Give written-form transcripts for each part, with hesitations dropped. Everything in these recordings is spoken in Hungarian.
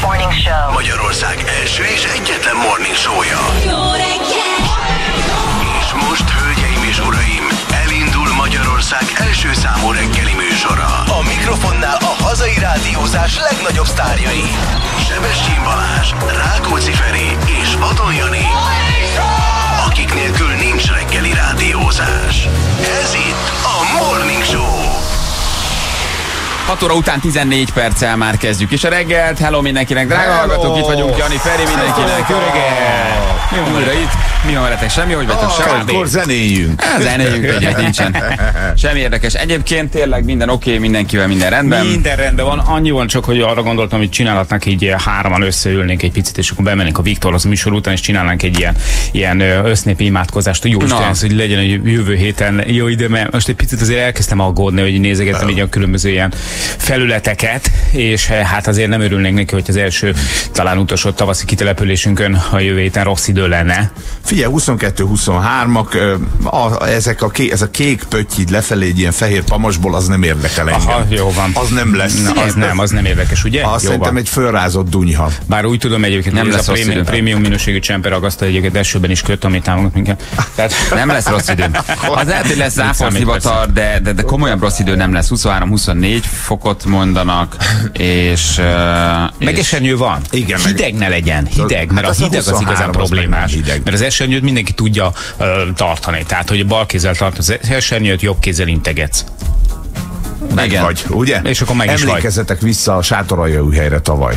Morning Show. Magyarország első és egyetlen morning show-ja. Jó reggel! És most, hölgyeim és uraim, elindul Magyarország első számú reggeli műsora. A mikrofonnál a hazai rádiózás legnagyobb sztárjai. Sebestyén Balázs, Rákóczi Feri és Vadon Jani. Akik nélkül nincs reggeli rádiózás. Ez itt a Morning Show. 6 óra után 14 perccel már kezdjük is a reggelt. Hello mindenkinek, drága hallgatók, itt vagyunk, Jani, Feri, mindenkinek. Jó reggelt! Mi van újra itt? Mi van veletek? Semmi, hogy vagytok? Akkor zenéljünk. Zenéljünk, egyet nincsen. Semmi érdekes. Egyébként tényleg minden oké, mindenkivel minden rendben. Minden rendben van. Annyi van csak, hogy arra gondoltam, hogy csinálhatnak így hárman összeülnénk egy picit, és akkor bemennénk a Viktorhoz műsor után, és csinálnánk egy ilyen össznépi imádkozást. Jó Isten, hogy legyen egy jövő héten jó ide, mert most egy picit azért elkezdtem aggódni, hogy nézegettem így a különböző ilyen felületeket, és hát azért nem örülnénk neki, hogy az első talán utolsó tavaszi kitelepülésünkön a jövő héten rossz idő lenne. Figyelj, 22-23-ak, ez a kék pötty lefelé egy ilyen fehér pamasból, az nem érdekel engem. Aha, jó van. Az nem lesz. Na, az nem érdekes, ugye? Azt szerintem egy fölrázott dunyha. Bár úgy tudom egyébként, nem hogy lesz ez a prémium minőségű csemper agasztal egyébként esőben is köt, ami támogat minket. Tehát... Nem lesz rossz idő. Az lehet, hogy lesz záporzivatar, de komolyabb rossz idő nem lesz. 23-24 fokot mondanak, és... Meg esernyő van. Igen, hideg ne legyen. Hideg, mert hát a hideg az igazán problémás. Mert az esernyőt mindenki tudja tartani. Tehát, hogy bal kézzel tartod az esernyőt, jobb kézzel integetsz. Meg vagy, ugye? És akkor meg is emlékezzetek vissza a Sátoraljaújhelyre tavaly.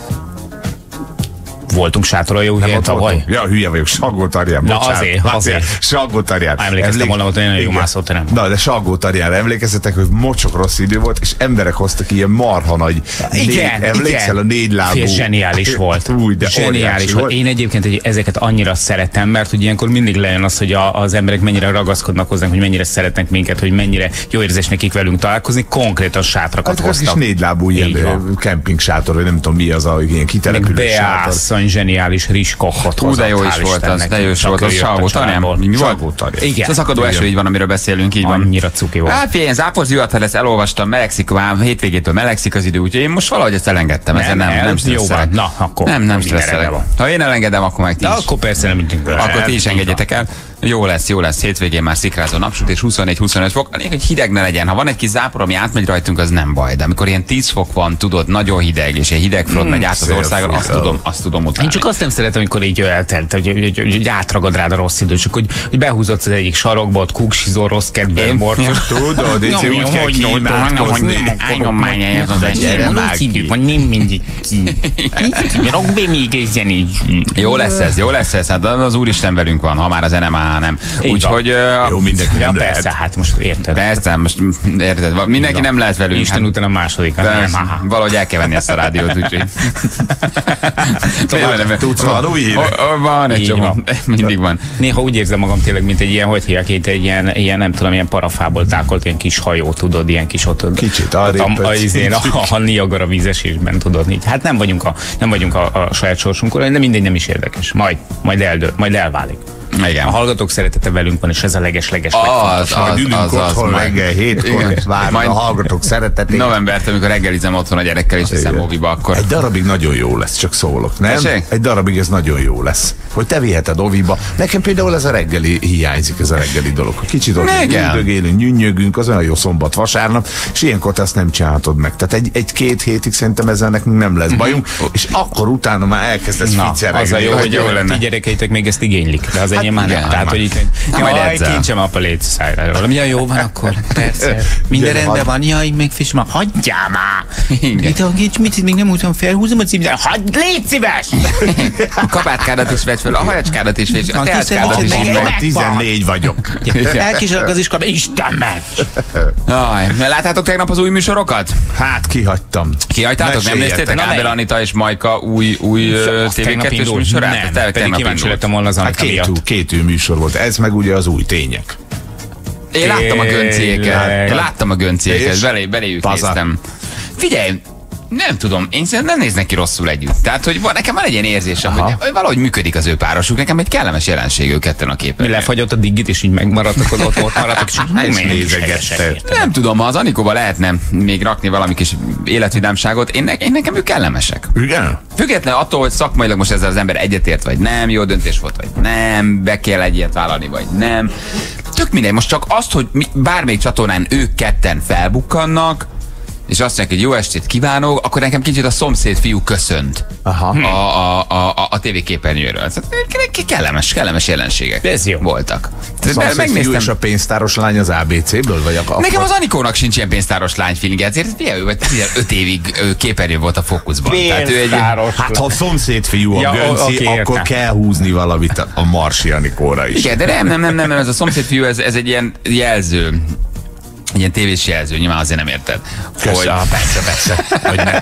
Voltunk Sátoraljaújhelyen tavaly? Ja, hülye vagyok, Salgótarján. Na azért. Salgótarján. Emlékeztem volna, hogy nagyon jó mászóterem. Na, de Salgótarjánra emlékezzetek, hogy mocsok rossz idő volt, és emberek hoztak ilyen marha nagy. Igen, emlékszel a négylábú? Zseniális volt. Új, de zseniális volt. Én egyébként ezeket annyira szeretem, mert hogy ilyenkor mindig lejön az, hogy az emberek mennyire ragaszkodnak hozzánk, hogy mennyire szeretnek minket, hogy mennyire jó érzés nekik velünk találkozni, konkrétan sátrakat hoztak. Az is négylábú ilyen kemping sátor, vagy nem tudom mi az, ilyen kitelepülés sátor. Zseniális rizskochot hozott. De jó is volt az, de jó is volt az Salgótarján. Igen. Ez a szakadó eső, így van, amiről beszélünk, így van. Annyira cuki volt. Hát figyelj, záporzivatar lesz, elolvastam, melegszik, már hétvégétől melegszik az idő, úgyhogy én most valahogy ezt elengedtem, ezzel nem stresszelek. Na, akkor nem stresszelek. Ha én elengedem, akkor meg ti is. Akkor persze nem mindent. Akkor ti is engedjetek el. Jó lesz, hétvégén már szikrázó napsüt, és 24-25 fok. Hogy hideg ne legyen. Ha van egy kis zápor, ami átmegy rajtunk, az nem baj. De amikor ilyen 10 fok van, tudod, nagyon hideg, és egy hideg front megy át az országon, azt tudom utálni. Én csak azt nem szeretem, amikor így eltelt, hogy átragad rád a rossz idő, csak hogy behúzott az egyik sarokba, ott kuksizol, rossz kedvben volt. Tudod, így úgy kell kiimádkozni. Állományáját az eső. Nem mindig ki. Rakd be még egy zenét. Jó lesz ez. Hát az Úristen velünk van, ha már a zene már nem. Úgyhogy... Jó, mindenki nem lehet. Persze, hát most érted. Persze, most érted. Mindenki nem lehet velünk. Isten után a második. Valahogy el kell venni ezt a rádiót, úgyhogy... Tudsz valami hírek? Van egy csomó. Mindig van. Néha úgy érzem magam tényleg, mint egy ilyen, hogy hívják itt, egy ilyen, nem tudom, ilyen parafából tákolt, ilyen kis hajó, tudod, ilyen kis ott. Kicsit arrébb. A Niagara vízesésben, tudod. Hát nem vagyunk a saját sorsunkon, de mindegy, nem is érdekes. Majd eldől, majd elválik. Igen. A hallgatók szeretete velünk van, és ez a leges-leges legfontosabb. Ülünk otthon reggel 7-kor, várjuk a hallgatók szeretetét. Novembertől, amikor reggelizem otthon a gyerekkel, és teszem moviba, akkor... Egy darabig nagyon jó lesz, csak szólok, nem? Eség? Egy darabig ez nagyon jó lesz. Hogy te viheted oviba. Nekem például ez a reggeli hiányzik, ez a reggeli dolog. Kicsit ott üldögélünk, nyűnyögünk, az olyan jó szombat, vasárnap, és ilyenkor te ezt nem csinálhatod meg. Tehát egy-két hétig szerintem ezzel nekünk nem lesz bajunk, és akkor utána már elkezdesz viccelni. Az a jó, hogy ti gyerekeitek még ezt igénylik, de az enyém már nem. Tehát, hogy itt kincsem apa létszájra. Valami jó van akkor. Persze. Minden rendben van. Jaj, még fish ma. Hagyjál már! Mit még nem úton felhúzom a címzát. Hagyd, légy szíves! A kabátkádat is vedd fel, a hajacskádat is vedd fel, a teácskádat is vedd fel. 14 vagyok. Elkísérlek az iskolába. Isten meg! Láttátok tegnap az új műsorokat? Hát kihagytam. Kihagytátok? Nem néztétek Ábel Anita és Majka új TV2-s műsorát? Nem, pedig kíváncsi lettem volna az Anita miatt. Két műsor volt. Ez meg ugye az új tények. Én láttam a gönciéket. Beléjük néztem. Figyelj, Nem tudom, én szerintem nem néznek ki rosszul együtt. Tehát, hogy nekem van egy ilyen érzésem, hogy valahogy működik az ő párosuk. Nekem egy kellemes jelenség ők ketten a képen. Mi lefagyott a digit, és így megmaradtak ott maradtak, és nézegettek. Nem tudom, ha az Anikóba lehetne még rakni valami kis életvidámságot, nekem ők kellemesek. Igen? Független attól, hogy szakmailag most ezzel az ember egyetért, vagy nem, jó döntés volt, vagy nem, be kell egy ilyet vállalni, vagy nem. Tök mindegy, most csak azt, hogy bármelyik csatornán ők ketten felbukkannak, és azt mondják, hogy jó estét kívánok, akkor nekem kicsit a szomszéd fiú köszönt a tévéképernyőről. Kellemes jelenségek ez jó. voltak. A szomszéd fiú és a pénztáros lány az ABC-ből? Vagy nekem az Anikónak sincs ilyen pénztáros lány feeling, ezért ő 15 évig képernyő volt a fókuszban. Hát ha a szomszéd fiú a Gönci, akkor kell húzni valamit a Marsi Anikóra is. Igen, de nem, ez a szomszéd fiú, ez egy ilyen jelző. Egy ilyen tévés jelző, nyilván azért nem érted. Hogy... Persze. Hogy ne.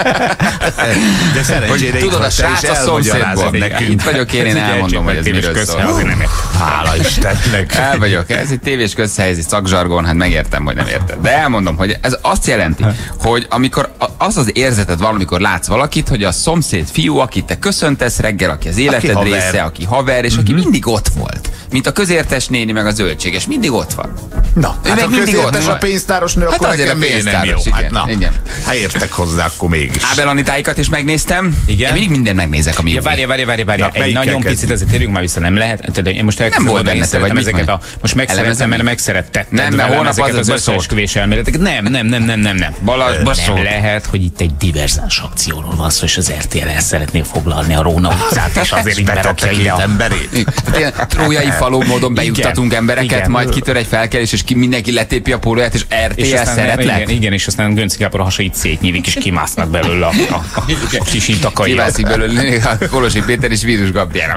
De szerencsére tudod, a srác a szomszédból. Itt vagyok én elmondom, hogy ez miről szól. Hála Istennek. El vagyok. Ez egy tévés közhelyezi szakzsargon, hát megértem, hogy nem érted. De elmondom, hogy ez azt jelenti, hogy amikor az az érzeted valamikor látsz valakit, hogy a szomszéd fiú, akit te köszöntesz reggel, aki az életed aki része, aki haver, és aki mindig ott volt. Mint a közértes néni, meg a zöldséges. Mindig ott van. Na, hát a közértes a pénztáros nő, akkor nekem miért nem jó? Igen. Hát értek hozzá, akkor mégis. Ábel Anitáikat is megnéztem. Igen. Én mindig mindent megnézek, ami várj. Egy nagyon picit azért térjünk már vissza, nem lehet. Én most nem volt benne, vagy ezeket most megszerettem, mert megszerettetted. Nem, mert holnap az összeesküvés elméletek. Nem. Balázs, nem lehet, hogy itt egy diverzáns akcióról van szó, és az RTL el szeretné foglalni a Róna utcát, és azért így berakja ide a emberét. Trójai faló módon bejuttatunk embereket, majd kitör egy felkelés, és mindenki letépi a pólóját, és RTL szeretlek. Igen, és aztán Gönci Gábor a hasa így szétnyílik, és kimásznak belőle a kis intakai. Kimászik belőle a Kolosi Péter és Vírus Gabriel.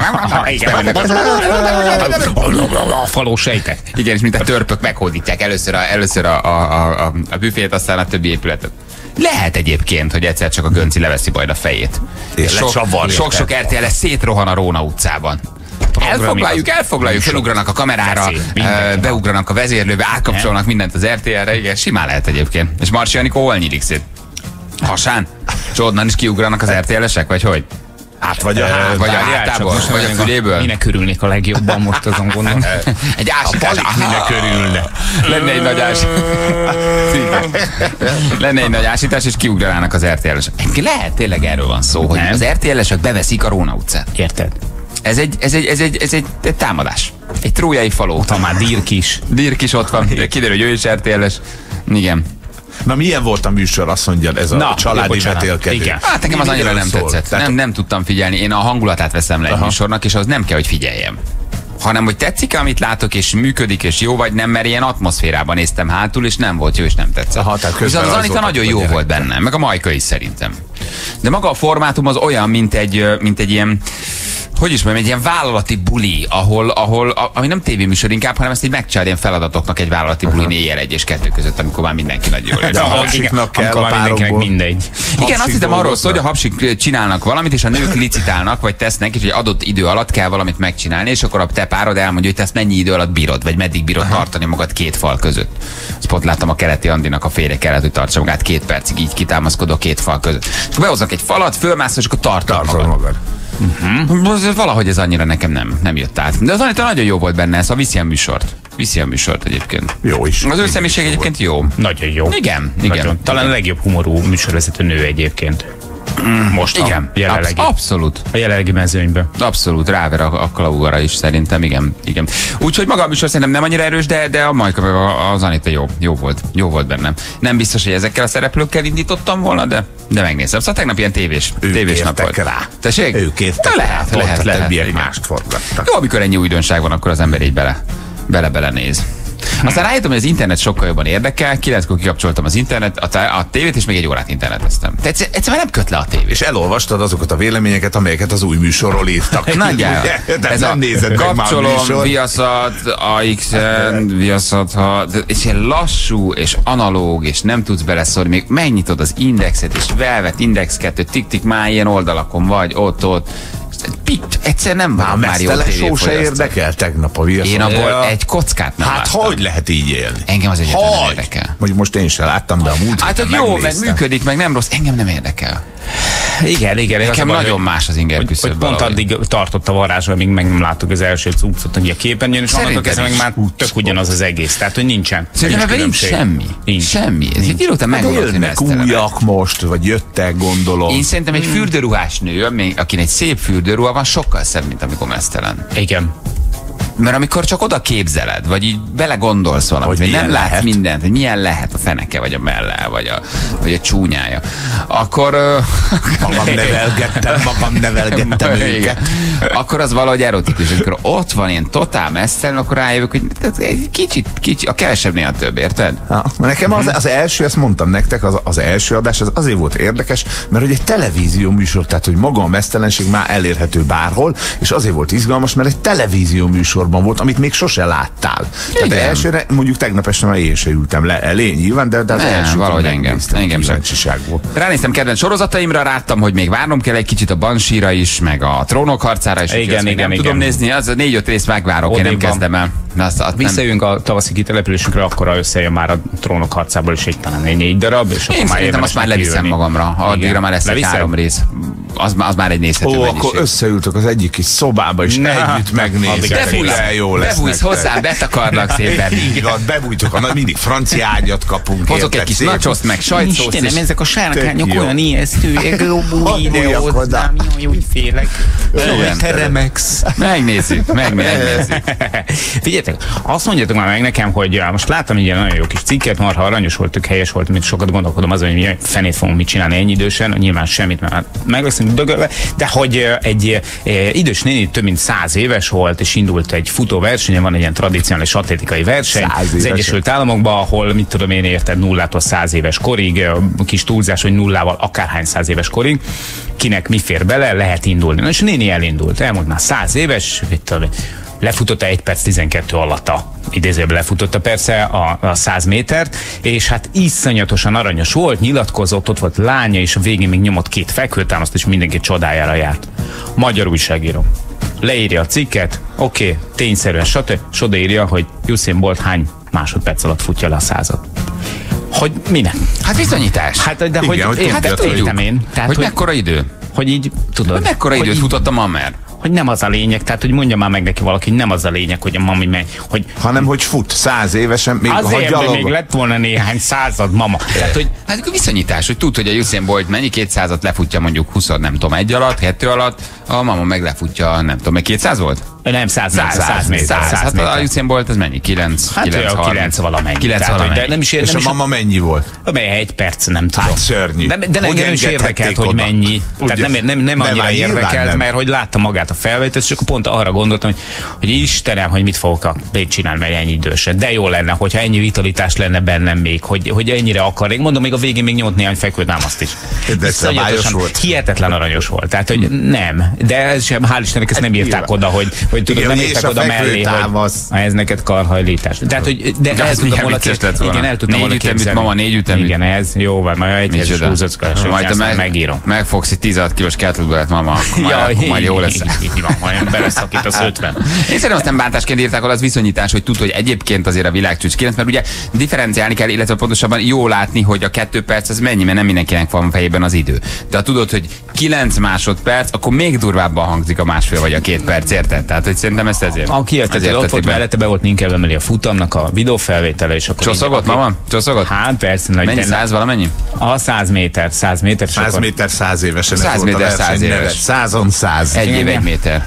A faló sejtek. Igen, és mint a törpök meghódítják először a büfét, aztán a többi épületet. Lehet egyébként, hogy egyszer csak a Gönci leveszi majd a fejét. Sok RTL szétrohan a Róna utcában. Elfoglaljuk, felugranak a kamerára, beugranak a vezérlőbe, átkapcsolnak mindent az RTL-re, igen, simán lehet egyébként. És Marsi Anikó hol nyílik szét? Hasán? És onnan is kiugranak az RTL-esek, vagy hogy? Vagy a hátából, vagy a füléből? Minek örülnék a legjobban most azon gondolom. Egy ásítás. Minek örülne. Lenne egy nagy ásítás, és kiugranának az RTL-esek. Lehet, tényleg erről van szó, hogy az RTL-esek beveszik a Róna utcát. Érted? Ez egy támadás. Egy trójai faló. Ott van már Dirk is ott van. Kiderül, hogy ő is RTL-es. Igen. Na milyen volt a műsor, azt mondja, ez a családi vetélkedő? Igen. Hát nekem az annyira nem tetszett. Nem tudtam figyelni. Én a hangulatát veszem le egy műsornak, és az nem kell, hogy figyeljem. Hanem, hogy tetszik, amit látok, és működik, és jó vagy nem, mert ilyen atmoszférában néztem hátul, és nem volt jó, és nem tetszett. Viszont az Anita nagyon jó volt benne, meg a Majka is szerintem. De maga a formátum az olyan, mint egy ilyen, hogy is mondjam, egy ilyen vállalati buli, ami nem tévéműsor inkább, hanem ezt így megcsinál ilyen feladatoknak egy vállalati buli éjjel 1 és 2 között, amikor már mindenki nagy jól. De a hapsiknak kell a párokból. Mindegy. Igen, azt hiszem arról szól, hogy a hapsik csinálnak valamit, és a nők licitálnak, vagy tesznek, és egy adott idő alatt kell valamit megcsinálni, és akkor a te párod elmondja, hogy te ezt mennyi idő alatt bírod, vagy meddig bírod tartani magad 2 fal között. Azt pont láttam a Keleti Andinak a férje kellett, hogy tartsa magát 2 percig, így kitámaszkodó 2 fal között. És akkor behoznak egy falat, fölmászol, és akkor tartod magad. Valahogy ez annyira nekem nem jött át. De az Anita nagyon jó volt benne, szóval viszi a műsort egyébként. Jó is. Az ő személyiség egyébként jó. Nagyon jó. Igen. Talán a legjobb humorú műsorvezető nő egyébként. Most igen. Abszolút. A jelenlegi mezőnyben. Abszolút, ráver a Klaugara is szerintem, igen. Úgyhogy maga a műsor szerintem nem annyira erős, de a Majka, az Anita jó volt benne. Nem biztos, hogy ezekkel a szereplőkkel indítottam volna, de megnézem. Szóval tegnap ilyen tévés nap volt. Rá. Tessék? Ők értek rá. Lehet. Mást forgattak. Jó, amikor ennyi újdonság van, akkor az ember így bele néz. Aztán rájöttem, hogy az internet sokkal jobban érdekel, 9-kor kikapcsoltam az a tévét, és még 1 órát interneteztem. Tehát egyszerűen nem köt le a tévé. És elolvastad azokat a véleményeket, amelyeket az új műsorról írtak. Nagyjából. Ez nem nézed kapcsolom, Viaszat, AXN, Viaszat, és ilyen lassú, és analóg, és nem tudsz beleszólni, még megnyitod az indexet, és Velvet, Index 2, tik-tik, már ilyen oldalakon vagy, ott. egyszer nem vagyok már jó tévéfogyasztó. Se érdekel tegnap a Viaszon. Én abból egy kockát nem láttam. Hogy lehet így élni? Engem az egyetlen nem érdekel. Mondjuk most én sem láttam, de a múlt hát jó, meg működik, meg nem rossz. Engem nem érdekel. Igen. Nekem nagyon más az inger küszöb. Pont addig tartott a varázsra, amíg meg nem láttuk az első cuccot, hogy a képernyőn, és onnantól kezdve meg már tök ugyanaz az egész. Tehát, hogy nincsen. Szerintem nincs semmi. Semmi. Ez egy idő után megoldatni újak most, vagy jöttek, gondolom. Én szerintem egy fürdőruhás nő, akinek egy szép fürdőruha van, sokkal szebb, mint amikor meztelen. Igen. Mert amikor csak oda képzeled, vagy így belegondolsz valamit, hogy nem látsz mindent, hogy milyen lehet a feneke, vagy a melle, vagy a csúnyája, akkor... magam nevelgettem őket. Akkor az valahogy erotikus. Amikor ott van ilyen totál mesztelen, akkor rájövök, hogy egy kicsit, a kevesebbnél a több, érted? Nekem az első, ezt mondtam nektek, az első adás az azért volt érdekes, mert hogy egy televízió műsor, tehát hogy maga a mesztelenség már elérhető bárhol, és azért volt izgalmas, mert egy televízió műsor volt, amit még sose láttál. Igen. Tehát elsőre, mondjuk tegnap este már én se ültem le elé, nyilván, de az első valahogy engem kíváncsiság volt. Ránéztem kedvenc sorozataimra, láttam, hogy még várnom kell egy kicsit a Banshee-ra is, meg a Trónok harcára is. Igen, tudom nézni, az a 4-5 részt megvárok, én nem kezdem el. Visszajövünk a tavaszi kitelepülésünkre, akkor összejön már a Trónok harcából is talán 4 darab, és én szerintem azt már leviszem magamra. Addigra már lesz egy 3 rész. Az már egy nézhető mennyiség. Akkor összeültök az egyik kis szobába, és együtt megnézzük. Bebújsz hozzám, betakarlak szépen. Így van, bebújtok, mindig francia ágyat kapunk. Hozok egy kis nacsoszt, meg sajtszószt. Istenem, ezek a sárkányok olyan ijesztőek, videóznám, úgy félek. Te remex. Megnézzük. Figyeljetek, azt mondjátok már meg nekem, hogy most láttam egy ilyen nagyon jó kis cikket, marha aranyos volt, tök helyes volt, mint sokat gondolkodom azon, hogy milyen fenét fogunk mit csinálni ennyi idősen, nyilván semmit, mert meg leszünk dögölve, de hogy egy idős néni több mint 100 éves volt, és indult egy futóversenyen, van egy ilyen tradicionális atlétikai verseny az Egyesült Államokban, ahol mit tudom én érted 0-tól 100 éves korig, kis túlzás, hogy 0-val akárhány 100 éves korig, kinek mi fér bele, lehet indulni. Na, és a néni elindult, elmond már 100 éves, lefutotta 1 perc 12 alatt idézőben lefutotta persze a 100 métert, és hát iszonyatosan aranyos volt, nyilatkozott, ott volt lánya, és a végén még nyomott 2 fekvőtámaszt, és mindenki csodájára járt. Magyar újságíró. Leírja a cikket, oké, tényszerűen és odaírja, hogy Usain Bolt hány másodperc alatt futja le a 100-at. Hogy minek? Hát bizonyítás. Hát, de igen, hogy tudjuk. Én. Tehát, hogy mekkora idő? Hogy így, tudod. Hogy mekkora időt futott a Mammer? Hogy nem az a lényeg, tehát hogy mondja már meg neki valaki, hogy nem az a lényeg, hogy a mami megy, hogy... Hanem, hogy fut 100 évesen, még azért, még lett volna néhány század mama. Tehát, hogy... Hát akkor viszonyítás, hogy tud, hogy a Usain Bolt mennyi 200-at lefutja mondjuk 20, nem tudom, 1 alatt, 2 alatt, a mama meg lefutja, nem tudom, meg 200 volt? Nem, 100 méter. Hát a Usain Bolt ez mennyi? 9 valamennyi. 9 valamennyi. De nem is és a mama mennyi volt? 1 perc, nem tudom. Hát szörnyű. De engem is érdekelt, hogy mennyi. Tehát nem annyira érdekelt, mert hogy láttam magát a felvételt, és akkor pont arra gondoltam, hogy Istenem, hogy mit fogok csinálni, mert ennyi idősen. De jó lenne, hogyha ennyi vitalitás lenne bennem még, hogy ennyire akarnék. Mondom, még a végén még nyomott néhány fekvőtámaszt is. De szabályos volt. Hihetetlen aranyos volt. Tehát, hogy nem. De ez sem, hál' Istennek ezt nem írták oda, hogy tudod, nem írták oda mellé, hogy ez neked karhajlítás. Tehát, hogy de el tudtam volna képzelni. Igen, el tudtam volna képzelni. Mama 4 ütemű. Igen, ez jó van, majd egy helyes húzacskás, majd megírom. Megfogsz egy 16 kilós kettlebellet, mama, majd jó lesz. Így van, majd beleszakítasz 50. Én szerintem azt nem bántásként írták, az viszonyítás, hogy tud, hogy egyébként azért a világcsúcs 9, mert ugye differenciálni kell, illetve pontosabban jó látni, hogy a 2 perc az mennyi, mert nem mindenkinek van fejében az idő. De ha tudod, hogy 9 másodperc, akkor még durvábban hangzik a 1,5 vagy a 2 perc, érted? Tehát, hogy szerintem ezt ezért. Ott volt mellette, be volt Ninkel Emeli a futamnak a videófelvétele, és akkor... Csoszogott, mama? Csoszogott? Hát persze. Mennyi? 100 valamennyi? A 100 méter. 100 méter 100 évesen. 100 méter 100 éves. 100-on 100. Egy év 1 méter.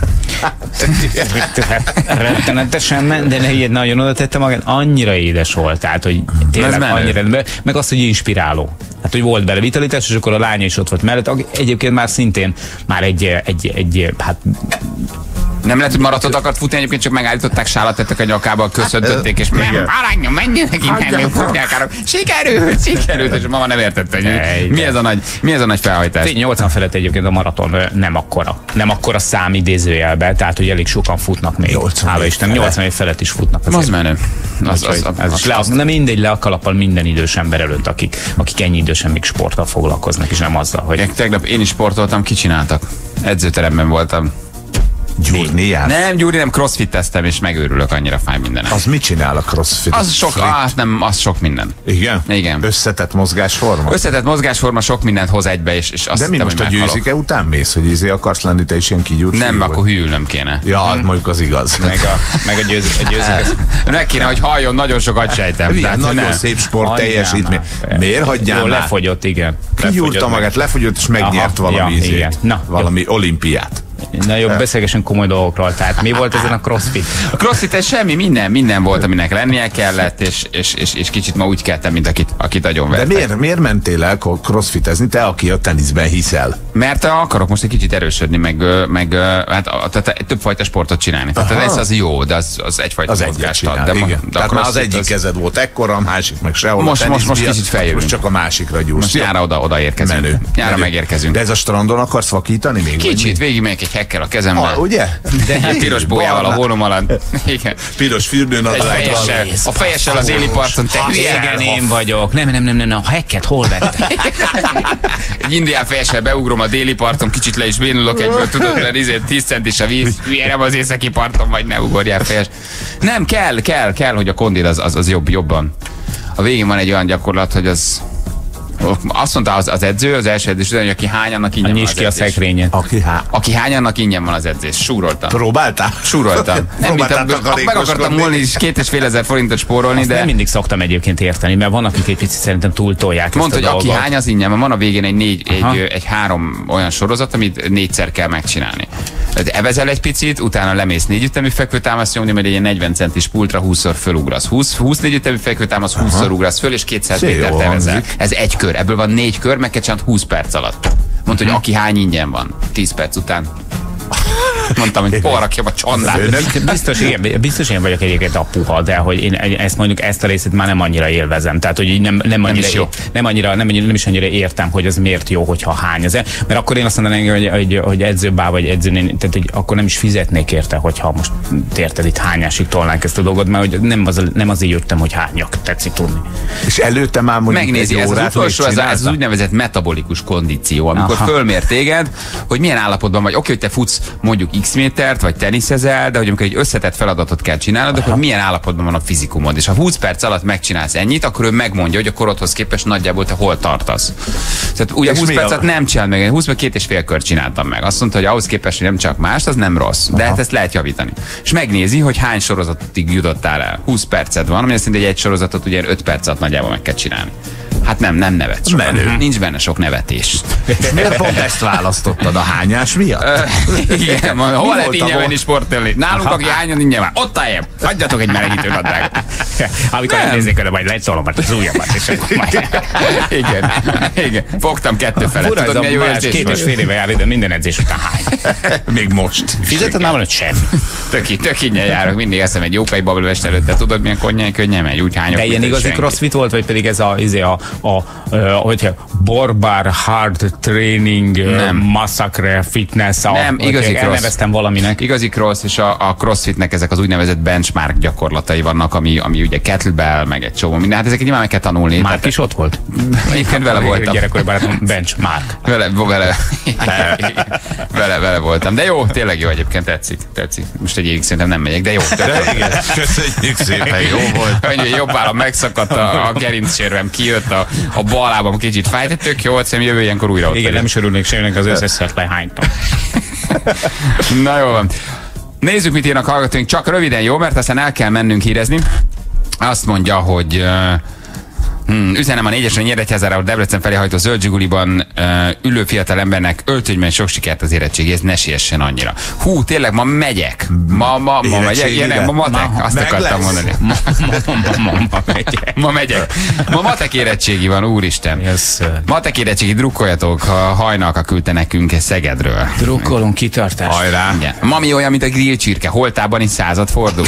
Rettenetesen, de nagyon oda tette magát, annyira édes volt, tehát, hogy tényleg annyira, meg azt, hogy inspiráló. Hát, hogy volt bele vitalitás, és akkor a lánya is ott volt mellett. Egyébként már szintén már egy hát nem lehet, hogy maratont akart futni, egyébként csak megállították, sálat tettek a nyakába, köszöntötték, és aranyom, menjenek innen, futni akarok. Sikerült, és a mama nem értette, hogy mi ez a nagy felhajtás. 80 felett egyébként a maraton nem akkora szám idézőjelbe, tehát, hogy elég sokan futnak még. Hála Isten, 80 év felett is futnak. Az menő. Nem mindegy, le a kalappal minden idős ember előtt, akik ennyi idősen még sporttal foglalkoznak, és nem azzal, hogy... Tegnap én is sportoltam, kicsináltak. Edzőteremben voltam. Gyúrni jár? Nem, Gyuri, nem, crossfit-eztem, és megőrülök, annyira fáj mindenek. Az mit csinál a crossfit? Az sok, az sok minden. Igen? Igen. Összetett mozgásforma? Összetett mozgásforma sok mindent hoz egybe, és azt de mi most a győzike után mész, hogy izé akarsz lenni, te is ilyen kigyúrt? Nem, akkor hűlnöm kéne. Ja, mondjuk az igaz. Meg a győzike. Meg kéne, hogy halljon, nagyon sok agysejtem. Ilyen nagyon szép sport teljesítmény. Miért hagyjál már? már? Lefogyott, igen. Kigyúrta magát, lefogyott, és megnyert valami ízét. Valami olimpiát. Na jó, beszélgessünk komoly dolgokról. Tehát mi volt ezen a crossfit? A crossfit semmi, minden volt, aminek lennie kellett, és kicsit ma úgy keltem, mint akit agyon vertek. De miért mentél el crossfitezni, te, aki a teniszben hiszel? Mert akarok most egy kicsit erősödni, meg tehát többfajta sportot csinálni. Tehát ez az jó, de az egyfajta mozgást ad. Tehát már az egyik kezed volt ekkora, a másik meg sehol. Most kicsit feljövünk. Most csak a másikra gyúrsz. Most nyára oda érkezünk. Menő. Nyára megérkezünk. De ez a strandon akarsz vakítani még? Kicsit, végigmegyek egy hekkel a kezemben. Ugye? De piros bójával a hónom alatt. Igen. Piros fürdőn a fejessel az éli parton. Igen, én vagyok. Nem, a hekket hol vettem? Egy indián fejessel beugrom a déli parton, kicsit le is bénulok egyből, tudod, mert 10 centis a víz, hülye, nem az északi parton, vagy ne ugorjál fejes. Nem, kell, hogy a kondid az jobban. A végén van egy olyan gyakorlat, hogy az... Azt mondta az edző, az első edzés után, hogy aki hány, annak ingyen van az ki a edzés. szekrényet. Aki hány, annak ingyen van az edzés. Súroltam. Próbáltál? Súroltam. Meg akartam volna is 2500 forintot spórolni, azt de... nem mindig szoktam egyébként érteni, mert vannak, akik egy picit szerintem túltolják. Mondta, hogy aki hány, az ingyen van a végén egy 3 olyan sorozat, amit 4-szer kell megcsinálni. Evezel egy picit, utána lemész 4 ütemű fekvőtámaszt nyomni, mert egy ilyen 40 centis pultra 20-szor fölugrasz. 20 4 ütemű fekvőtámaszt 20-szor ugrasz föl, és 200 métert evezel. Ez egy kör, ebből van 4 kör, meg kell csinálni 20 perc alatt. Mondta, hogy aki hány ingyen van, 10 perc után. Mondtam, hogy hol rakjam a csondát. Biztos én vagyok egyébként a puha, de hogy én ezt a részét már nem annyira élvezem. Tehát, hogy így nem is annyira értem, hogy az miért jó, hogyha hány az. Mert akkor én azt mondanám, hogy edzőbá vagy edzőnél, tehát hogy akkor nem is fizetnék érte, hogyha most érted, itt hányásig tolnánk ezt a dolgot, mert hogy nem azért jöttem, hogy hányak, tetszik tudni. És előtte már mondjuk megnézi, ez az utolsó, ez az úgynevezett metabolikus kondíció, amikor fölmér téged, hogy milyen állapotban vagy. Oké, hogy te futsz mondjuk x métert, vagy teniszezel, de hogy amikor egy összetett feladatot kell csinálnod, akkor milyen állapotban van a fizikumod. És ha 20 perc alatt megcsinálsz ennyit, akkor ő megmondja, hogy a korodhoz képest nagyjából te hol tartasz. Tehát ugye 20 percet nem csinál meg, 20 meg 2,5 kört csináltam meg. Azt mondta, hogy ahhoz képest, hogy nem csak mást, az nem rossz. De hát ezt lehet javítani. És megnézi, hogy hány sorozatig jutottál el. 20 perced van, ami azt jelenti, hogy egy sorozatot ugye 5 perc alatt nagyjából meg kell csinálni. Hát nem nevet sokan. Nincs benne sok nevetés. Miért pont ezt választottad a hányás miatt? Igen, hol lehet ingyen menni sportolni? Nálunk, aki hányan ingyen van. Ott álljem. Hagyjatok egy melegítő nadrágot. Amikor elnézzék oda, majd legyszolom az ujjamat, és akkor majd... Igen. Fogtam 2 felett. Tudod, milyen jó érzés volt? 2,5 éve jár ide, minden edzés után hány. Még most. Fizeted már valamit? Semmi. Tök ingyen járok. Mindig eszem egy jókai bablövest előtte. Tudod, milyen könnyen megy, úgy hányok. De ilyen igazi crossfit volt, vagy pedig ez hogy Barbár Hard Training Massacre Fitness, nem, igazi cross. Elneveztem valaminek. Igazi cross, és a crossfitnek ezek az úgynevezett benchmark gyakorlatai vannak, ami ugye kettlebell, meg egy csomó minden. Hát ezeket nyilván meg kell tanulni. Márk is ott volt? Egyébként vele voltam. Gyerekkori barátom benchmark. Vele voltam. De jó, tényleg jó egyébként, tetszik. Most egy évig szerintem nem megyek, de jó. Köszönjük szépen, jó volt. Jobb állam megszakadt, a gerincsérvem kijött, a bal lábam kicsit fájt, de tök jó, szerintem jövő ilyenkor újra ott. Igen, nem is örülnék semminek, az összeszet lehánytam. Na jó van. Nézzük, mit írnak hallgatóink, csak röviden, jó, mert aztán el kell mennünk hírezni. Azt mondja, hogy üzenem a 4-esre Nyíregyházára, Debrecen felé hajtó zöld zsiguliban ülő fiatal embernek öltönyben sok sikert az érettségéhez, ne siessen annyira. Hú, tényleg ma megyek. Ma megyek. Igen, ma matek. Azt akartam mondani. Ma megyek. Ma matek érettségi van, úristen. Matek érettségi, drukkoljatok, Hajnalka küldte nekünk Szegedről. Drukkolunk, kitartás. Hajrá. Igen. Mami olyan, mint a grillcsirke, holtában is 100 fordul.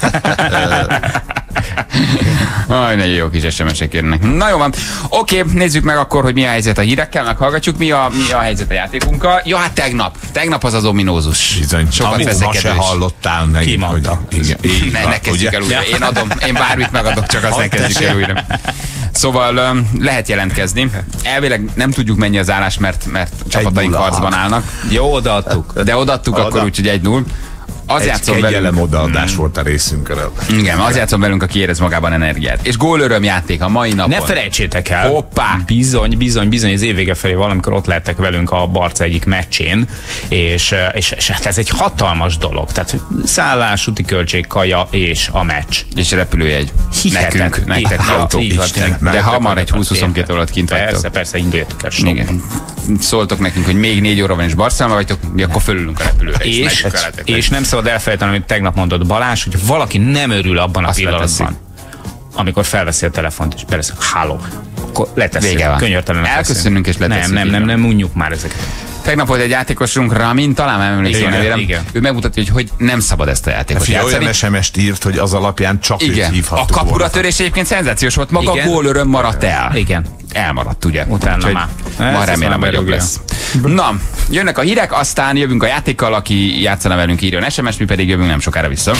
Nagyon jó kis SMS-ek érnek. Na jó van. Oké, nézzük meg akkor, hogy mi a helyzet a hírekkel, meghallgatjuk, mi a helyzet a játékunkkal. Ja, hát tegnap az ominózus. Bizony, sokat ma se hallottál meg. Ki mondta? Ne kezdjük el újra. Én bármit megadok, csak azt ne kezdjük el újra. Szóval lehet jelentkezni. Elvileg nem tudjuk mennyi az állás, mert csapataink harcban állnak. Jó, odaadtuk. De odaadtuk akkor úgyhogy 1-0. Az játszom velünk. Odaadás volt a részünkről. Igen, az játszom velünk, aki érez magában energiát. És gólöröm játék a mai napon. Ne felejtsétek el. Hoppá! Bizony, az év vége felé valamikor ott lehettek velünk a Barca egyik meccsén, és ez egy hatalmas dolog. Tehát szállás, úti költség, kaja és a meccs. És repülőjegy. Nektek autó. De hamar egy 20-22 órát kint vagytok. Persze, induljatok el. Igen. Szóltok nekünk, hogy még 4 óra van és Barcelona vagytok, mi akkor fölülünk a repülőre. És nem szabad elfelejteni, amit tegnap mondott Balázs, hogy valaki nem örül abban a pillanatban, amikor felveszi a telefont és beleszek, halló, akkor leteszi, könyörtelen. Elköszönünk és leteszi. Nem unjuk már ezeket. Tegnap volt egy játékosunk, Ramin, talán emlékszel a nevére. Ő megmutatja, hogy nem szabad ezt a játékot játszani. Olyan SMS-t írt, hogy az alapján csak őt hívhattuk. A kapura törés egyébként szenzációs volt, maga a gólöröm maradt el. Igen. Elmaradt, ugye? Utána ma remélem, hogy jobb lesz. Na, jönnek a hírek, aztán jövünk a játékkal, aki játszana velünk, írjon SMS, mi pedig jövünk nem sokára vissza.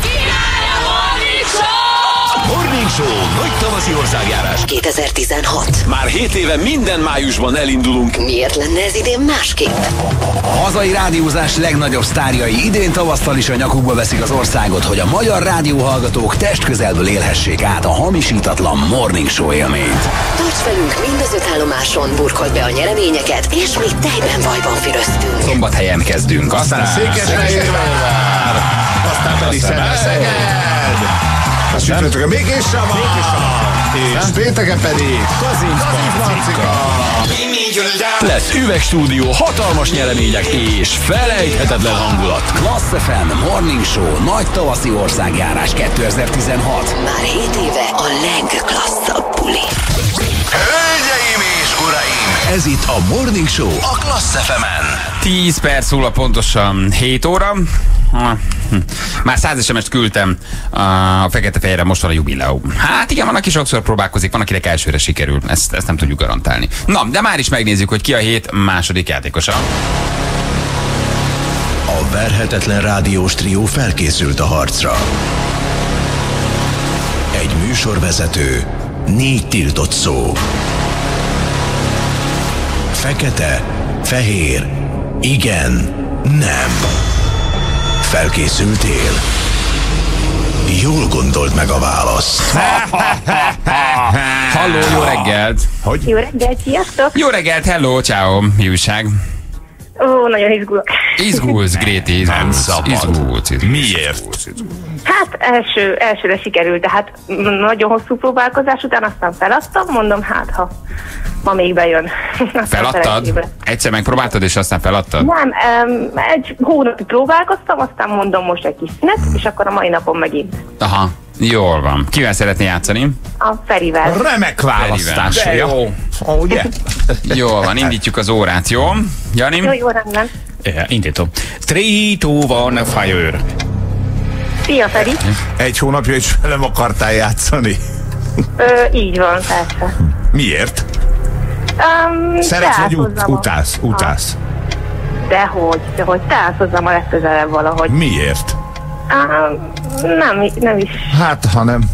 Morning Show nagy tavaszi országjárás 2016. Már 7 éve minden májusban elindulunk. Miért lenne ez idén másképp? A hazai rádiózás legnagyobb sztárjai idén tavasztal is a nyakukba veszik az országot, hogy a magyar rádióhallgatók testközelből élhessék át a hamisítatlan Morning Show élményt. Tarts velünk mind az 5 állomáson, burkold be a nyereményeket, és mi tejben vajban füröztünk. Szombathelyen kezdünk, aztán Székesfehérvár, aztán pedig Szeged, azt sütőtökön mégis Sava, és pénteken pedig Kazincbarcika. Lesz üvegstúdió, hatalmas nyeremények és felejthetetlen hangulat. Klassz FM Morning Show nagy tavaszi országjárás 2016. Már 7 éve a legklasszabb buli. Hölgyeim és uraim, ez itt a Morning Show a Klassz FM-en. 10 perc múlva pontosan 7 óra. Már 100 SMS-t küldtem a Fekete-Fehérre, most van a jubileum. Hát igen, van, aki sokszor próbálkozik, van, akinek elsőre sikerül. Ezt nem tudjuk garantálni. Na, de már is megnézzük, hogy ki a hét második játékosa. A verhetetlen rádiós trió felkészült a harcra. Egy műsorvezető, 4 tiltott szó. Fekete, fehér, igen, nem. Felkészültél? Jól gondold meg a választ. Halló, jó reggelt! Hogy? Jó reggelt, sziasztok! Jó reggelt, hello, ciao, mi újság? Ó, nagyon izgulok. Izgulsz, Gréti, Nem szabad. izgulsz. Miért? Hát elsőre sikerült, de hát nagyon hosszú próbálkozás után aztán feladtam, mondom, hát ha ma még bejön. Feladtad? Egyszer megpróbáltad, és aztán feladtad? Nem, egy hónapig próbálkoztam, aztán mondom most egy kis szünet, és akkor a mai napon megint. Aha, jól van. Kivel szeretné játszani? A Ferivel. Remek választás. De jó. Ugye? Jól van, indítjuk az órát, jó? Jani? Jó rendben. Indítom. 3, 2, 1, fire. Szia, Feri. Egy hónapja is velem akartál játszani. Így van, persze. Miért? Szeretsz vagy utálsz? Dehogy, te állsz hozzám a legközelebb valahogy. Miért? Nem is. Hát, ha nem.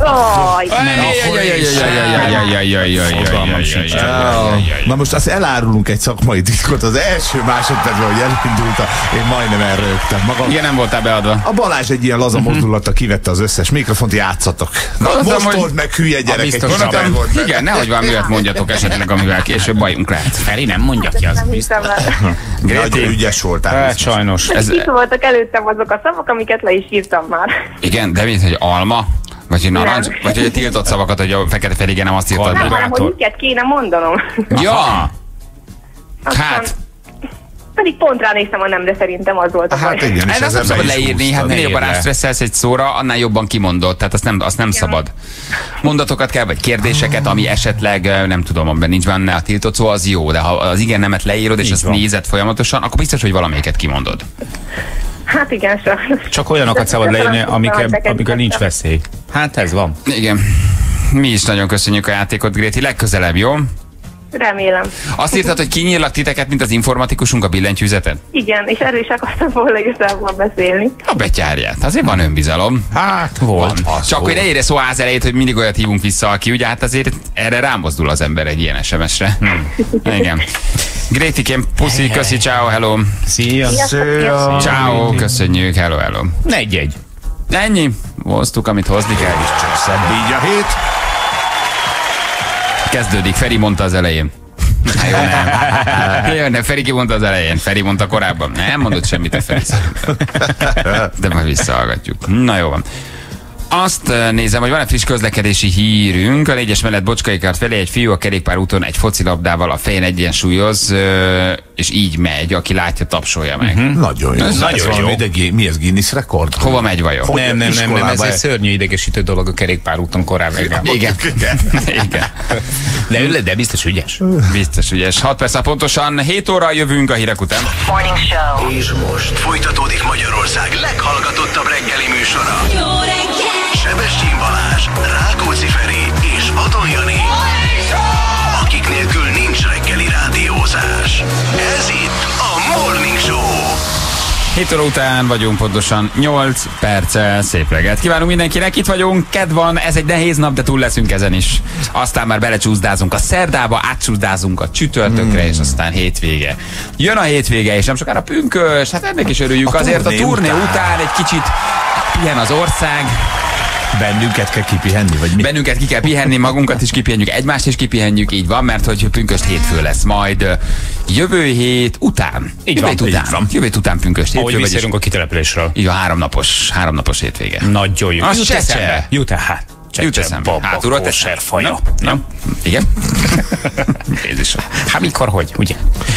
Na most azt elárulunk egy szakmai titkot. Az első másodpercben, hogy elindult, én majdnem elrögtem magam. Igen, nem voltál beadva. A Balázs egy ilyen laza mozdulata kivette az összes mikrofont, játszatok. Na, most old meg, hülye gyerekek. Igen, nehogy valami olyat mondjatok esetleg, amivel később bajunk lehet. Feri nem mondja ki, az biztos. Nagyon ügyes voltál. Sajnos. Itt voltak előttem azok a szavak, amiket le is írtam már. Igen, de mint, hogy alma? Vagy hogy narancs? Vagy hogy tiltott szavakat, hogy a Fekete-Fehérre nem azt írtad. Nem, hanem hogy miket kéne mondanom. Ja! Aztán Hát... pedig pont ránéztem a nem, de szerintem az volt a baj. Hát igen, és Ez nem szabad leírni, hát minél jobban rástresszelsz egy szóra, annál jobban kimondod, tehát azt nem szabad. Mondatokat kell, vagy kérdéseket, ami esetleg, nem tudom, amiben nincs benne a tiltott szó, az jó, de ha az igen nemet leírod, és azt nézed folyamatosan, akkor biztos, hogy valamelyiket kimondod. Hát igen, sajnos. Csak olyanokat szabad leírni, amikor nincs veszély. Hát ez van. Igen. Mi is nagyon köszönjük a játékot, Gréti. Legközelebb, jó? Remélem. Azt írtad, hogy kinyírlak titeket, mint az informatikusunk a billentyűzeten? Igen, és erről is akartam volna igazából beszélni. A betyárját. Azért van önbizalom. Hát, Volt. Csak volt. hogy ne érje szó ház elejét, hogy mindig olyat hívunk vissza, aki ugye hát azért erre rámozdul az ember egy ilyen SMS-re. Igen. Grétikém, puszi, köszi, ciao, hello. Szia. Ciao, köszönjük, hello, hello. Egy. Ennyi. Hoztuk, amit hozni kell, és csak Szebb így a hét. kezdődik. Feri mondta az elején. Jó, nem. Jó, nem, Feri ki mondta az elején. Feri mondta korábban. Nem mondott semmit a Feri szerintem. De majd visszahallgatjuk. Na jó van. Azt nézem, hogy van egy friss közlekedési hírünk. A 4-es mellett Bocskai kert felé egy fiú a kerékpárúton egy focilabdával a fején egyensúlyoz, és így megy, aki látja, tapsolja meg. Nagyon jó. Ez nagyon jó. Mi ez, Guinness rekord? Hova megy vajon? Nem, ez Iskolába- egy szörnyű idegesítő dolog a kerékpárúton korábban. Igen. Igen. De biztos ügyes. Biztos ügyes. 6 perc pontosan 7 óra jövünk a hírek után. Morning Show. És most folytatódik Magyarország leghallgatottabb reggeli műsora. Jó reggel! Sebestyén Balázs, Rákóczi Feri és Adon Jani. Akik nélkül nincs reggeli rádiózás. Ez itt a Morning Show. 7 óra után vagyunk, pontosan 8 perccel. Szép reggelt kívánunk mindenkinek, itt vagyunk, kedv van, ez egy nehéz nap, de túl leszünk ezen is. Aztán már belecsúszdázunk a szerdába, átcsúszdázunk a csütörtökre, és aztán hétvége. Jön a hétvége, és nem sokára pünkös, hát ennek is örüljük. Azért a turné után egy kicsit pihen az ország. Bennünket kell kipihenni, vagy mi? Bennünket ki kell pihenni, magunkat is kipihenjük, egymást is kipihenjük, így van, mert hogy pünkösd hétfő lesz majd jövő hét után. Így van, így van. Jövő hét után pünkösd hétfő. Ahogy visszajönünk a kitelepülésről. Így van, háromnapos hétvége. Nagyon jó. Az Jut se. eszembe. Jut át. Jut eszembe. Hátulról teszem. Serfaja. Nem? Igen? Jézusom. Hát mikor, hogy, ugye?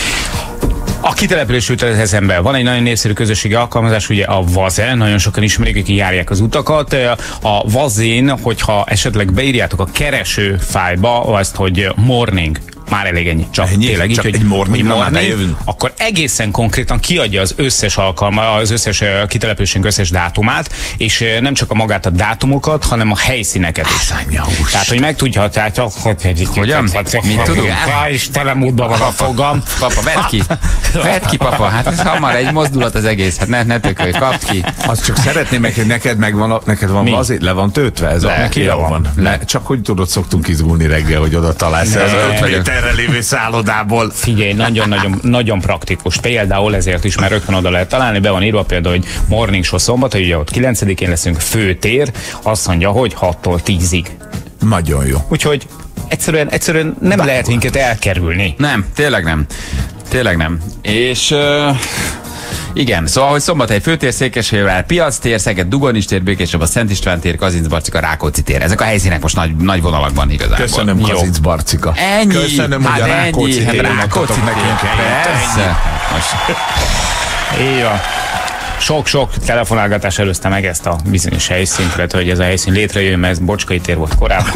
A kitelepülés jut eszembe. Van egy nagyon népszerű közösségi alkalmazás, ugye a Vazen, nagyon sokan ismerik, akik járják az utakat. A Vazén, hogyha esetleg beírjátok a kereső fájlba azt, hogy morning, már elég ennyi. Csak Ennyi? tényleg így, Csak hogy egy morningra már bejövünk? akkor egészen konkrétan kiadja az összes az összes kitelepülésünk összes dátumát, és nem csak a magát a dátumokat, hanem a helyszíneket is. Tehát, hogy megtudhatjátok, hogy Hogyan? Mit tudunk? És telemútban van a fogam. Papa, vedd ki. Vedd ki, papa. Hát ez hamar egy mozdulat az egész. Hát ne tökölj, kapd ki. Azt csak szeretném, hogy neked van Mi? azért le van töltve ez a... Neki le van. Csak hogy tudod, szoktunk izgulni reggel, hogy oda találsz az 5 méterre lévő szállodából. Figyelj, nagyon praktikus. Például ezért is, mert rögtön oda lehet találni, be van írva például, hogy Morning Show szombat, hogy ugye ott 9-én leszünk, főtér, azt mondja, hogy 6-tól 10-ig. Nagyon jó. Úgyhogy egyszerűen nem lehet minket elkerülni. Nem, tényleg nem. Tényleg nem. És... igen, szóval, hogy Szombathely főtér, Székesfehérvár, Piactér, Szeged, Dugonis tér, Békéscsaba, a Szent István tér, Kazincbarcika, Rákóczi tér. Ezek a helyszínek most nagy vonalakban igazából. Köszönöm, Jó. Kazinc Barcika. Ennyi. Köszönöm, hogy a Rákóczi ennyi. Hát téren Rákóczi adtatok nekünk helyet. Persze. Most. Így van. Sok telefonálgatás előzte meg ezt a bizonyos helyszínt, illetve hogy ez a helyszín létrejöjjön, mert ez Bocskai tér volt korábban.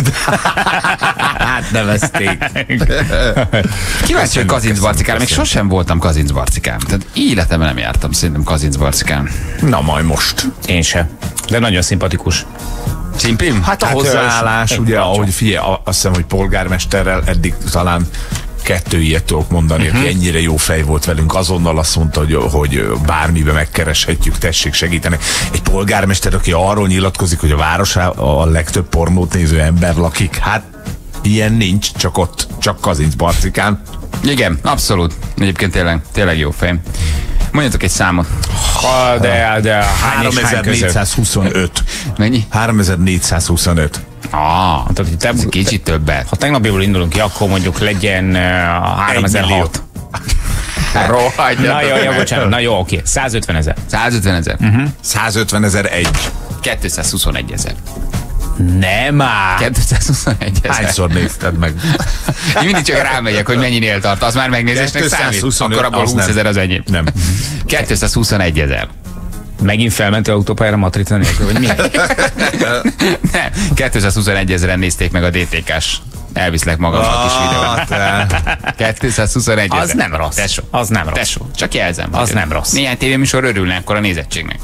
Hát nevezték. Kíváncsi, hogy Kazincbarcikára. Még sosem voltam Kazincbarcikán. Tehát életemben nem jártam szerintem Kazincbarcikán. Na majd most. Én se. De nagyon szimpatikus. Csimpim? Hát a hozzáállás, ugye, ahogy figyelj, azt hiszem, hogy polgármesterrel eddig talán 2 ilyet tudok mondani, aki ennyire jó fej volt velünk, azonnal azt mondta, hogy bármibe megkereshetjük, tessék segíteni. Egy polgármester, aki arról nyilatkozik, hogy a városában a legtöbb pornót néző ember lakik, hát ilyen nincs, csak Kazincbarcikán. Igen, abszolút. Egyébként tényleg jó fej. Mondjatok egy számot. De hány és hány között? 3425. Mennyi? 3425. Tehát, hogy Ez kicsit többet. ha tegnapiból indulunk ki, akkor mondjuk legyen 3006. Rohadjatok Na jó, meg. bocsánat, na jó, oké. 150 000. 150 000. 150 001. 221 000. Nem már. 221 000. Hányszor nézted meg? Én mindig csak rámegyek, hogy mennyinél tart. Az már megnézésnek számít. 225, Akkor abból az 20 nem. 000 az enyém. Nem. 221 000. Megint felmentél autópályára matrica nélkül, vagy mi? Nem. 221 000-en nézték meg a DTK-s Elviszlek magam a kis videót. 221 000. Az nem rossz. Tesó. Az nem rossz. Tesó. Csak jelzem. Az nem rossz. Néhány tévéműsor örülne akkor a nézettségnek.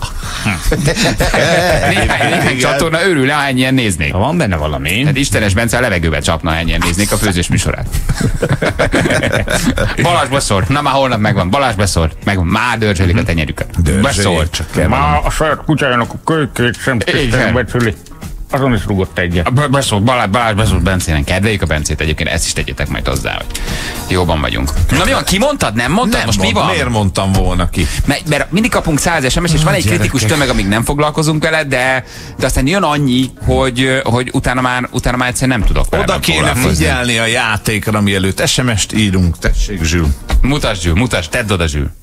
Néhány csatorna örülne, ha ennyien néznék. Van benne valami. Hát Istenes Bence a levegőbe csapna, ha ennyien néznék a főzős műsorát. Balázs beszólt. Na már holnap megvan. Balázs beszólt. Megvan. Már dörzsölik a tenyerüket. Beszólt. Már a saját kutyájának a kölykét sem becsüli. Azon is rúgott egyet. Beszólt, Balázs beszólt Bencének. Kedveljük a Bencét egyébként, ezt is tegyétek majd hozzá, hogy jóban vagyunk. Na mi van, ki mondtad? Nem mondtad? Nem most mond, mi van? miért mondtam volna ki? Mert mindig kapunk 100 SMS, és van egy kritikus tömeg, amíg nem foglalkozunk vele, de aztán jön annyi, hogy utána már egyszerűen nem tudok vele. Oda kéne figyelni a játékra, mielőtt SMS-t írunk. Tessék, Zsül. Mutasd, tedd oda, Zsül.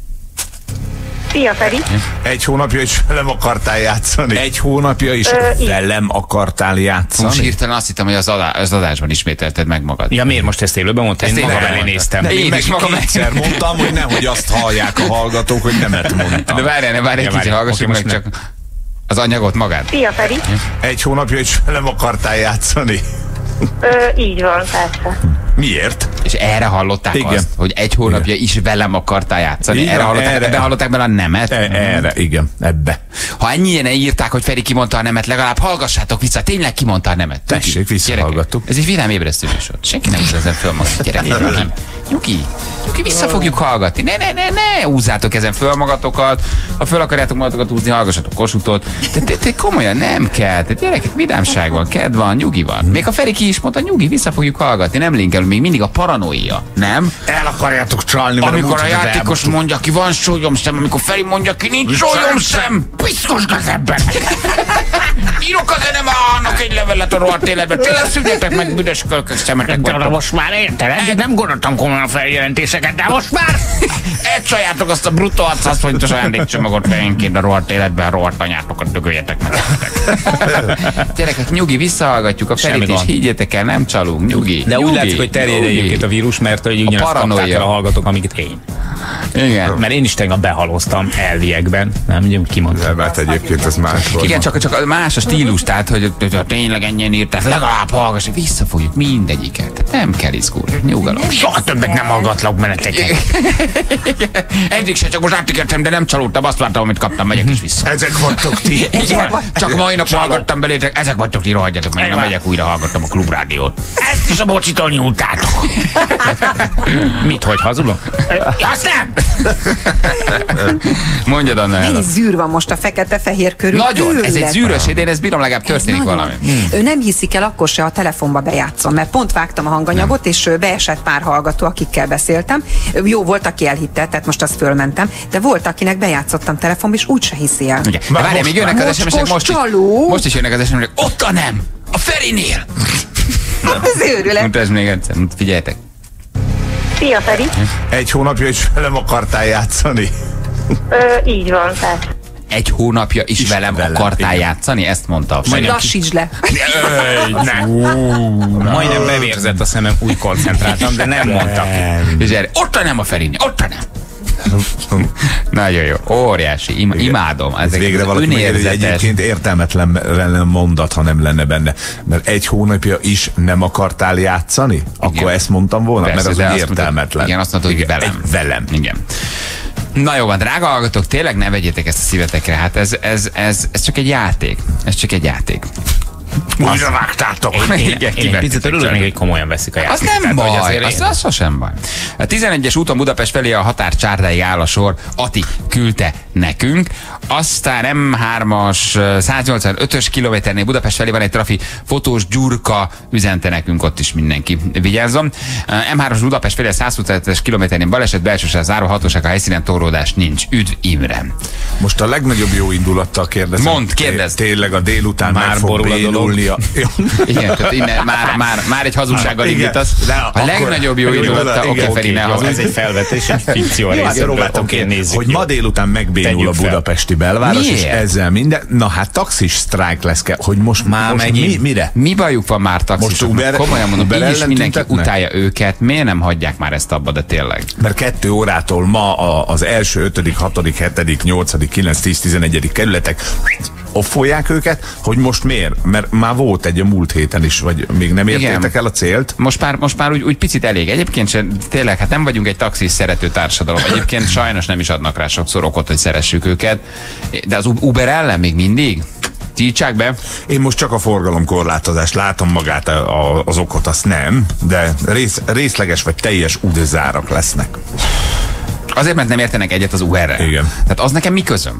Szia, Feri. Egy hónapja is velem akartál játszani. Egy hónapja is velem akartál játszani. Most hirtelen azt hittem, hogy az adásban ismételted meg magad. Ja, miért most ezt élőben mondtad? Én magam elé néztem. Én is magam egyszer mondtam, hogy nehogy azt hallják a hallgatók, hogy nemet mondtam. De várjál egy kicsit, hallgassuk meg csak az anyagot magát. Szia, Feri. Egy hónapja is velem akartál játszani. Így van, persze. Miért? És erre hallották igen. Azt, hogy egy hónapja is velem akartál játszani. Igen, Ebbe hallották bele a nemet? Erre, igen, ebbe. Ha ennyien írták, hogy Feri kimondta a nemet, legalább hallgassátok vissza, tényleg kimondta a nemet. Tessék, visszahallgattuk. Ez egy vidámébresztő műsor. Senki nem ezen föl magát, gyerekek. Nyugi, vissza fogjuk hallgatni. Ne húzzátok ezen föl magatokat. Ha föl akarjátok magatokat húzni, hallgassatok Kossuthot. De komolyan nem kell. De gyerekek, vidámság van, kedv van, nyugi van. Még a Feri ki is mondta, nyugi, vissza fogjuk hallgatni. Nem linkelünk, még mindig a paranoia. Nem? El akarjátok csalni. Amikor a játékos mondja ki, van sólyomszem, amikor Feri mondja ki, nincs sólyomszem. Piszkos gazebben. Írok a zene annak egy levelet a rohadt életben. Tényleg szűnjetek meg, büdös kölkök szemetek De vagytok. most már érted? Eddig nem gondoltam komolyan a feljelentéseket, de most már Elcsaljátok azt a bruttó 600 forintos ajándékcsomagot fejenként a rohadt életben, a rohadt anyátokat dögöljetek meg. Gyerekek, nyugi, visszahallgatjuk a Ferit, és higgyétek el, nem csalunk, nyugi. De úgy látszik, hogy terjed egyébként a vírus, mert hogy ugyanazt kapták el a hallgatók, amiket én. Igen. Mert én is tegnap behaloztam elviekben. Nem, ugye kimondtam. Hát egyébként ez más volt. Igen, csak más a stílus, tehát, hogy tényleg ennyien írták, legalább hallgass, vissza fogjuk mindegyiket. Tehát nem kell izgulni, nyugalom. Soha többet nem hallgatlak meneteket. Eddig se, csak most átikértem, de nem csalódtam, azt vártam, amit kaptam, megyek is vissza. Ezek vagytok ti. Igen, csak mai nap hallgattam belétek, ezek vagytok ti, rohadjatok meg, nem megyek újra, hallgattam a Klubrádiót. Ezt is a bocsitól nyúltátok. Mit, hogy hazudok? Azt nem! Mondjad, Anna. Mennyi zűr van most a fekete-fehér körül? Nagyon, ez egy Őrület. zűrös idén, ez bírom, legalább történik valami. Ő nem hiszik el, akkor se a telefonba bejátszom, mert pont vágtam a hanganyagot, és beesett pár hallgató, akikkel beszéltem. Jó, volt, aki elhitte, tehát most azt fölmentem, de volt, akinek bejátszottam telefonba, és úgyse hiszi el. Igen. Várjál, még jönnek az SMS-ek most is jönnek az SMS-ek. Ott a nem! A Ferinél! Ez őrület. Mutasd még egyszer, figyeljetek. Szia, Feri. Egy hónapja is velem akartál játszani. Így van, persze. Egy hónapja is velem akartál játszani? Ezt mondta a Feri. Lassítsd le. Majdnem bevérzett a szemem, úgy koncentráltam, de nem mondta ki. És erre, ott a nem a Ferinél, ott a nem! Nagyon jó, óriási, imádom. Ez végre valaki megérzi, egyébként értelmetlen mondat, ha nem lenne benne. Mert egy hónapja is nem akartál játszani? Akkor Igen. ezt mondtam volna? Persze, mert az úgy értelmetlen. Mondtad, igen, azt mondtad, hogy velem. Velem. Igen. Na jó van, drága hallgatók, tényleg ne vegyétek ezt a szívetekre. Hát ez csak egy játék. Ez csak egy játék. Újra vágtátok. Én egy picit örülök, hogy komolyan veszik a játékot. Az nem baj, az sosem baj. A 11-es úton Budapest felé a határ Csárdáig áll a sor, Ati küldte nekünk. Aztán M3-as 185-ös kilométernél Budapest felé van egy trafi, fotós Gyurka üzente nekünk, ott is mindenki vigyázzon. M3-as Budapest felé a 127-es kilométernél baleset, belsőség záró hatóság, a helyszínen torlódás nincs. Üdv Imre. Most a legnagyobb jó indulattal kérdezem. Mondd, kérdezd. Tényleg a délután Már meg fog borul a dolog. Igen, tehát innen már egy hazugsággal indítasz. A legnagyobb jó indulattal, oké, Feri, ne hazudj. Ez egy felvetés, egy fikció részről. Hogy ma délután megbénul a budapesti belváros, Miért? és ezzel minden. Na hát taxis sztrájk lesz kell, hogy most megint. mire? Mi bajuk van már taxisoknak? Komolyan mondom, Uber így is ellen mindenki tüntetnek? utálja őket. Miért nem hagyják már ezt abba, de tényleg? Mert 2 órától ma az első 5., 6., 7., 8., 9., 10., 11. kerületek offolják őket, hogy most miért? Mert már volt egy a múlt héten is, vagy még nem értétek el a célt? Most már úgy picit elég. Egyébként sem, tényleg, hát nem vagyunk egy taxis szerető társadalom. Egyébként sajnos nem is adnak rá sokszor okot, hogy szeressük őket. De az Uber ellen még mindig? Tiltsák be? Én most csak a forgalomkorlátozást látom, magát az okot, azt nem, de részleges vagy teljes UD-zárak lesznek. Azért, mert nem értenek egyet az Uberrel. Igen. Tehát az nekem mi közöm?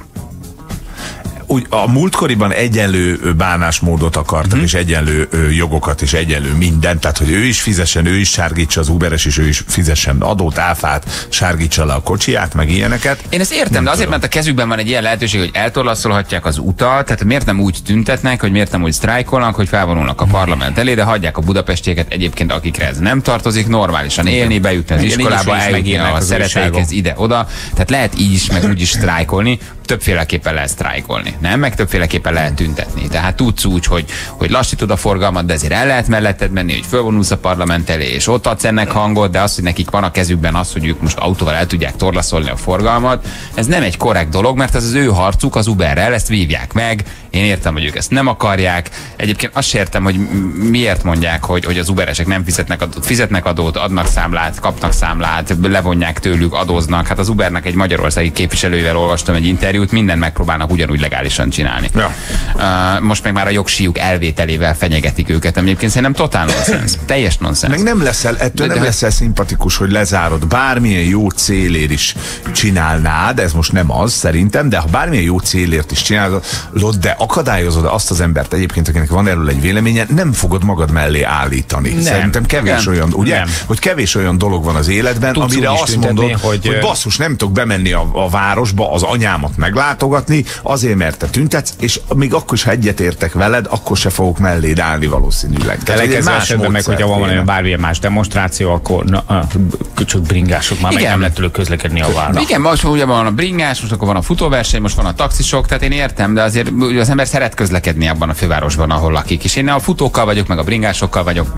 Úgy, a múltkoriban egyenlő bánásmódot akartak, és egyenlő jogokat, és egyenlő mindent, tehát hogy ő is fizessen, ő is sárgítsa, az Uberes is, ő is fizessen adót, áfát, sárgítsa le a kocsiját, meg ilyeneket. Én ezt értem, de azért, mert a kezükben van egy ilyen lehetőség, hogy eltorlaszolhatják az utat, tehát miért nem úgy tüntetnek, hogy miért nem úgy sztrájkolnak, hogy felvonulnak a parlament elé, de hagyják a budapestieket egyébként, akikre ez nem tartozik, normálisan élni, bejutni az iskolába, eljutni a szeretteikhez ide-oda, tehát lehet így is, meg úgy is sztrájkolni. Többféleképpen lehet sztrájkolni, nem? Meg többféleképpen lehet tüntetni. Tehát tudsz úgy, hogy lassítod a forgalmat, de ezért el lehet melletted menni, hogy fölvonulsz a parlament elé, és ott adsz ennek hangot, de az, hogy nekik van a kezükben az, hogy ők most autóval el tudják torlaszolni a forgalmat, ez nem egy korrekt dolog, mert ez az ő harcuk az Uberrel, ezt vívják meg. Én értem, hogy ők ezt nem akarják. Egyébként azt sem értem, hogy miért mondják, hogy az Uberesek nem fizetnek adót, adnak számlát, kapnak számlát, levonják tőlük, adóznak. Hát az Ubernek egy magyarországi képviselővel olvastam egy interjút, mindent megpróbálnak ugyanúgy legálisan csinálni. Ja. Most meg már a jogsíjuk elvételével fenyegetik őket. Egyébként szerintem totál nonsens. Teljes nonsens. Meg nem leszel, ettől nem leszel szimpatikus, hogy lezárod. Bármilyen jó célért is csinálnád, ez most nem az szerintem, de ha bármilyen jó célért is csinálod, de akadályozod azt az embert egyébként, akinek van erről egy véleménye, nem fogod magad mellé állítani. Nem. Szerintem kevés olyan, ugye? Nem. Hogy kevés olyan dolog van az életben, tudsz amire azt mondod, hogy basszus, nem tudok bemenni a városba, az anyámat meglátogatni, azért, mert te tüntetsz, és még akkor is, ha egyetértek veled, akkor se fogok melléd állni valószínűleg. Telekező esetben meg, hogyha van valami bármilyen más demonstráció, akkor csak bringások már meg nem lehet tőle közlekedni a várra. Igen, most ugye van a bringás, most akkor van a futóverseny, most van a taxisok, tehát én értem, de azért az ember szeret közlekedni abban a fővárosban, ahol lakik. És én a futókkal vagyok, meg a bringásokkal vagyok,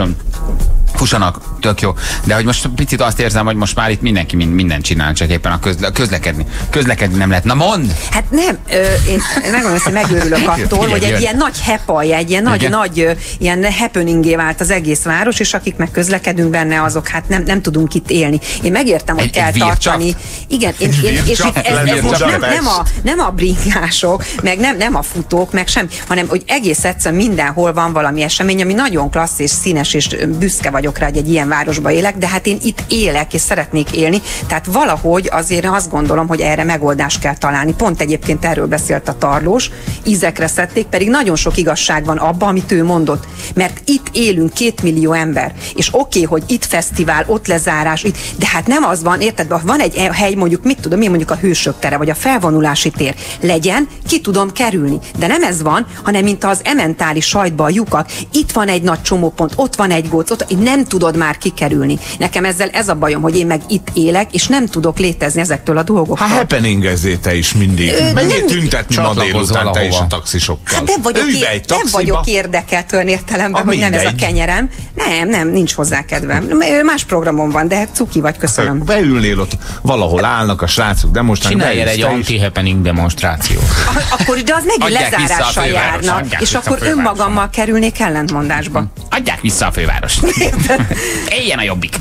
fussanak, tök jó. De hogy most picit azt érzem, hogy most már itt mindenki mindent csinál, csak éppen a közlekedni nem lehet. Na mondd! Hát nem, én megmondom, hogy megőrülök attól, hogy egy ilyen nagy hepalja, egy ilyen nagy ilyen happeningé vált az egész város, és akik meg közlekedünk benne, azok hát nem tudunk itt élni. Én megértem, hogy kell tartani. Igen, és ez most nem a bringások, meg nem a futók, meg sem, hanem hogy egész egyszerűen mindenhol van valami esemény, ami nagyon klassz és színes, és büszke vagyok rá, hogy egy ilyen városba élek, de hát én itt élek, és szeretnék élni, tehát valahogy azért azt gondolom, hogy erre megoldást kell találni. Pont egyébként erről beszélt a Tarlós, ízekre szedték, pedig nagyon sok igazság van abban, amit ő mondott. Mert itt élünk 2 millió ember, és oké, hogy itt fesztivál, ott lezárás, de hát nem az van, érted? Van egy hely, mondjuk, mit tudom, mi mondjuk a Hősök tere, vagy a Felvonulási tér. Legyen, ki tudom kerülni. De nem ez van, hanem mint az ementáli sajtba a lyukak. Itt van egy nagy csomópont, ott van egy góc, ott nem tudod már kikerülni. Nekem ezzel ez a bajom, hogy én meg itt élek, és nem tudok létezni ezektől a dolgoktól. Hát happeningezzé te is mindig. Menjél tüntetni ma délután te is a taxisokkal. Hát nem vagyok érdekelt olyan értelemben, hogy nem ez a kenyerem. Nem, nincs hozzá kedvem. Más programom van, de cuki vagy, köszönöm. Beülnél ott, valahol állnak a srácok demonstrálni. Csinálj egy anti-happening demonstráció. Akkor de az megint lezárással járna, és akkor önmagammal kerülnék ellentmondásba. Adják vissza a fővárost. Éljen a Jobbik.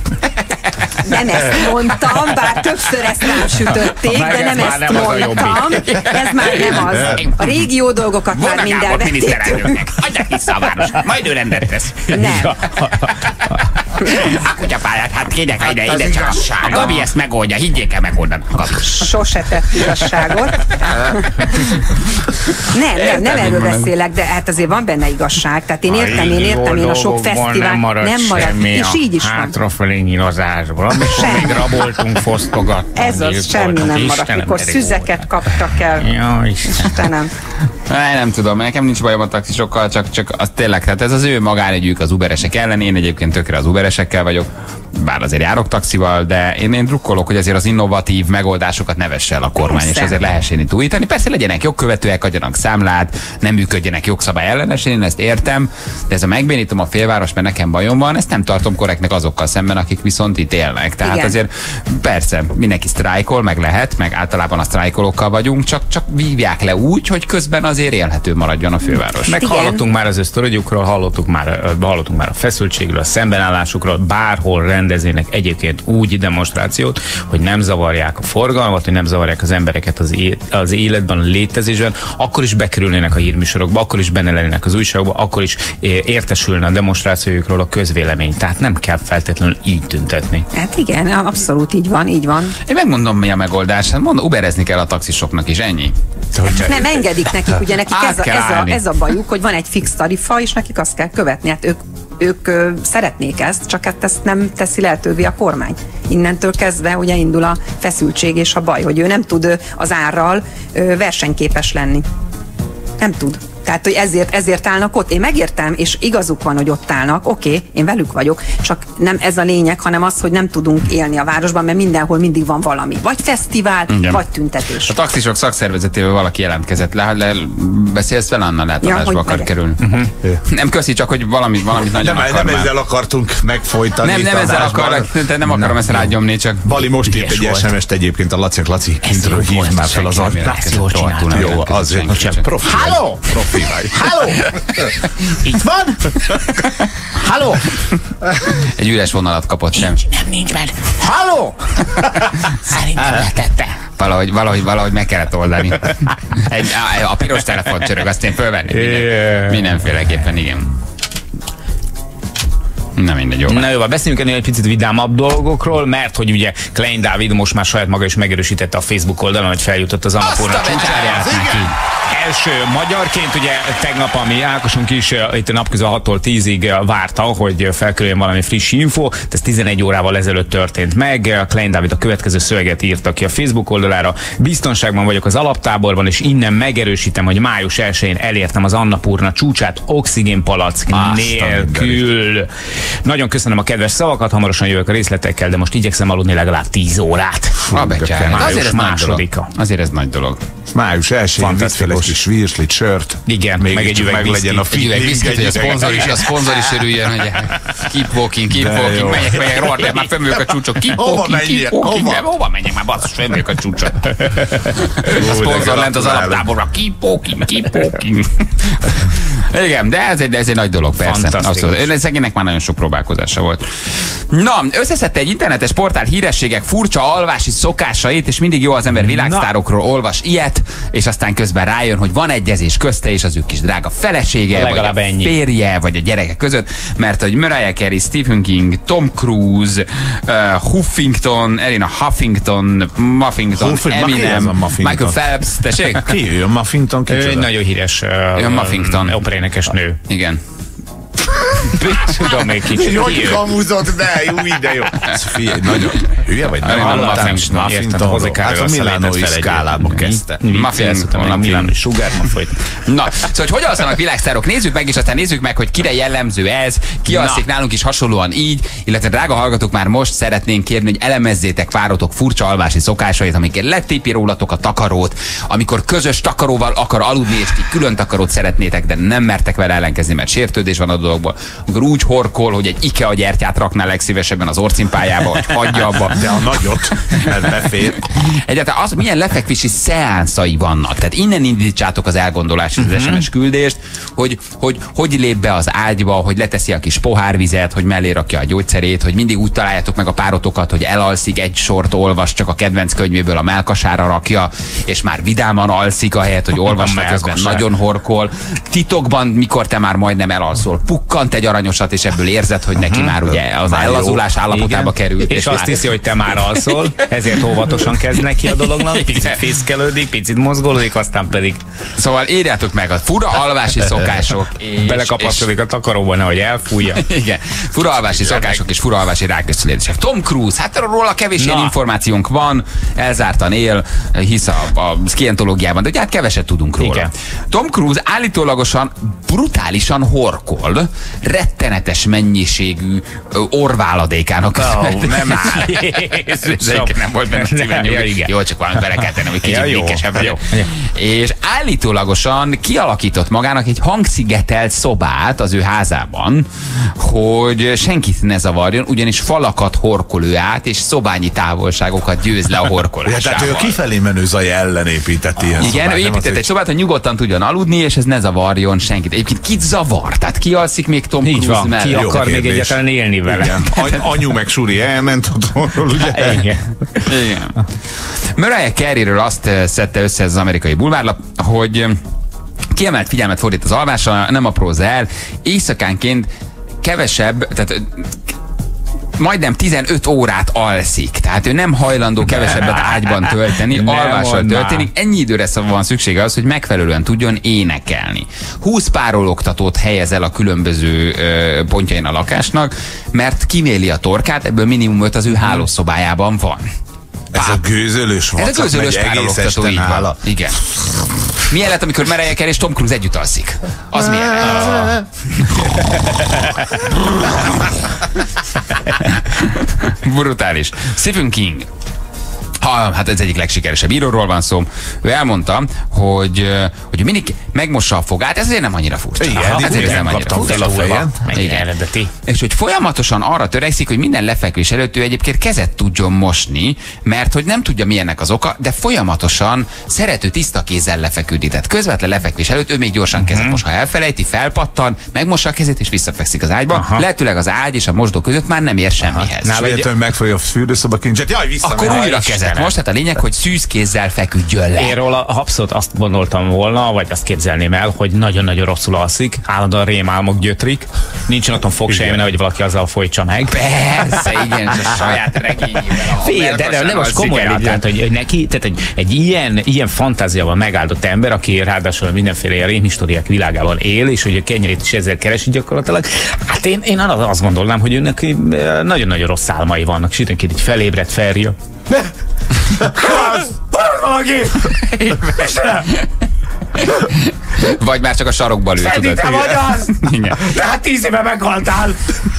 Nem ezt mondtam, bár többször ezt nem sütötték, de nem ezt mondtam. Ez már nem az. A régió dolgokat már minden vették. Adják vissza a város, majd ő rendet tesz. Nem. A kutyapályát, hát kények ide csak. A Gabi ezt megoldja, higgyék el, megoldanak. Sose tett igazságot. Nem erről beszélek, de hát azért van benne igazság. Tehát én értem, én a sok fesztivál nem marad. És így is van. Hátrafelé nyilazásból, amikor még raboltunk, fosztogattunk. Ez az semmi nem maradt, mikor szüzeket kaptak el. Ja, Istenem. Nem tudom, nekem nincs bajom a taxisokkal, csak az tényleg, tehát ez az ő magánügyük az uberesek ellen, én egyébként tökre az uberesekkel vagyok. bár azért járok taxival, de én drukkolok, hogy azért az innovatív megoldásokat ne vesse el a kormány, és azért lehessen itt újítani. Persze legyenek jogkövetőek, adjanak számlát, nem működjenek jogszabály ellenesen, én ezt értem, de ez a megbénítom a félváros, mert nekem bajom van, ezt nem tartom korrektnek azokkal szemben, akik viszont itt élnek. Tehát igen. Azért persze mindenki sztrájkol, meg lehet, meg általában a sztrájkolókkal vagyunk, csak vívják le úgy, hogy közben azért élhető maradjon a főváros. Meg hallottunk már az sztoriukról, hallottunk már a feszültségről, a szembenállásukról, bárhol rendeznének egyébként úgy demonstrációt, hogy nem zavarják a forgalmat, hogy nem zavarják az embereket az életben, a létezésben, akkor is bekerülnének a hírműsorokba, akkor is benne lennének az újságokba, akkor is értesülne a demonstrációjukról a közvélemény. Tehát nem kell feltétlenül így tüntetni. Hát igen, abszolút így van, így van. Én megmondom, mi a megoldás. Hát mondom, uberezni kell a taxisoknak is, ennyi. Nem engedik nekik, ugye nekik ez a bajuk, hogy van egy fix tarifa, és nekik azt kell követni. Hát ők szeretnék ezt, csak hát ezt nem teszi lehetővé a kormány. Innentől kezdve ugye indul a feszültség és a baj, hogy ő nem tud az árral versenyképes lenni. Nem tud. Tehát, hogy ezért állnak ott. Én megértem, és igazuk van, hogy ott állnak. Oké, én velük vagyok, csak nem ez a lényeg, hanem az, hogy nem tudunk élni a városban, mert mindenhol mindig van valami. Vagy fesztivál, igen, vagy tüntetés. A taxisok szakszervezetéből valaki jelentkezett. Beszélsz vele, Anna, lehet adásba akar kerülni. Nem köszi, csak hogy valamit nagyon akar. Nem ezzel akartunk megfojtani. Nem ezzel akarok, nem akarom ezt rágyomni, csak... Bali most írt egy SMS-t egyébként a Laci, kintről hívd már fel az arcát. Jó, azért. Halló! Halló! Itt van? Halló! Egy üres vonalat kapott sem. Nincs meg. Halló! Szerintem letette. Valahogy meg kellett oldani. A piros telefon csörög, azt én fölvenni. Mindenféleképpen, igen. Na mindegy, jó. Na jó, beszéljünk ennél egy picit vidámabb dolgokról, mert hogy ugye Klein Dávid most már saját maga is megerősítette a Facebook oldalon, hogy feljutott az Annapurna csúcsájára neki. Első magyarként, ugye tegnap, ami Ákosunk is itt a napközben 6-tól 10-ig várta, hogy felkerüljön valami friss info, de ez 11 órával ezelőtt történt meg. Klein Dávid a következő szöveget írta ki a Facebook oldalára. Biztonságban vagyok az alaptáborban, és innen megerősítem, hogy május 1-én elértem az Annapurna csúcsát oxigénpalack nélkül. Nagyon köszönöm a kedves szavakat, hamarosan jövök a részletekkel, de most igyekszem aludni legalább 10 órát. Azért ez másodika. Azért ez nagy dolog. Május 1-én vitt fel egy kis virslit, sört. Igen, meg egy üveg legyen a viszkit, hogy a szponzor is örüljön, hogy keep walking, megyek, rohadt, már fölmegyek a csúcsok, keep walking, hova menjek már, basszus, fölmegyek a csúcsot. A szponzor lent az alaptáborra, keep walking. Igen, de ez egy nagy dolog, persze. Szegénynek már nagyon sok próbálkozása volt. Na, összeszedte egy internetes portál hírességek furcsa alvási szokásait, és mindig jó az ember világsztárokról olvas ilyet, és aztán közben rájön, hogy van egyezés közte és az ő kis drága felesége, vagy a férje, vagy a gyereke között, mert hogy Mariah Carey, Stephen King, Tom Cruise, Huffington, Elena Huffington, Muffington, Eminem, Michael Phelps, tessék? Ki ő a Muffington? Ő egy nagyon híres operénekes nő. Igen. Tudom még kicsit. Hogy kamuzott be, de jó. Figyelj, nagyon hülye vagy? Nem hallottam. Muffington. Hát a milánói szkálába kezdte. A milánói sugárban folyt. Na, szóval hogy hogyan alszanak világsztárok? Nézzük meg, és aztán nézzük meg, hogy kire jellemző ez, ki alszik nálunk is hasonlóan így, illetve drága hallgatók, már most szeretnénk kérni, hogy elemezzétek párotok furcsa alvási szokásait, amikor letépi rólatok a takarót, amikor közös takaróval akar aludni, és ti külön takarót szeretnétek, de nem mertek vele ellenkezni, mert sértődés van a dologból. Amikor úgy horkol, hogy egy IKEA gyertyát rakná legszívesebben az orcimpájába, vagy hagyja abba. De a nagyot, ez befér. Egyáltalán az, milyen lefekvési szeánszai vannak. Tehát innen indítsátok az elgondolást, az SMS küldést, hogy lép be az ágyba, hogy leteszi a kis pohárvizet, hogy mellé rakja a gyógyszerét, hogy mindig úgy találjátok meg a párotokat, hogy elalszik, egy sort olvas, csak a kedvenc könyvéből a mellkasára rakja, és már vidáman alszik, ahelyett, hogy olvasnak, közben nagyon horkol. Titokban, mikor te már majdnem elalszol, pukkant egy aranyosat, és ebből érzed, hogy neki már ugye az ellazulás állapotába került. És azt hiszi, hogy te már alszol, ezért óvatosan kezd neki a dolognak, picit fészkelődik, picit mozgolódik, aztán pedig... Szóval írjátok meg a fura alvási szokások. Belekapaszkodik a takaróba, nehogy elfújja. Igen, fura alvási szokások és fura alvási ráközszülések. Tom Cruise, hát róla kevés ilyen információnk van, elzártan él, hisz a szkientológiában, de ugye hát keveset tudunk róla. Igen. Tom Cruise állítólagosan brutálisan horkol, rettenetes mennyiségű orváladékának. Nem áll. Nem volt benne szíven. Jó, csak valamit bele kell tennem, hogy kicsit békesebb vagyok. És állítólagosan kialakított magának egy hangszigetelt szobát az ő házában, hogy senkit ne zavarjon, ugyanis falakat horkol ő át, és szobányi távolságokat győz le a horkolásával. Tehát ő a kifelé menő zaj ellen épített ilyen igen, szobát. ő épített egy szobát, hogy nyugodtan tudjon aludni, és ez ne zavarjon senkit. Egyébként kit zavar? Tehát ki alszik még Tom Cruise mellett? Ki akar még egyáltalán élni vele? Igen. Anyu meg Suri elment otthonról, ugye? Igen. Mariah Careyről azt szedte össze ez az amerikai bulvárlap, hogy kiemelt figyelmet fordít az alvásra, nem aprózza el, éjszakánként kevesebb, tehát majdnem 15 órát alszik, tehát ő nem hajlandó kevesebbet ágyban tölteni, alvással tölteni, ennyi időre van szüksége az, hogy megfelelően tudjon énekelni. 20 párologtatót helyez el a különböző pontjain a lakásnak, mert kiméli a torkát, ebből minimum 5 az ő hálószobájában van. Ez a gőzölős vacak. Ez a gőzölős párologtató, így van. Igen. Milyen lett, amikor Mariah Carey és Tom Cruise együtt alszik? Az milyen lett? Brutális. Stephen King. Hát ez egyik legsikeresebb íróról van szó. Ő elmondta, hogy mindig megmossa a fogát, ez azért nem annyira furcsa. Igen, ezért nem annyira furcsa. Mennyire eredeti. És hogy folyamatosan arra törekszik, hogy minden lefekvés előtt ő egyébként kezet tudjon mosni, mert hogy nem tudja milyennek az oka, de folyamatosan szerető tiszta kézzel lefeküdni. Tehát közvetlen lefekvés előtt ő még gyorsan kezet mos. Ha elfelejti, felpattan, megmossa a kezét és visszafekszik az ágyba. Lehetőleg az ágy és a mosdó között már nem ér semmihez. Nála megfogja a fürdőszoba kincset, jaj, akkor újra kezet most, tehát a lényeg, hogy szűz kézzel feküdjön le. Én róla abszolút azt gondoltam volna, vagy azt képzelném el, hogy nagyon-nagyon rosszul alszik, állandóan rémálmok gyötrik, nincsen otthon fogsejmene, hogy valaki azzal folytsa meg. Persze, igen, és a saját regényével. De nem most komolyan, tehát, hogy neki, tehát egy ilyen fantáziával megáldott ember, aki ráadásul mindenféle rémhistóriák világában él, és hogy a kenyerét is ezzel keresi gyakorlatilag. Hát én azt gondolnám, hogy őnek nagyon-nagyon rossz álmai vannak, és időnként így felébredt, felrja. Vagy már csak a sarokba lő, tudod? Te vagy az! De hát 10 éve meghaltál!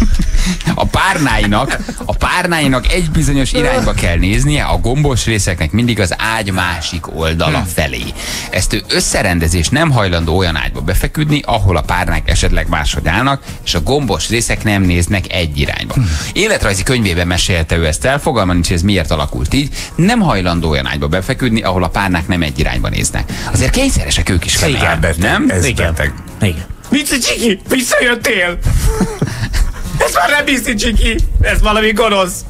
A párnáinak egy bizonyos irányba kell néznie, a gombos részeknek mindig az ágy másik oldala felé. Ezt ő összerendezés nem hajlandó olyan ágyba befeküdni, ahol a párnák esetleg máshogy állnak, és a gombos részek nem néznek egy irányba. Életrajzi könyvében mesélte ő ezt el, fogalma nincs, ez miért alakult így. Nem hajlandó olyan ágyba befeküdni, ahol a párnák nem egy irányba néznek. Azért kényszeresek ők is fel. Nem? Ez beteg. Igen. Vici Csiki, visszajöttél! Ez már nem Vici Csiki, ez valami gonosz.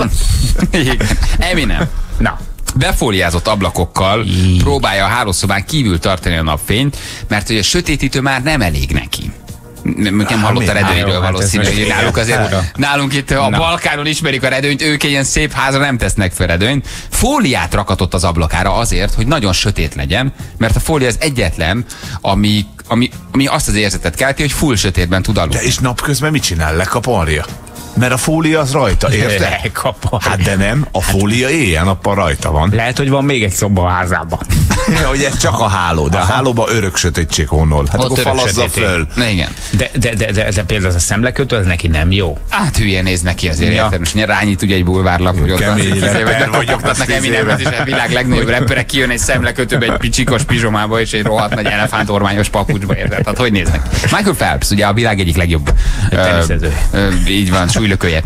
Eminem. Na. Befóliázott ablakokkal próbálja a hálószobán kívül tartani a napfényt, mert hogy a sötétítő már nem elég neki. Nem hallott a redőnyről valószínűleg. Nálunk itt a Balkánon ismerik a redőnyt, ők egy ilyen szép házra nem tesznek fel redőnyt. Fóliát rakatott az ablakára azért, hogy nagyon sötét legyen, mert a fólia az egyetlen, ami azt az érzetet kelti, hogy full sötétben tud aludni. De és napközben mit csinál? Lekaparja? Mert a fólia az rajta, érted? Hát de nem, a fólia éjjel-nappal rajta van. Lehet, hogy van még egy szoba a házában. Ja, hogy ez csak a háló, de a hálóban örök sötétség honol. Hát ott akkor falazza föl. Na igen. De például az a szemlekötő, az neki nem jó. Hát hülye néz neki azért, érted? Most rányít ugye egy bulvárlap, hogy ott vagyoktatnak Eminemet, és a világ legnagyobb rappere kijön egy szemlekötőbe, egy picsikos pizsomába, és egy rohadt nagy elefántormányos papucsba, érted? Hát hogy néznek? Michael Phelps, ugye a világ egyik legjobb így van, súlylökője.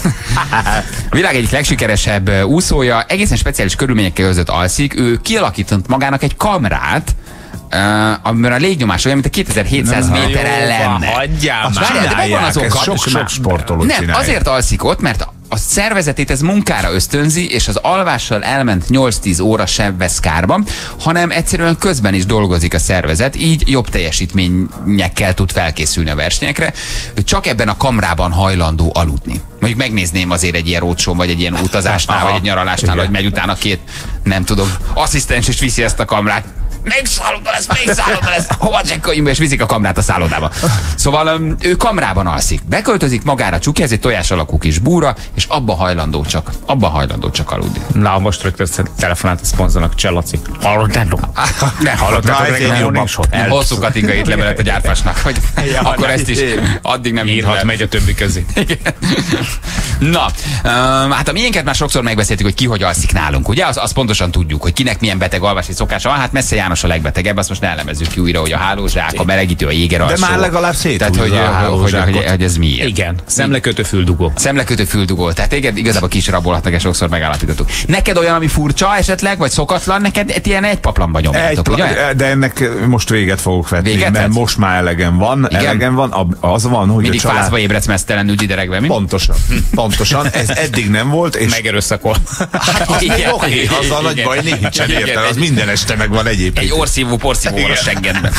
A világ egyik legsikeresebb úszója, egészen speciális körülmények között alszik, ő kialakított magának egy kamrát, amiben a légnyomás olyan, mint a 2700 méteren lenne. Hagyjál már! De megvan az oka. Sok sportoló nem, csinálja. azért alszik ott, mert a szervezetét ez munkára ösztönzi, és az alvással elment 8-10 óra sem vesz kárba, hanem egyszerűen közben is dolgozik a szervezet, így jobb teljesítményekkel tud felkészülni a versenyekre. Ő csak ebben a kamrában hajlandó aludni. Mondjuk megnézném azért egy ilyen roadshow, vagy egy ilyen utazásnál, vagy egy nyaralásnál, hogy megy utána két, nem tudom, asszisztens is viszi ezt a kamrát. melyik szálloda lesz, hova csekkoljunk, és viszik a kamrát a szállodába. Szóval ő kamrában alszik, beköltözik magára csukja, ez egy tojás alakú kis búra, és abban hajlandó csak aludni. Na, most rögtön telefonált a szponzornak, Cselaci. Hallottátok? Ne hallottátok, hosszú katinga itt levelet a gyárfásnak, hogy akkor ezt is addig nem írhat, megy a többi közé. Na, hát a miénket már sokszor megbeszéltük, hogy ki hogy alszik nálunk, ugye? Azt pontosan tudjuk, hogy kinek milyen beteg alvási szokása van. Hát Messze János a legbetegebb, azt most ne elemezzük ki újra, hogy a hálózsák, a melegítő, a jéger alsó. De már legalább széthúzza a hálózsákot. Hogy ez miért? Igen, szemlekötő füldugó. Szemlekötő füldugó. Tehát téged igazából ki is rabolhatnak, és sokszor megállapítottuk. Neked olyan, ami furcsa esetleg, vagy szokatlan, neked ilyen egy paplanba nyomjátok, ugye? De ennek most véget fogok vetni, mert most már elegem van. Igen? Elegem van, az van, hogy mindig a család... fázba ébredsz mesztelenül dideregve, mi? Pontosan, ez eddig nem volt, és... Megerőszakol. Hát oké, azzal nagy baj nincsen, érted? Az minden este megvan egyébként. Egy orszívó, porszívó a seggedben.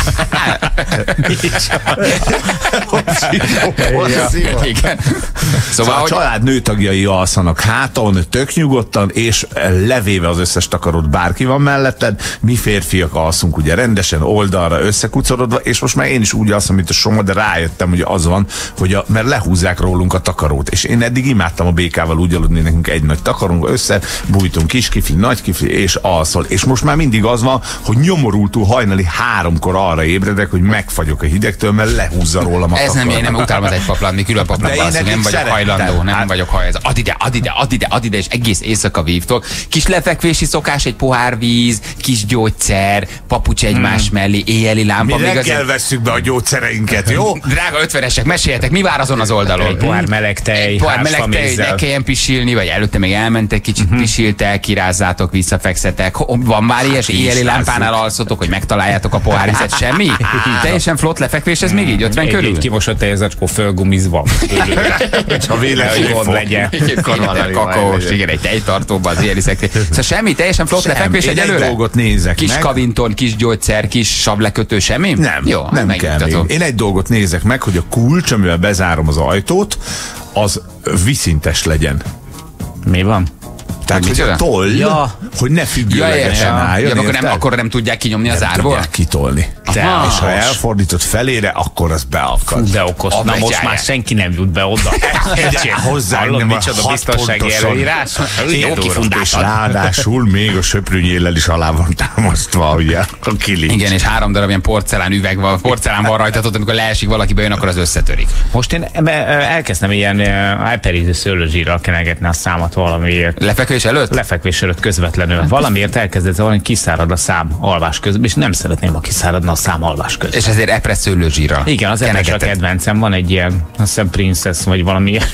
Szóval a család nőtagjai alszanak háton, tök nyugodtan, és levéve az összes takarót bárki van melletted, mi férfiak alszunk ugye rendesen, oldalra összekucorodva, és most már én is úgy alszom, mint a Soma, de rájöttem, hogy az van, hogy mert lehúzzák rólunk a takarót, és én eddig imádtam a békával úgy aludni, nekünk egy nagy takarunk, össze, bújtunk kis kifli, nagy kifli, és alszol. És most már mindig az van, hogy nyomorultul hajnali 3-kor arra ébredek, hogy megfagyok a hidegtől, mert lehúzza rólam a takarót. Ez nem, én nem utálom az egy paplan, mi külön paplanban alszunk, nem vagyok hajlandó, nem vagyok hajlandó. Add ide, és egész éjszaka vívtok. Kis lefekvési szokás, egy pohár víz, kis gyógyszer, papucs egymás mellé, éjjeli lámpa. Mi reggel vesszük be a gyógyszereinket, jó? Drága 50-esek, meséljetek, mi vár azon az oldalon? Egy pohár meleg tej, ne kelljen pisilni, vagy előtte még elmentek, kicsit pisiltek, kirázzátok, visszafekszetek. Van már ilyes éjjeli lámpánál alszotok, hogy megtaláljátok a pohárvizet, semmi? Teljesen flott lefekvés, ez még így 50 körül? Egy kimosott tejezacskó fölgumizva. Ha véletlenül legyen. Kakaós, igen, egy tejtartóban az éjjeli szekrény. Szóval semmi, teljesen flott lefekvés egyelőre? Egy dolgot nézek kis meg. Kavinton, kis gyógyszer, kis sablekötő, semmi? Nem, jó, nem kell. Én egy dolgot nézek meg, hogy a kulcs, amivel bezárom az ajtót, az vízszintes legyen. Mi van? Tehát, hogy a toll, hogy ne függőlegesen álljon. Akkor nem tudják kinyomni az árból? Tudják kitolni. És ha elfordított felére, akkor az beakad. De okos. Na most már senki nem jut be oda. Hozzánk nem micsoda biztonsági előírás. Jó kifundáltad. Ráadásul még a söprűnyéllel is alá van támasztva, ugye, a kilincs. Igen, és 3 darab ilyen porcelán üveg van, porcelán van rajta, amikor leesik valaki bejön, akkor az összetörik. Most én elkezdtem ilyen hyperiző szőlőzsírral kenegetni a számat valamiért. Lefekvés előtt? Lefekvés előtt közvetlenül. Valamiért elkezdett valami kiszárad a szám alvás közben, és nem szeretném, ha kiszáradna a szám alvás közben. És ezért epres szőlőzsírral. Igen, az epres a kedvencem. Van egy ilyen, azt hiszem Princess, vagy valami ilyen.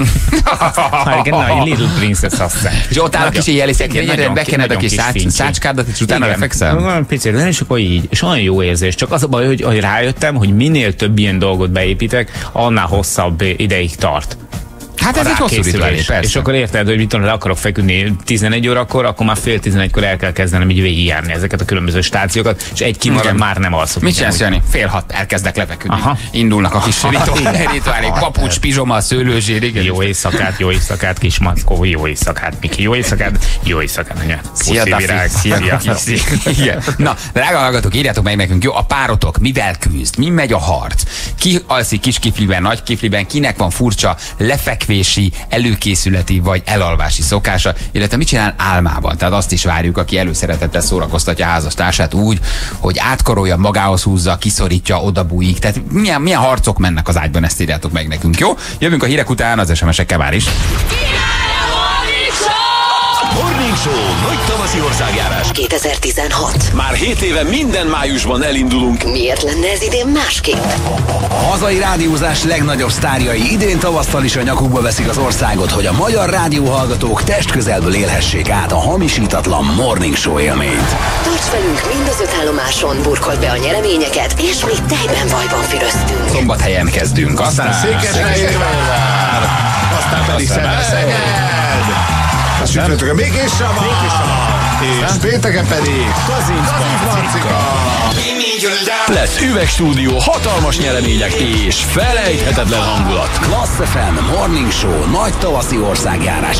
Egy Little Princess, azt hiszem. És ott áll a kis éjjeli szekrényedre, bekened a kis szácskádat, és utána lefekszel? Picit, és akkor így. És olyan jó érzés. Csak az a baj, hogy rájöttem, hogy minél több ilyen dolgot beépítek, annál hosszabb ideig tart. Hát ez egy hosszú rituálé, persze. És akkor érted, hogy mit tudom, le akarok feküdni 11 órakor, akkor már fél 11-kor el kell kezdenem így végigjárni ezeket a különböző stációkat, és egy kimarad már nem alszok. Mit csinálsz, Jani? 5:30 elkezdek lefeküdni. Indulnak a kis rituálék, papucs, pizsoma, szőlőzsír. Jó éjszakát, kis mackó, jó éjszakát, Miki, jó éjszakát, anya. Szia, na, drága hallgatók, írjátok meg nekünk, jó, a párotok mivel küzd, mi megy a harc? Ki alszik kis kifliben, nagy kifliben, kinek van furcsa lefekvési, előkészületi vagy elalvási szokása, illetve mit csinál álmában? Tehát azt is várjuk, aki előszeretettel szórakoztatja a házastársát úgy, hogy átkarolja, magához húzza, kiszorítja, odabújik. Tehát milyen harcok mennek az ágyban, ezt írjátok meg nekünk, jó? Jövünk a hírek után, az SMS-ekkel már is. Morning Show, nagy tavaszi országjárás 2016. Már 7 éve minden májusban elindulunk. Miért lenne ez idén másképp? A hazai rádiózás legnagyobb sztárjai idén tavasztal is a nyakukba veszik az országot, hogy a magyar rádióhallgatók testközelből élhessék át a hamisítatlan Morning Show élményt. Tarts velünk mind az 5 állomáson, burkold be a nyereményeket, és mi tejben vajban füröztünk. Szombathelyen kezdünk, aztán Székesfehérvár, aztán pedig Szeged. A sütőtökön Békés-Csaba, és pénteken pedig Kazincbarcika. Lesz üvegstúdió, hatalmas nyeremények és felejthetetlen hangulat. Klassz FM Morning Show nagy tavaszi országjárás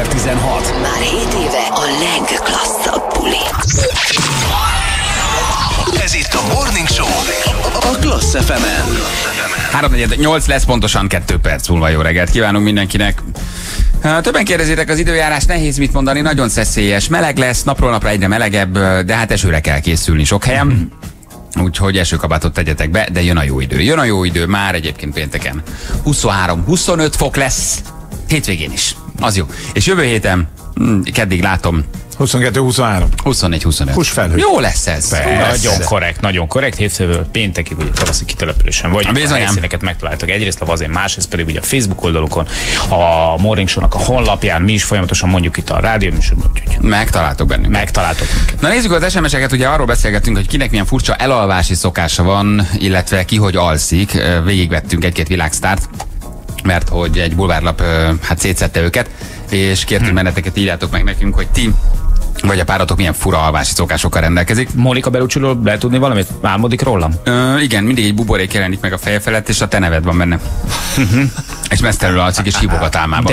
2016. Már 7 éve a legklasszabb buli. Ez itt a Morning Show a Klassz FM-en. 3:48 lesz, pontosan 2 perc múlva. Jó reggelt kívánunk mindenkinek. Többen kérdezitek az időjárás, nehéz mit mondani, nagyon szeszélyes, meleg lesz, napról napra egyre melegebb, de hát esőre kell készülni sok helyen. Úgyhogy esőkabátot tegyetek be, de jön a jó idő. Jön a jó idő már egyébként pénteken. 23-25 fok lesz, hétvégén is. Az jó. És jövő héten, keddig látom, 22-23. 24-25. Húsfelhő. Jó lesz ez. Nagyon korrekt. Hétfőből péntekig ugye tavaszi kitelepülésen vagy. A helyszíneket megtaláltak egyrészt a Vazén, másrészt pedig ugye a Facebook oldalukon, a Morning Show-nak a honlapján, mi is folyamatosan mondjuk itt a rádió műsorban. Megtaláltok bennünk. Megtaláltok minket. Na nézzük az SMS-eket, ugye arról beszélgettünk, hogy kinek milyen furcsa elalvási szokása van, illetve ki hogy alszik. Végigvettünk egy-két világsztárt, mert hogy egy bulvárlap hát szétszedte őket, és kértünk benneteket, írjátok meg nekünk, hogy ti vagy a páratok milyen fura alvási szokásokkal rendelkezik. Mónika Bellucciról lehet tudni valamit? Álmodik rólam? Igen, mindig egy buborék jelenik meg a feje felett, és a te neved van benne. És mesztelenül alszik, és hívogat álmában.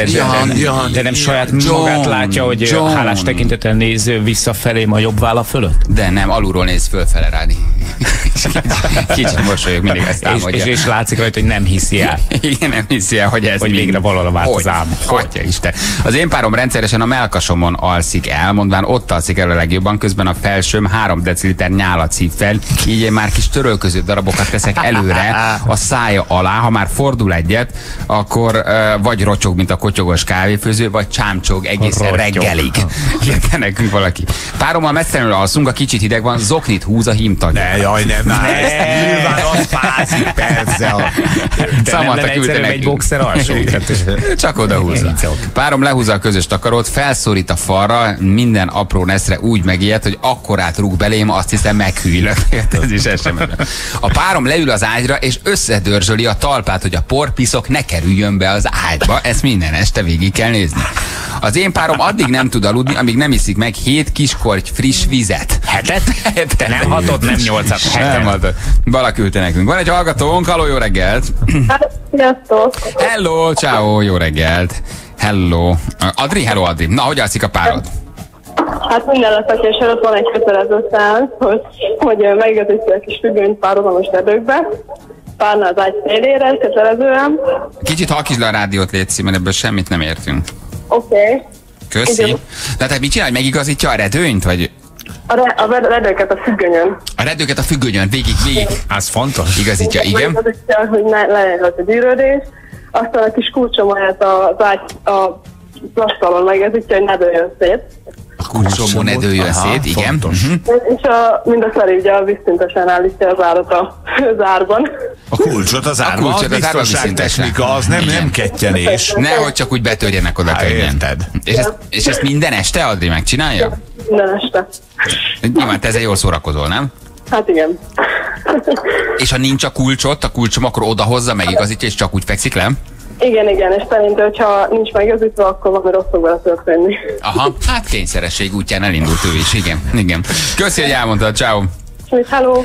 De nem saját magát látja, hogy hálás tekintettel néz visszafelé a jobb válla fölött? De nem, alulról néz fölfele ráni. Kicsit mosolyog, mindig ezt támadja. És látszik rajta, hogy nem hiszi el. Igen, nem hiszi el, hogy ez hogy végre valahol vált az álma. Hogyja Isten. Az én párom rendszeresen a melkasomon alszik el, mondván ott alszik el a legjobban, közben a felsőm 3 deciliter nyálat szív fel, így én már kis törölköző darabokat teszek előre a szája alá, ha már fordul egyet, akkor vagy rotyog, mint a kotyogos kávéfőző, vagy csámcsog egészen reggelig. Írta nekünk valaki. Párommal messzelenül alszunk, a kicsit hideg van, zoknit húz a hímtagja. Jaj, nem, nyilván az fázik, persze. De nem lenne egyszerűen egy boxer alsó. Csak oda húzza. Párom lehúzza a közös takarót, felszorít a falra, minden apró neszre úgy megijed, hogy akkorát rúg belém, azt hiszem meghűlök. Ez is SMS. A párom leül az ágyra, és összedörzsöli a talpát, hogy a porpiszok ne kerüljön be az ágyba. Ezt minden este végig kell nézni. Az én párom addig nem tud aludni, amíg nem iszik meg 7 kiskorty friss vizet. Hetet? Nem 6-ot, nem 8-at, nem 6-ot. Valaki küldte nekünk. Van egy hallgatónk, halló, jó reggelt! Sziasztok! Hello, ciao, jó reggelt! Hello. Adri, hello Adri. Na, hogy alszik a párod? Hát minden lefekvés előtt van egy kötelező szánc, hogy megigazítja a kis függönyt párhuzamos redőkbe. Párna az ágy szélére, kötelezően. Kicsit halkítsd le a rádiót, légy, mert ebből semmit nem értünk. Oké. Köszi. De tehát mit csinál, hogy megigazítja a redőnyt, vagy? A redőket a függönyön. A redőket a függönyön, végig. Az fontos. Igazítja, igen. Megigazítja, hogy ne legyen az a gyűrődés. Aztán a kis kulcsomaját az ágy, a asztalon megigazítja, hogy ne dőljön szét. A kulcsomó ne dőljön szét, igen. És mindezt felé a vízszintesen állítja az árat a zárban. A kulcsot az árban, az biztonságtechnika, az nem kettyenés. Nehogy csak úgy betörjenek oda könnyen. Érted. És ezt minden este Adri megcsinálja? Minden este. Nyilván te ezzel jól szórakozol, nem? Hát igen. És ha nincs a kulcsom akkor odahozza, megigazítja, és csak úgy fekszik le? Igen, és szerintem, hogyha nincs megigazítva, akkor valami rossz fog vele történni. Aha, hát kényszeresség útján elindult ő is, igen. Köszi, hogy elmondtad, ciao. Hello.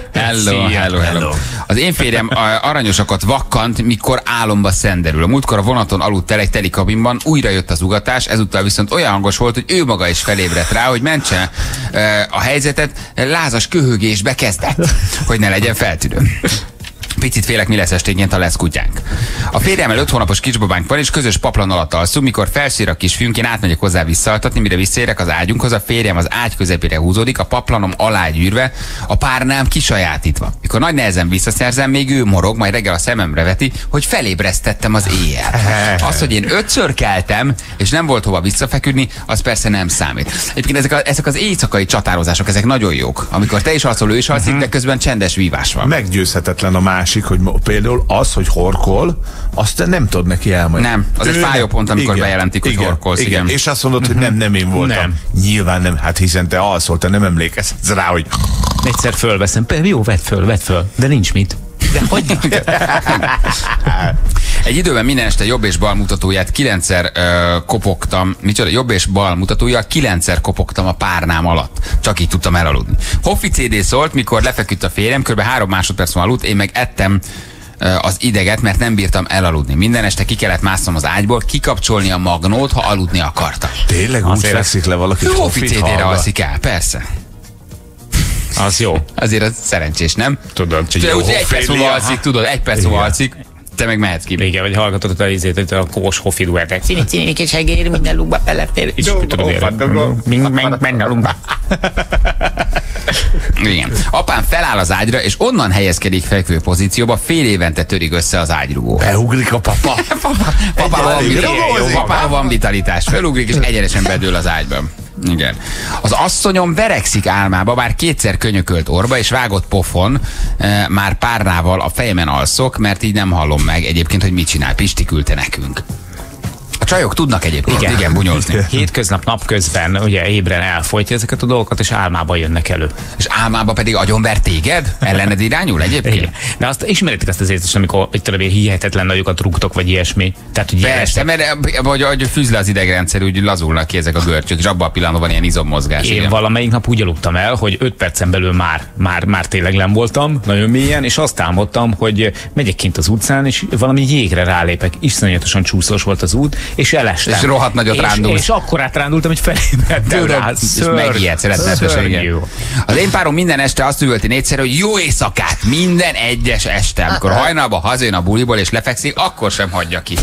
Az én férjem aranyosakat vakkant, mikor álomba szenderül. A múltkor a vonaton aludt el egy teli kabinban, újra jött az ugatás, ezúttal viszont olyan hangos volt, hogy ő maga is felébredt rá, hogy mentse a helyzetet, lázas köhögésbe kezdett, hogy ne legyen feltűnő. Picit félek, mi lesz esténként, ha lesz kutyánk. A férjemmel 5 hónapos kisbabánk van, és közös paplan alatt alszunk, mikor felszír a kisfiunk, én átmegyek hozzá visszaaltatni, mire visszaérek az ágyunkhoz, a férjem az ágy közepére húzódik, a paplanom alá gyűrve, a párnám kisajátítva. Mikor nagy nehezen visszaszerzem, még ő morog, majd reggel a szememre veti, hogy felébresztettem az éjjel. Az, hogy én 5-ször keltem, és nem volt hova visszafeküdni, az persze nem számít. Egyébként ezek az éjszakai csatározások, ezek nagyon jók. Amikor te is alszol, ő is alszik, de közben csendes vívás van. Meggyőzhetetlen a másik, hogy például az, hogy horkol, azt nem tudod neki elmondani. Nem, az egy fájó pont, amikor bejelentik, hogy horkolsz. Igen. És azt mondod, hogy nem én voltam. Nem. Nyilván nem, hát hiszen te alszol, te nem emlékezhetsz rá, hogy... Egyszer fölveszem, jó, vedd föl, de nincs mit. De hogy? Egy időben minden este jobb és bal mutatóját 9-szer kopogtam. Micsoda? Jobb és bal mutatója 9-szer kopogtam a párnám alatt. Csak így tudtam elaludni. Hoffi CD szólt, mikor lefeküdt a férjem, kb. 3 másodperc aludt, én meg ettem az ideget, mert nem bírtam elaludni. Minden este ki kellett másznom az ágyból, kikapcsolni a magnót, ha aludni akarta. Tényleg úgy fekszik le valaki? Hoffi CD-re alszik el, persze. Az jó. Azért az szerencsés, nem? Tudod, hogy úgy egy perc múlva alszik, tudod, egy perc múlva alszik, te meg mehetsz ki. Igen, vagy hallgatod a Kós Hofi duetet. Cini kis segér, minden lukba belefér. És tudod, menne a lukba. Igen. Apám feláll az ágyra, és onnan helyezkedik fekvő pozícióba, fél évente törik össze az ágyrugó. Beugrik a papa. Papában van vitalitás. Felugrik, és egyenesen bedől az ágyban. Igen. Az asszonyom verekszik álmába, bár kétszer könyökölt orba és vágott pofon, már párnával a fejemen alszok, mert így nem hallom meg egyébként, hogy mit csinál. Pisti küldte nekünk. A csajok tudnak egyébként igen bunyózni. Hétköznap napközben ugye ébren elfolytja ezeket a dolgokat, és álmába jönnek elő. És álmába pedig agyonver téged? Ellened irányul egyébként? Igen. De azt ismeritek ezt az érzést, amikor hihetetlen nagyokat rúgtok, vagy ilyesmi. Tehát, hogy persze, mert hogy fűzle az idegrendszer, úgy lazulnak ki ezek a görcsök, és abban a pillanatban van ilyen izommozgás. Én valamelyik nap úgy aludtam el, hogy 5 percen belül már tényleg nem voltam, nagyon mélyen, és azt álmodtam, hogy megyek kint az utcán, és valami jégre rálépek. Iszonyatosan csúszós volt az út, és elestem. És rohadt nagyot rándulsz. És akkor átrándultam, hogy felébredtem rá. És megijedsz, rettenetesen. Az én párom minden este azt üvölti négyszer, hogy jó éjszakát, minden egyes este. Amikor hajnalban hazajön a buliból és lefekszik, akkor sem hagyja ki.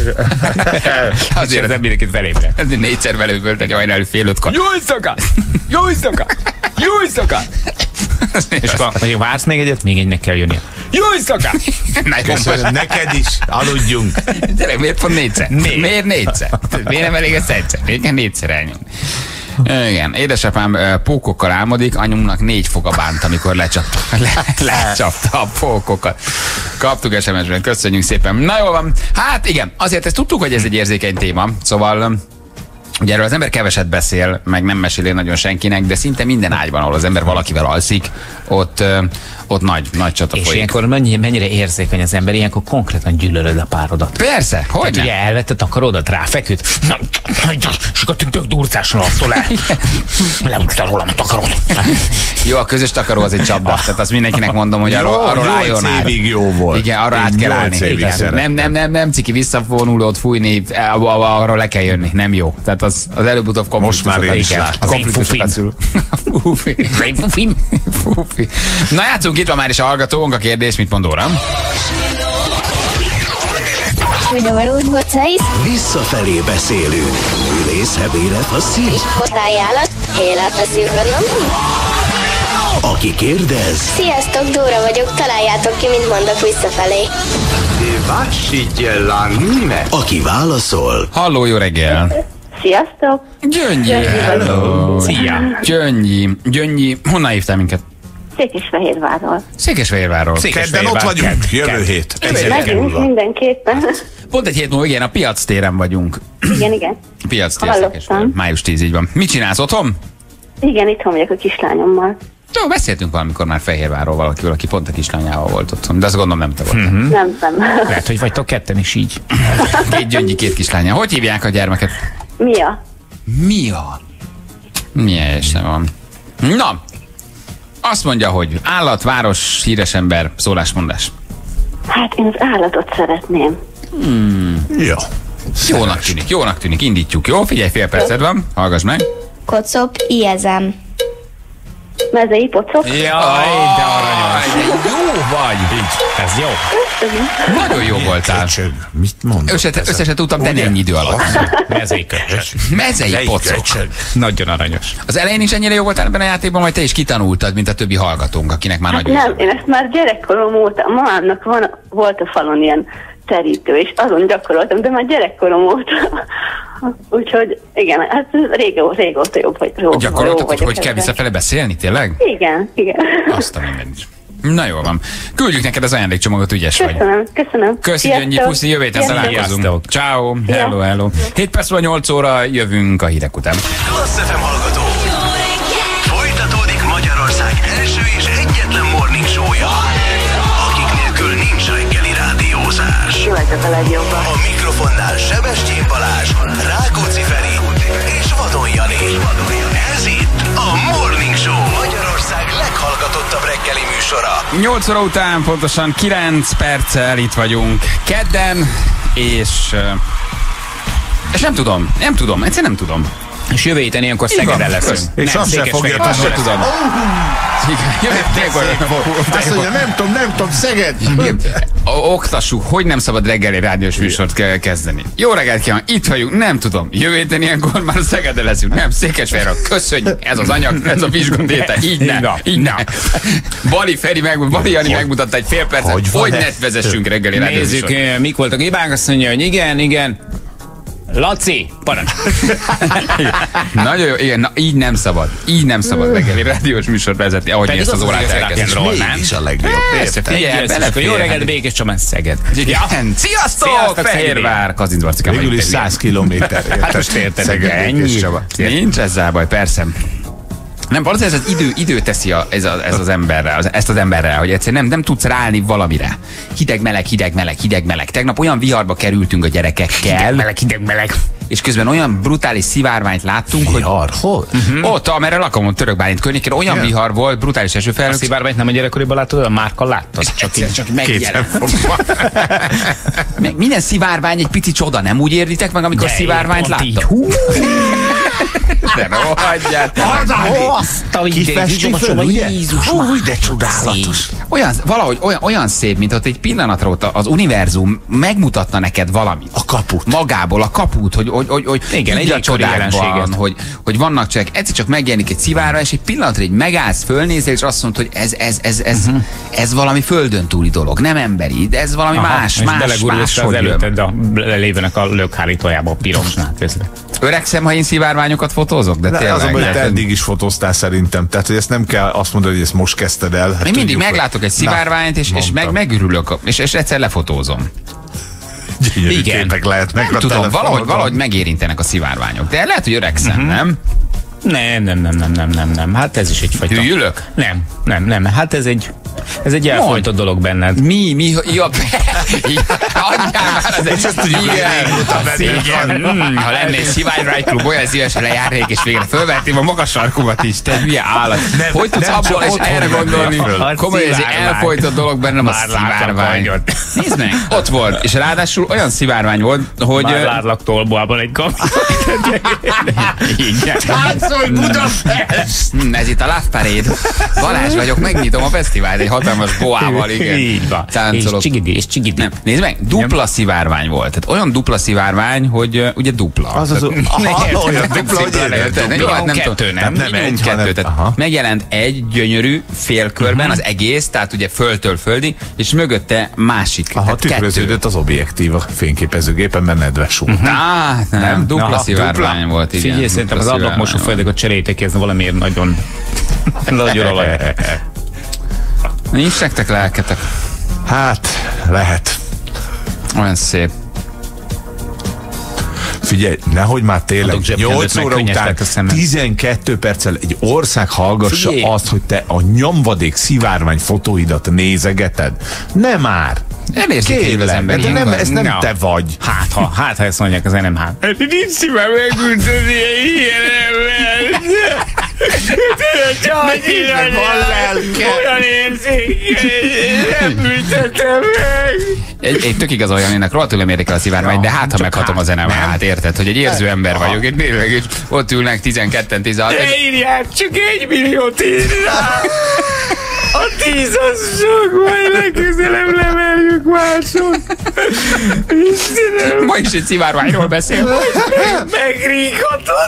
Azért nem mindenkit felébred. Ezért négyszer vele üvölteni hajnal fél 5-kor. Jó éjszakát! Jó éjszakát! Jó éjszakát! És akkor vársz még egyet? Még egynek kell jönni. Jó éjszakát! Köszönöm, neked is, aludjunk. Gyere, miért pont négyszer? Miért négyszer? Miért nem elég ezt egyszer? Miért kell négyszer elnyomni? Igen, édesapám pókokkal álmodik, anyunknak 4 foga bánt, amikor lecsapta a pókokat. Kaptuk SMS-ben, köszönjük szépen. Na jól van, hát igen, azért ezt tudtuk, hogy ez egy érzékeny téma, szóval ugye erről az ember keveset beszél, meg nem mesél nagyon senkinek, de szinte minden ágyban, ahol az ember valakivel alszik, ott nagy csata folyik. És ilyenkor mennyire érzékeny az ember, ilyenkor konkrétan gyűlölöd a párodat. Persze, hogy ugye elvette takarodat, ráfeküdt, és akkor tök durcáson attól el. Leúgytál rólam a takarod. Jó, a közös takaró az egy csapda. Tehát azt mindenkinek mondom, hogy arról álljon át. Jó volt. Igen, arra át kell állni. Nem ciki visszavonulót fújni, arról le kell jönni. Nem jó. Tehát az előbb-utóbb konfliktusokat szül. Fufi. Na játszunk, itt van már is a hallgatónk, a kérdés, mit mond Óra? Visszafelé beszélünk. Ülész, hebére, passzív. Ajánlat, élet a szívben. Aki kérdez. Sziasztok, Dóra vagyok, találjátok ki, mint mondok visszafelé. Aki válaszol. Halló, jó reggel! Sziasztok! Gyöngyi! Hello! Szia! Gyöngyi, honnan hívtál minket? Székesfehérvárról. Kedden ott vagyunk, jövő hét. Megyünk mindenképpen. Pont egy hét múlva, igen, a Piac téren vagyunk. Igen. Piac tér, Székesfehérvár. Május 10, így van. Mit csinálsz otthon? Igen, itthon vagyok a kislányommal. Jó, beszéltünk valamikor már Fehérvárról valakivel, aki pont a kislányával volt otthon, de azt gondolom nem te voltál. Nem. Lehet, hogy vagytok ketten is így. 2 Gyöngyi, 2 kislánya. Hogy hívják a gyermeket? Mia? Milyen sem van. Na, azt mondja, hogy állat, város, híres ember, szólásmondás. Hát én az állatot szeretném. Jó. Jónak tűnik, indítjuk, jó? Figyelj, fél perced van, hallgass meg. Kocop, ijezem. Mezei pocok. Jaj, de aranyos. De jó vagy. Így, ez jó. Nagyon jó voltál. Mit mondod? Összesen tudtam, de ennyi idő alatt. Mezei pocok. Nagyon aranyos. Az elején is ennyire jó voltál ebben a játékban, vagy te is kitanultad, mint a többi hallgatónk, akinek már nagyon... Nem, én ezt már gyerekkorom óta, mamámnak volt a falon ilyen terítő, és azon gyakoroltam, de már gyerekkorom óta. Úgyhogy igen, hát régóta jobb, hogy gyakoroltad, hogy kell visszafele beszélni, tényleg? Igen. Azt a mindenit. Na jó van. Küldjük neked az ajándékcsomagot, ügyes vagy. Köszönöm. Köszi, Gyöngyi, puszi, jövő héten találkozunk. Ciao. Hello. 7 perc van 8 óra, jövünk a hírek után. Klassz FM hallgató. Folytatódik Magyarország első és egyetlen morning show-ja, akik nélkül nincs reggeli rádiózás. A mikrofonnál Sebestyén Balázs, Rákóczi Feri és Vadon Jani. Ez itt a Morning Show, Magyarország leghallgatottabb reggeli műsora. 8 óra után pontosan 9 perccel itt vagyunk kedden, és nem tudom, egyszerűen nem tudom. És jövő héten ilyenkor Szegeden leszünk. És azt sem fogja, Azt sem tudom. Azt mondja, nem tudom, Szeged. Oktassuk, hogy nem szabad reggeli rádiós műsort kezdeni. Jó reggelt kívánok, itt vagyunk, nem tudom. Jövő héten ilyenkor már Szegeden leszünk. Nem, Székesfehérről. Köszönjük, ez az anyag, ez a vizsgondéte. Így ne. Bali Jani megmutatta egy fél percet, hogy ne vezessünk reggeli rádiós műsort. Nézzük, mik voltak hibák, azt mondja, hogy igen. Laci, parancs! Nagyon jó, igen, na, így nem szabad reggeli rádiós műsort vezetni, ahogy ezt az órát elkezdjük. Mégis a legjobb. Jó reggelt, Békés Csabán, Szeged. Igen. Sziasztok, Fehérvár, Kazincbarcikán. Végül is 100 kilométer. Hát most érted, ennyi. Nincs ezzel baj, persze. Nem, valószínűleg ez az idő teszi ez az emberrel, ezt az emberrel, hogy egyszerűen nem tudsz ráállni valamire. Hideg, meleg. Tegnap olyan viharba kerültünk a gyerekekkel. Hideg, meleg. És közben olyan brutális szivárványt láttunk, Vihar, hol? Ott, amerre lakom, Török Bálint környékén, olyan vihar volt, brutális esőfelhők. A szivárványt nem a gyerekkoriban láttad, olyan Márkkal láttad? Csak megjelent. Minden szivárvány egy pici csoda, nem úgy érditek meg, amikor szivárványt láttok? De rohadjál! Kifesti föl, ugye? Úgy, de csodálatos. Olyan szép, mint ott egy pillanatra ott az univerzum megmutatna neked valamit. A kaput. Magából a kaput, hogy igen, egy csodában, hogy vannak csak, egyszer csak megjelenik egy szivárvány, és egy pillanatra így megállsz, fölnézel, és azt mondod, hogy ez valami földön túli dolog, nem emberi, de ez valami más az előtted a lévőnek a lökhárítójába a pirosnál közben. Öregszem, ha én szivárványokat fotózok, de tényleg. Az, hogy te eddig is fotóztál szerintem, tehát hogy ezt nem kell azt mondani, hogy ezt most kezdted el. Hát én mindig meglátok egy szivárványt, és megürülök, és egyszer lefotózom. Gyönyörű képek lehetnek. Tudom, valahogy megérintenek a szivárványok, de lehet, hogy öregszem, nem? Nem. Hát ez is egyfajta. Hülyülök? Nem. Hát ez egy elfolytott dolog benned. Mi? Ja, adjál már az igen. Ha lenne egy szivárványklub, olyan szívesen lejárnék, és végre fölvetném a magas sarkumat is. Te hülye állat. Hogy tudsz abból és erre gondolni? Komoly, ez egy elfolytott dolog bennem a szivárvány. Nézd meg, ott volt. És ráadásul olyan szivárvány volt, hogy... Már látlak Tolboában egy Igen. Táncolj Budapest! Ez itt a Love Parade. Balázs vagyok, megnyitom a fesztivált egy hatalmas boával, igen. Így van. Táncolok. És csigidi. Nézd meg, dupla szivárvány volt. Tehát olyan dupla szivárvány, hogy ugye dupla. Olyan dupla, hogy nem egy, kettő. Tehát megjelent egy gyönyörű félkörben az egész, tehát ugye földtől földig, és mögötte másik. Tükröződött az objektív a fényképezőgépen, mert nedves volt. Nem, dupla szivárvány volt, igen. Figyelj, szerintem az ablakmosó folyadékot cseréljétek, ez valamiért nagyon olaj. Nincs nektek lelketek? Hát, lehet. Olyan szép. Figyelj, nehogy már tényleg 8 óra után 12 perccel egy ország hallgassa azt, hogy te a nyomvadék szivárvány fotóidat nézegeted. Nem már! Nem érzik az ember. De ez nem te vagy. Hát ha ezt mondják, az nem hát. Nincs szívem megbüntetni ilyen ember. Megint van lelke. Olyan érzékeny, nem büntetem meg. Egy tök igaz Janének, rohadtul nem érdekel a szivárvány, de hát ha meghatom a zenem, hát érted, hogy egy érző ember vagyok, és tényleg, és ott ülnek 12-en, 16. Ne írják, csak 1 milliót írják. A 10 az sok, majd legközelebb leverjük mások. Istenem. Ma is egy szivárványról beszél. Megríkhatod.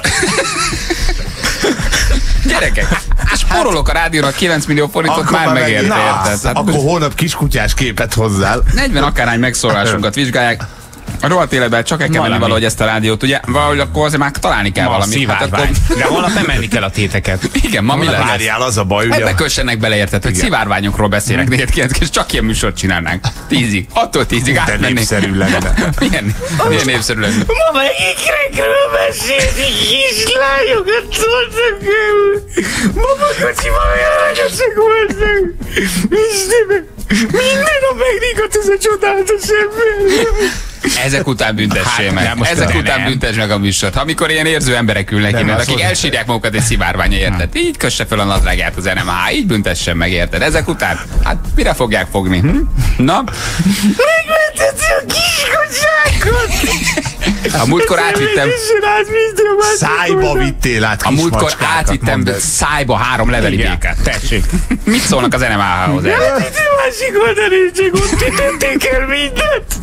Gyerekek, spórolok a rádiónak 9 millió forintot, már megérte, érted? Akkor holnap kiskutyás képet hozzál. 40 akárhány megszólásunkat vizsgálják. A rohadt életben csak el kell menni valahogy ezt a rádiót, ugye? Valahogy akkor azért már találni kell valamit. Hát akkor... De holnap nem menni kell a téteket. Igen, ma mi lesz? Várjál, az a baj, ugye? Ebbe kössenek bele, érted, hogy szivárványokról beszélek, 4-9, és csak ilyen műsort csinálnánk. 10-ig, attól 10-ig átmennénk. Népszerű lenne. Milyen népszerű lenne. Ma megint krekről beszélni, kislányokat szóltak el. Mama kocsiban olyan aranyosok voltak. Istenem, minden nap megríkat ez a csodálatos ember. Ezek után büntessél meg. Ezek után büntess meg a műsort. Amikor ilyen érző emberek ülnek innen, akik elsírják magukat egy szivárványra, érted? Így kösse fel a nadrágját az NMH, így büntessen meg, érted? Ezek után, hát mire fogják fogni? Na? Megmenteti a kiskocsákat! A múltkor átvittem. Szájba vittél át A múltkor átvittem szájba 3 leveli békát. Tessék. Mit szólnak az NMH-hoz? Másik oldalon is csak ott kitönték el mindent.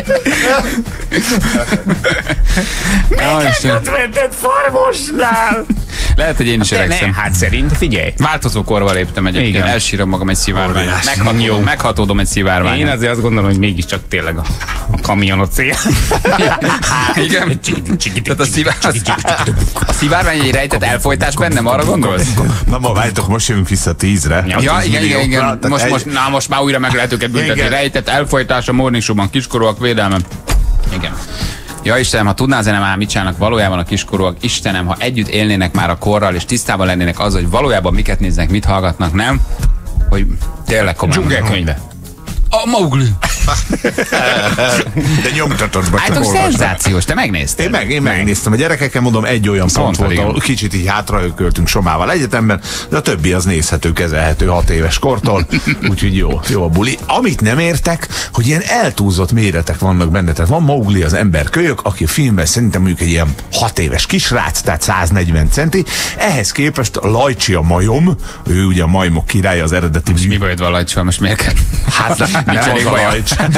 Miket vetted farmosnál? Lehet, hogy én is öregszem. Hát szerint, figyelj. Változó korba léptem egyébként. Igen. Elsírom magam egy szivárványon. Meghatódom egy szivárványon. Én azért azt gondolom, hogy mégiscsak tényleg a kamionot cél. Igen. Tehát a szivárvány egy rejtett elfojtás bennem, arra gondolsz? Na ma várjátok, most jövünk vissza 10-re. Ja, igen. Most már újra meg lehet őket büntetni. Rejtett elfojtás a Morning Show-ban, kiskorúak védelme. Igen. Ja Istenem, ha tudná az NMH, mit csinálnak valójában a kiskorúak, Istenem, ha együtt élnének már a korral, és tisztában lennének az, hogy valójában miket néznek, mit hallgatnak, nem? Hogy tényleg komolyan. Dzsungelkönyve. A Mowgli. De nyomtatosban csak Hát olvastam. szenzációs, te megnézted? Én megnéztem. A gyerekekkel mondom, egy olyan pont volt, igen. ahol kicsit így hátraököltünk Somával egyetemben, de a többi az nézhető, kezelhető 6 éves kortól, úgyhogy jó a buli. Amit nem értek, hogy ilyen eltúlzott méretek vannak benne. Tehát van Mowgli, az emberkölyök, aki a filmben szerintem mondjuk egy ilyen 6 éves kisrác, tehát 140 centi. Ehhez képest a Lajcsi a majom, ő ugye a majmok királya az eredeti. Mi bajod van Lajcsival, most miért kell? Hát nincs elég bajom.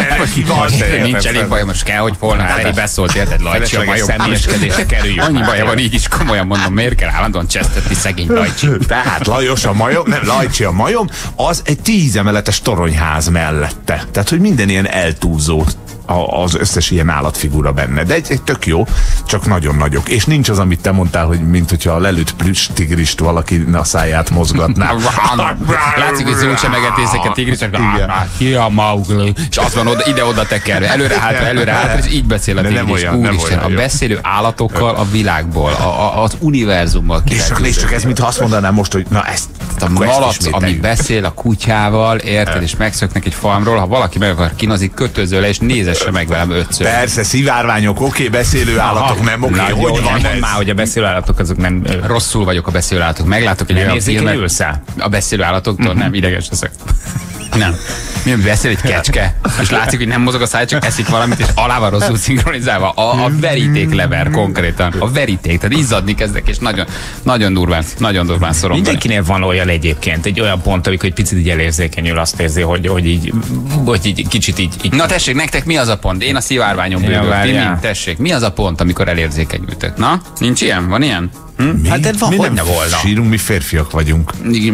Nincs elég bajom, most kell, hogy volna Feri beszólt, érted? Lajcsi a majom. Személyeskedésre kerüljük. Annyi baja van így is, komolyan mondom, miért kell állandóan csesztetni szegény Lajcsi? Tehát Lajos a majom, nem Lajcsi a majom, az egy 10 emeletes toronyház mellette. Tehát, hogy minden ilyen eltúlzó az összes ilyen állatfigura benne. De egy tök jó, csak nagyon nagyok. És nincs az, amit te mondtál, hogy mint hogyha a lelőtt plüss tigrist valaki a száját mozgatná. Látszik, hogy zúcsemegetészek a tigris, csak ki a Mowgli. És az van ide-oda tekerve, előre-hátra, és így beszél a tigris. Úristen, a beszélő állatokkal a világból, az univerzummal És csak ez, mintha azt mondanám most, hogy na ezt a malac, ami beszél a kutyával, érted, és megszöknek egy farmról, ha valaki meg akar kínozni, kötöző le, és nézesse meg velem 5-ször. Persze, szivárványok, oké, beszélő állatok, nem oké, hogy van ez? Már, hogy a beszélő állatok azok nem... Rosszul vagyok a beszélő állatok. Meglátok egy olyan filmet. A beszélő állatoktól? Nem, ideges leszek. Nem. Mi beszél egy kecske, és látszik, hogy nem mozog a száj, csak eszik valamit, és alá van rosszul szinkronizálva. A veríték lever konkrétan. A veríték, tehát izzadni kezdek, és nagyon durván szorong. Mindenkinél van olyan egyébként, egy olyan pont, amikor egy picit így elérzékenyül, azt érzi, hogy így kicsit így... Na tessék, nektek mi az a pont? Én a szivárványon bővültem. Tessék, mi az a pont, amikor elérzékenyültek? Na? Nincs ilyen? Van ilyen? Hát de van, hogy ne volna. Sírunk, mi férfiak vagyunk.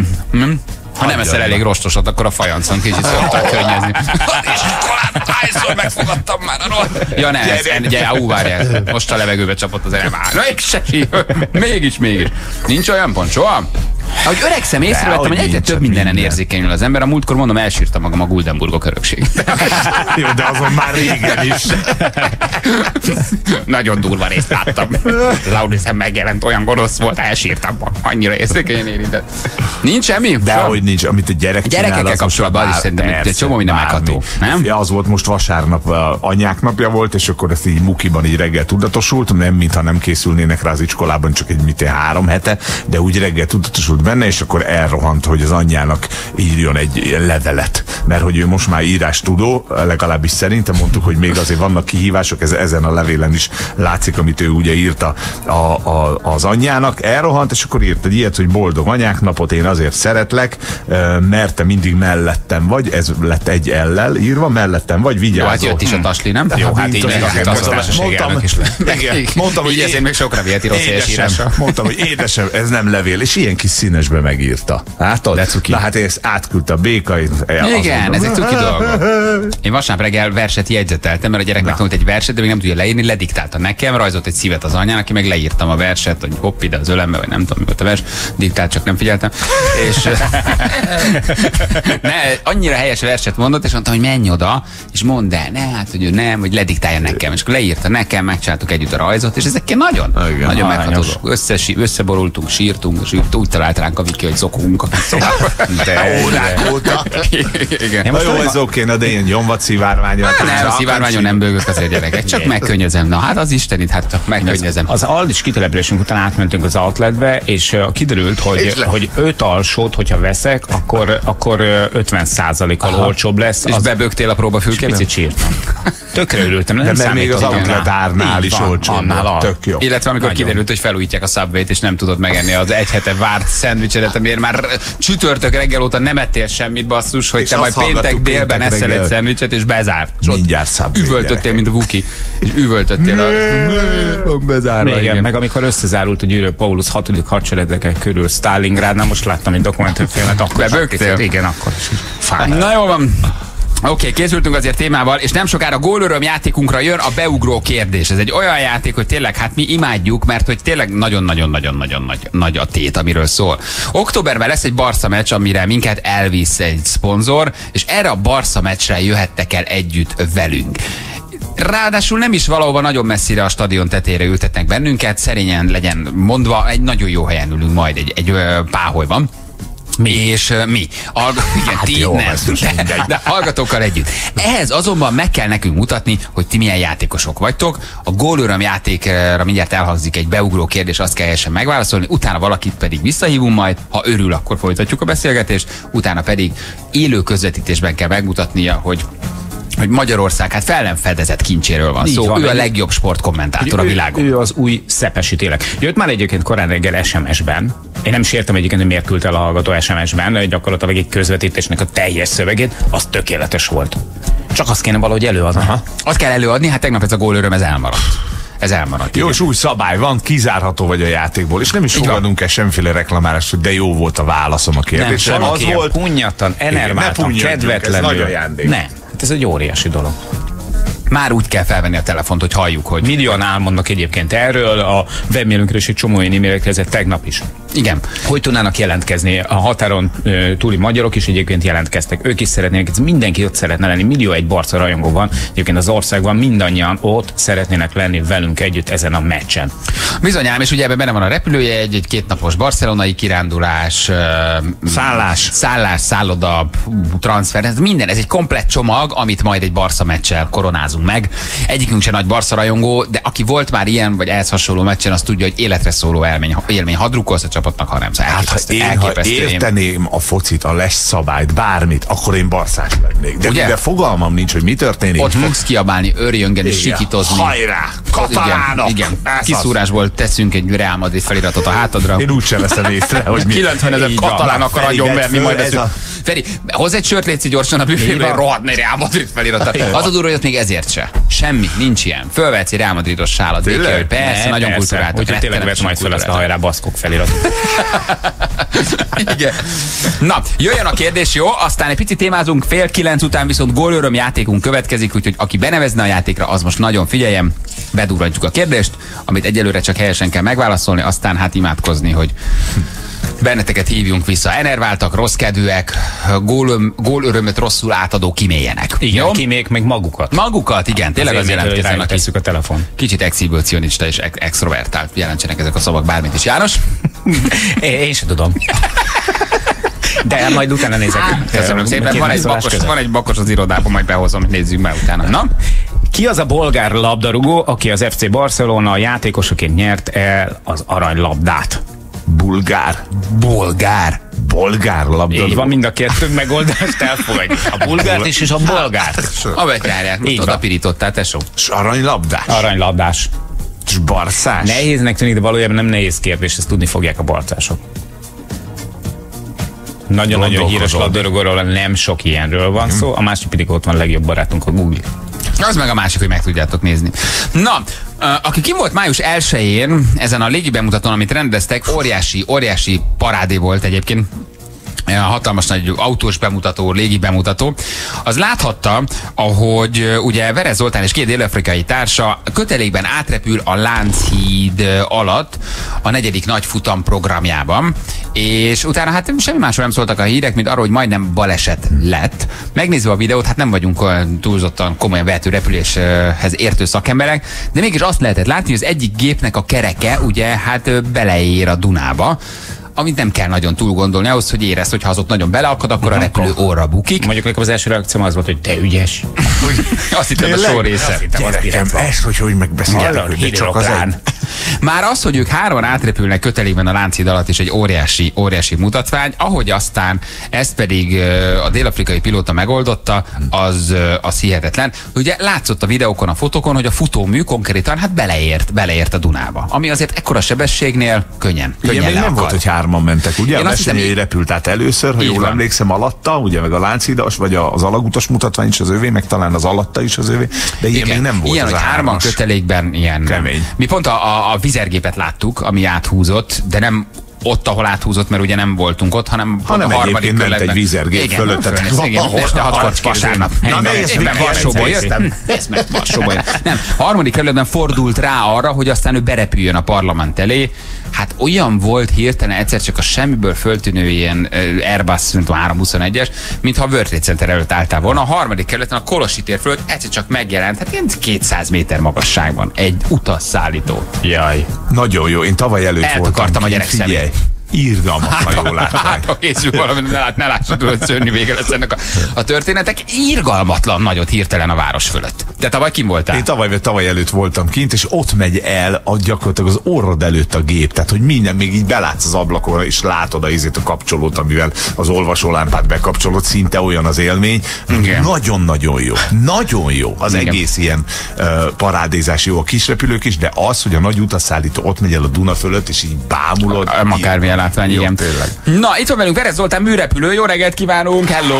Ha nem eszel elég rostosat, akkor a fajancon kicsit szokták könnyezni. És hányszor megfogadtam már a rost? Ja ne, várjál, most a levegőbe csapott az NMH. Na, mégis. Nincs olyan pont, soha? Ahogy öregszem, észrevettem, hogy egyre több mindenen érzékenyül az ember. A múltkor mondom, elsírtam magam a Guldenburgok örökségét. Jó, de azon már régen is. Nagyon durva részt láttam. Laudiszen megjelent, olyan gonosz volt, elsírtam magam. Annyira érzékenyen érintett. Nincs semmi? Dehogy nincs, amit a gyerek csinál. Gyerekekkel kapcsolatban az is szerintem egy csomó minden megható. Nem? Ja, az volt most vasárnap, anyák napja volt, és akkor ezt így mukiban így reggel tudatosult, nem mintha nem készülnének rá az iskolában, csak egy 3 hete, de úgy reggel tudatosult benne, és akkor elrohant, hogy az anyjának írjon egy levelet. Mert hogy ő most már írástudó, legalábbis szerintem mondtuk, hogy még azért vannak kihívások, ezen a levélen is látszik, amit ő ugye írta az anyjának. Elrohant, és akkor írt egy ilyet, hogy boldog anyák napot, én azért szeretlek, mert te mindig mellettem vagy, ez lett egy ellel írva, mellettem vagy, vigyázol. Jó, hát jött is a tasli, nem? Jó, hát így mondtam, hogy ezért még sokra viheti rossz édesem, mondtam, hogy édesem, ez nem levél, és ilyen kis színesbe megírta. Látod? Na hát ezt átküldte a békait. Igen, ez egy cuki dolog. Én vasárnap reggel verset jegyzeteltem, mert a gyerek megtanult egy verset, de még nem tudja leírni, lediktálta nekem, rajzolt egy szívet az anyának, aki meg leírtam a verset, hogy hopp ide az ölembe, vagy nem tudom, mi volt a vers, diktált, csak nem figyeltem. És annyira helyes verset mondott, és mondtam, hogy menj oda, és mondd el, hát, hogy ő nem, hogy lediktálja nekem, és akkor leírta nekem, megcsináltuk együtt a rajzot, és ezek nagyon megható. Összeborultunk, sírtunk, és úgy találtam, ránk a Viki, hogy zokogunk a szobában. De órák óta. Igen. Na jó, ez oké, de ilyen nyomvat szivárványon. Nem, a szivárványon nem bőgök azért, gyerekek. Csak megkönnyezem. Na hát az Istenit, hát csak megkönnyezem. Az Aldis kitelepülésünk után átmentünk az outletbe, és kiderült, hogy 5 alsót, hogyha veszek, akkor 50%-kal olcsóbb lesz. És bebögtél a próbafülkébe? Picit sírtam. Tökre örültem, nem de még az outlet árnál is olcsóbb. Tök jó. Illetve amikor kiderült, hogy felújítják a Subway-t, és nem tudod megenni az egy hete várt szendvicsedet, amiért már csütörtök reggel óta nem ettél semmit, basszus, hogy te majd péntek délben eszel egy szendvicset, és bezárt. Mindjárt Subway. Üvöltöttél, mint a Vuki. És üvöltöttél a bezárva. Igen, meg amikor összezárult a Győrő Paulus 6. hadseregek körül Stalingrádnál, most láttam egy dokumentumfilmet, akkor bebögtél? Igen, akkor is. Fáj. Na jó van. Oké, készültünk azért témával, és nem sokára gólöröm játékunkra jön a beugró kérdés. Ez egy olyan játék, hogy tényleg hát mi imádjuk, mert hogy tényleg nagyon-nagyon-nagyon nagy a tét, amiről szól. Októberben lesz egy Barca meccs, amire minket elvisz egy szponzor, és erre a Barca meccsre jöhettek el együtt velünk. Ráadásul nem is valahova nagyon messzire a stadion tetejére ültetnek bennünket, szerényen legyen mondva, egy nagyon jó helyen ülünk majd egy páholyban. Mi? És mi. Igen, hát ti jó, nem, de hallgatókkal együtt. Ehhez azonban meg kell nekünk mutatni, hogy ti milyen játékosok vagytok. A gólöröm játékra mindjárt elhangzik egy beugró kérdés, azt kell helyesen megválaszolni, utána valakit pedig visszahívunk majd, ha örül, akkor folytatjuk a beszélgetést, utána pedig élő közvetítésben kell megmutatnia, hogy Magyarország hát fel nem fedezett kincséről van szó. Ő a legjobb sportkommentátor a világon. Ő az új Szepesi tényleg. Jött már egyébként korán reggel SMS-ben. Én nem sértem egyébként, hogy miért küldte el a hallgató SMS-ben, gyakorlatilag egy közvetítésnek a teljes szövegét, az tökéletes volt. Csak azt kéne valahogy előadni. Azt kell előadni, hát tegnap ez a gólöröm, ez elmaradt. Ez elmaradt. Jó, és új szabály van, kizárható vagy a játékból, és nem is fogadunk el semmiféle reklamálást, hogy de jó volt a válaszom a kérdésre. Nem, az volt punyattan, enerváltan, kedvetlenül. Nagy ajándék. Nem, hát ez egy óriási dolog. Már úgy kell felvenni a telefont, hogy halljuk, hogy... Millióan álmodnak egyébként erről, a webmailünkről is egy csomó olyan e-mail érkezett tegnap is. Igen. Hogy tudnának jelentkezni? A határon túli magyarok is egyébként jelentkeztek. Ők is szeretnének, mindenki ott szeretne lenni. Millió egy Barca rajongó van. Egyébként az országban mindannyian ott szeretnének lenni velünk együtt ezen a meccsen. Bizonyám, és ugye ebben benne van a repülője, egy kétnapos barcelonai kirándulás, szállás, szálloda, transfer, ez minden, ez egy komplett csomag, amit majd egy Barca meccsel koronázunk meg. Egyikünk sem nagy Barca rajongó, de aki volt már ilyen, vagy ehhez hasonló meccsen, az tudja, hogy életre szóló élmény. Ha drukkolsz a csapatnak, ha nem. Szóval ha érteném a focit, a les szabályt, bármit, akkor én barszás lennék. De fogalmam nincs, hogy mi történik. Ott fogsz kiabálni, örjöngeni, sikítozni. Hajrá! Katalánok! Igen. Kiszúrásból teszünk egy Real Madrid feliratot a hátadra. Én úgy sem veszem észre, hogy 90 000 katalán akar agyonverni majd. Feri, hozz egy sört, légy gyorsan a büfébe, rohadni Real Madrid feliratot. Az a durva, hogy ott még ezért se. Semmi, nincs ilyen. Fölvetsz egy Real Madridos sálat. Tényleg? Persze, nagyon kultúráltak. Úgyhogy tényleg vett majd fel ezt a hajrá baszkok feliratot. Igen. Na, jöjjön a kérdés, jó? Aztán egy picit témázunk, 8:30 után viszont gólöröm játékunk következik, úgyhogy aki benevezne a játékra, az most nagyon figyeljen. Bedurrantjuk a kérdést, amit egyelőre csak helyesen kell megválaszolni, aztán hát imádkozni, hogy benneteket hívjunk vissza. Enerváltak, rossz kedvűek, gólörömöt rosszul átadó kiméljenek. Igen, jó? Kimélyek meg magukat. Magukat, igen. Tényleg az jelentkezzen, aki a telefon. Kicsit exhibicionista és extrovertált. Jelentsenek ezek a szavak bármit is. János? Én sem tudom. De majd utána nézek. Köszönöm szépen. Van egy bakos az irodában, majd behozom, hogy nézzük meg utána. Na? Ki az a bolgár labdarúgó, aki az FC Barcelona játékosaként nyert el az aranylabdát? Bolgár labdarúgó. Így van, mind a kettő megoldást elfogadj. A bulgárt is és a bolgárt. A betyárját, most oda pirítottál, tesó. És aranylabdás. Aranylabdás. És barszás. Nehéznek tűnik, de valójában nem nehéz kérdés, ezt tudni fogják a barcások. Nagyon-nagyon híres labdarúgóról nem sok ilyenről van szó, a másik pedig ott van a legjobb barátunk, a Google. Az meg a másik, hogy meg tudjátok nézni. Na, aki kim volt május 1-én ezen a légi bemutatón, amit rendeztek, óriási parádé volt egyébként. Hatalmas nagy autós bemutató, légi bemutató, az láthatta, ahogy ugye Verez Zoltán és két dél-afrikai társa kötelékben átrepül a Lánchíd alatt a 4. nagy futam programjában, és utána hát semmi másról nem szóltak a hírek, mint arról, hogy majdnem baleset lett. Megnézve a videót, hát nem vagyunk túlzottan komolyan vehető repüléshez értő szakemberek, de mégis azt lehetett látni, hogy az egyik gépnek a kereke ugye hát beleér a Dunába. amit nem kell nagyon túl gondolni ahhoz, hogy érezd, hogy ha azok nagyon beleakad, akkor a repülő orra bukik. Mondjuk nekem az első reakcióm az volt, hogy te ügyes. Azt hittem a sor része. Ezt, hogy megbeszéltek, hogy csak az egy. Már az, hogy ők 3-an átrepülnek kötelékben a Lánchíd alatt, és egy óriási mutatvány, ahogy aztán ezt pedig a dél-afrikai pilóta megoldotta, az hihetetlen. Ugye látszott a videókon, a fotókon, hogy a futómű konkrétan hát beleért a Dunába. Ami azért ekkora sebességnél könnyen még nem volt, hogy 3-an mentek, ugye? A Messényei repült át először, ha jól emlékszem, alatta, ugye meg a Lánchidas, vagy az alagutas mutatvány is az övé, meg talán az alatta is az övé, de ilyen még nem volt. Ilyen, hogy 3-an kötelékben ilyen. Kemény. Mi pont a vizergépet láttuk, ami áthúzott, de nem ott, ahol áthúzott, mert ugye nem voltunk ott, hanem a harmadik ment egy vizergép fölött. Igen, este 6 vasárnap. Éppen Varsóból jöttem. Nem, a harmadik kerületben fordult rá arra, hogy aztán ő berepüljön a parlament elé. Hát olyan volt hirtelen egyszer csak a semmiből föltűnő ilyen Airbus 321-es, mintha a World Trade Center előtt álltál volna. A harmadik kerületen a Kolosi tér fölött egyszer csak megjelent, hát ilyen 200 méter magasságban egy utasszállító. Jaj. Nagyon jó, én tavaly előtt voltam. Eltakartam a gyerek szemét. Irgalmatlan jól látták. Hát, készül valami, ne lássad, hogy szörnyű vége lesz ennek a történetek. Irgalmatlan nagyot hirtelen a város fölött. De tavaly kim voltál? Én tavaly előtt voltam kint, és ott megy el gyakorlatilag az orrod előtt a gép. Tehát, hogy minden, még így belátsz az ablakon, és látod a kapcsolót, amivel az olvasólámpát bekapcsolod, szinte olyan az élmény. Nagyon-nagyon jó. Nagyon jó. Az egész ilyen parádézás jó, a kisrepülők is, de az, hogy a nagy utasszállító ott megy el a Duna fölött, és így bámulod. Akármilyen látvány, igen. Tényleg. Na, itt van velünk Perez Zoltán, műrepülő. Jó reggelt kívánunk, hello!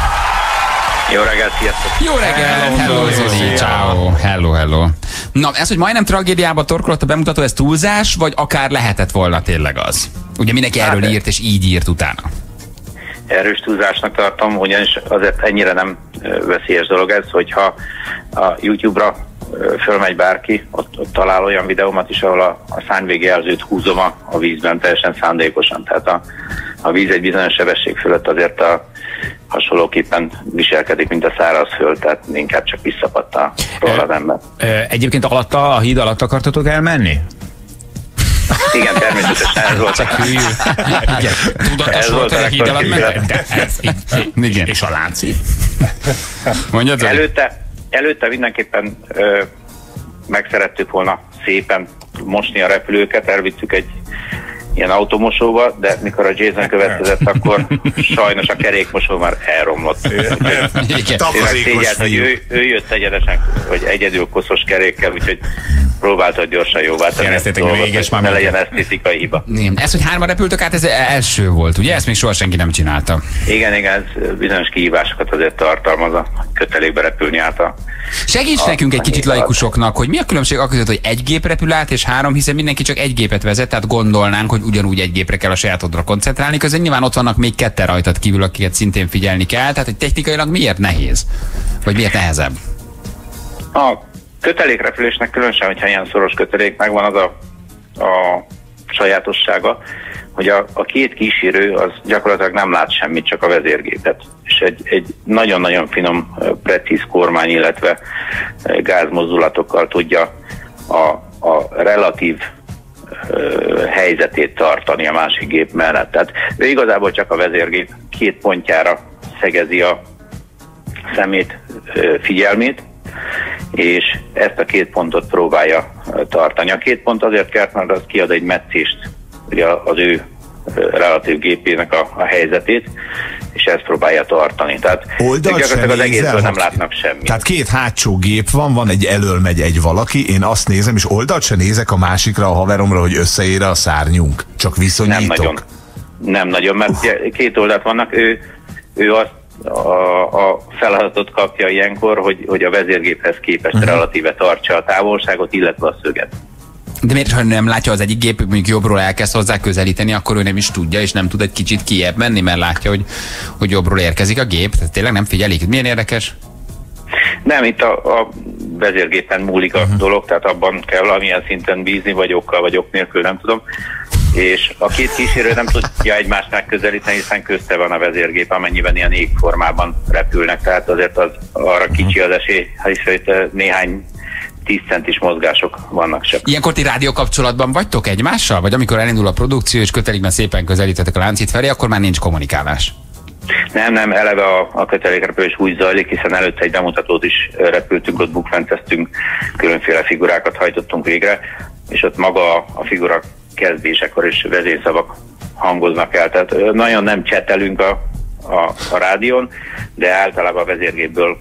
Jó reggelt, sziasztok! Jó reggelt, hello Zoli, ciao, hello. Na, ez, hogy majdnem tragédiába torkolott a bemutató, ez túlzás, vagy akár lehetett volna tényleg az? Ugye mindenki erről írt, és így írt utána. Erős túlzásnak tartom, ugyanis azért ennyire nem veszélyes dolog ez, hogyha a YouTube-ra fölmegy bárki, ott talál olyan videómat is, ahol a szárnyvégjelzőt húzom a vízben teljesen szándékosan. Tehát a víz egy bizonyos sebesség fölött azért hasonlóképpen viselkedik, mint a szárazföld, tehát inkább csak visszapadta róla az ember. Egyébként alatta, a híd alatt akartatok elmenni? Igen, természetesen ez volt. Igen, tudatos volt, hogy a híd alatt Igen. És a Lánchíd? Mondjad, Előtte mindenképpen meg szerettük volna szépen mosni a repülőket, elvittük egy ilyen automosóba, de mikor a Jason következett, akkor sajnos a kerékmosó már elromlott. Szégyelt, hogy ő jött egyenesen, hogy egyedül koszos kerékkel, úgyhogy próbálta gyorsan jóvá tenni dolgot, ne legyen esztétikai hiba. Ez, hogy 3-an repültök át, ez első volt, ugye? Ezt még soha senki nem csinálta. Igen, ez bizonyos kihívásokat azért tartalmaz a kötelékbe repülni át Segíts nekünk egy kicsit laikusoknak, hogy mi a különbség aközött, hogy egy gép repül át és 3, hiszen mindenki csak egy gépet vezet, tehát gondolnánk, hogy ugyanúgy egy gépre kell a sajátodra koncentrálni, közben nyilván ott vannak még 2 rajtad kívül, akiket szintén figyelni kell, tehát hogy technikailag miért nehéz? Vagy miért nehezebb? A kötelékrepülésnek különösen, hogyha ilyen szoros kötelék, megvan az a sajátossága, hogy a két kísérő az gyakorlatilag nem lát semmit, csak a vezérgépet. És egy nagyon-nagyon finom, precíz kormány, illetve gázmozdulatokkal tudja a relatív helyzetét tartani a másik gép mellett. Tehát ő igazából csak a vezérgép 2 pontjára szegezi a szemét, figyelmét, és ezt a 2 pontot próbálja tartani. A 2 pont azért kell, mert az kiad egy metszést ugye az ő relatív gépének a helyzetét, és ezt próbálja tartani. Tehát gyakorlatilag az egészből nem látnak semmit. Tehát 2 hátsó gép van, egy elől megy egy valaki, én azt nézem, és oldalt se nézek a másikra, a haveromra, hogy összeér a szárnyunk. Csak viszonyítok. Nem nagyon, mert 2 oldalt vannak, ő azt a feladatot kapja ilyenkor, hogy a vezérgéphez képest relatíve tartsa a távolságot, illetve a szöget. De miért, ha nem látja az egyik gép, mondjuk jobbról elkezd hozzá közelíteni, akkor ő nem is tudja, és nem tud egy kicsit kijebb menni, mert látja, hogy jobbról érkezik a gép. Tehát tényleg nem figyelik. Milyen érdekes? Nem, itt a vezérgépen múlik a dolog, tehát abban kell valamilyen szinten bízni, vagy okkal, vagy ok nélkül, nem tudom. És a 2 kísérő nem tudja egymást megközelíteni, hiszen közte van a vezérgép, amennyiben ilyen égformában repülnek, tehát azért az arra kicsi az esély, hiszen itt néhány 10 centis mozgások vannak csak. Ilyenkor ti rádió kapcsolatban vagytok egymással? Vagy amikor elindul a produkció és kötelékben szépen közelítetek a láncít felé, akkor már nincs kommunikálás? Nem, eleve a kötelékrepülés úgy zajlik, hiszen előtte egy bemutatót is repültünk, ott bukfenceztünk, különféle figurákat hajtottunk végre, és ott maga a figura kezdésekor is vezérszavak hangoznak el. Tehát nagyon nem csetelünk a rádión, de általában a vezérgépből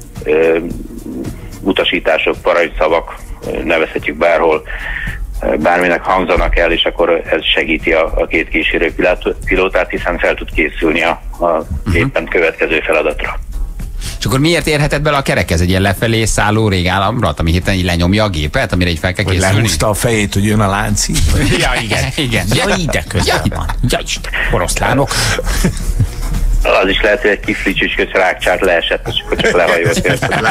utasítások, parancsszavak, nevezhetjük bárhol, bárminek hangzanak el, és akkor ez segíti a két kísérő pilótát, hiszen fel tud készülni a éppen következő feladatra. És akkor miért érhetett bele a kerek? Ez egy ilyen lefelé szálló régállamrat, ami hirtelen így lenyomja a gépet, amire így fel kell készülni? Lehúzta a fejét, hogy jön a láncít? Ja, igen. Ja, ide közel van. Ja, Isten, oroszlánok. Az is lehet, hogy egy kis friccsüskös rákcsát leesett, és akkor csak lehajolt.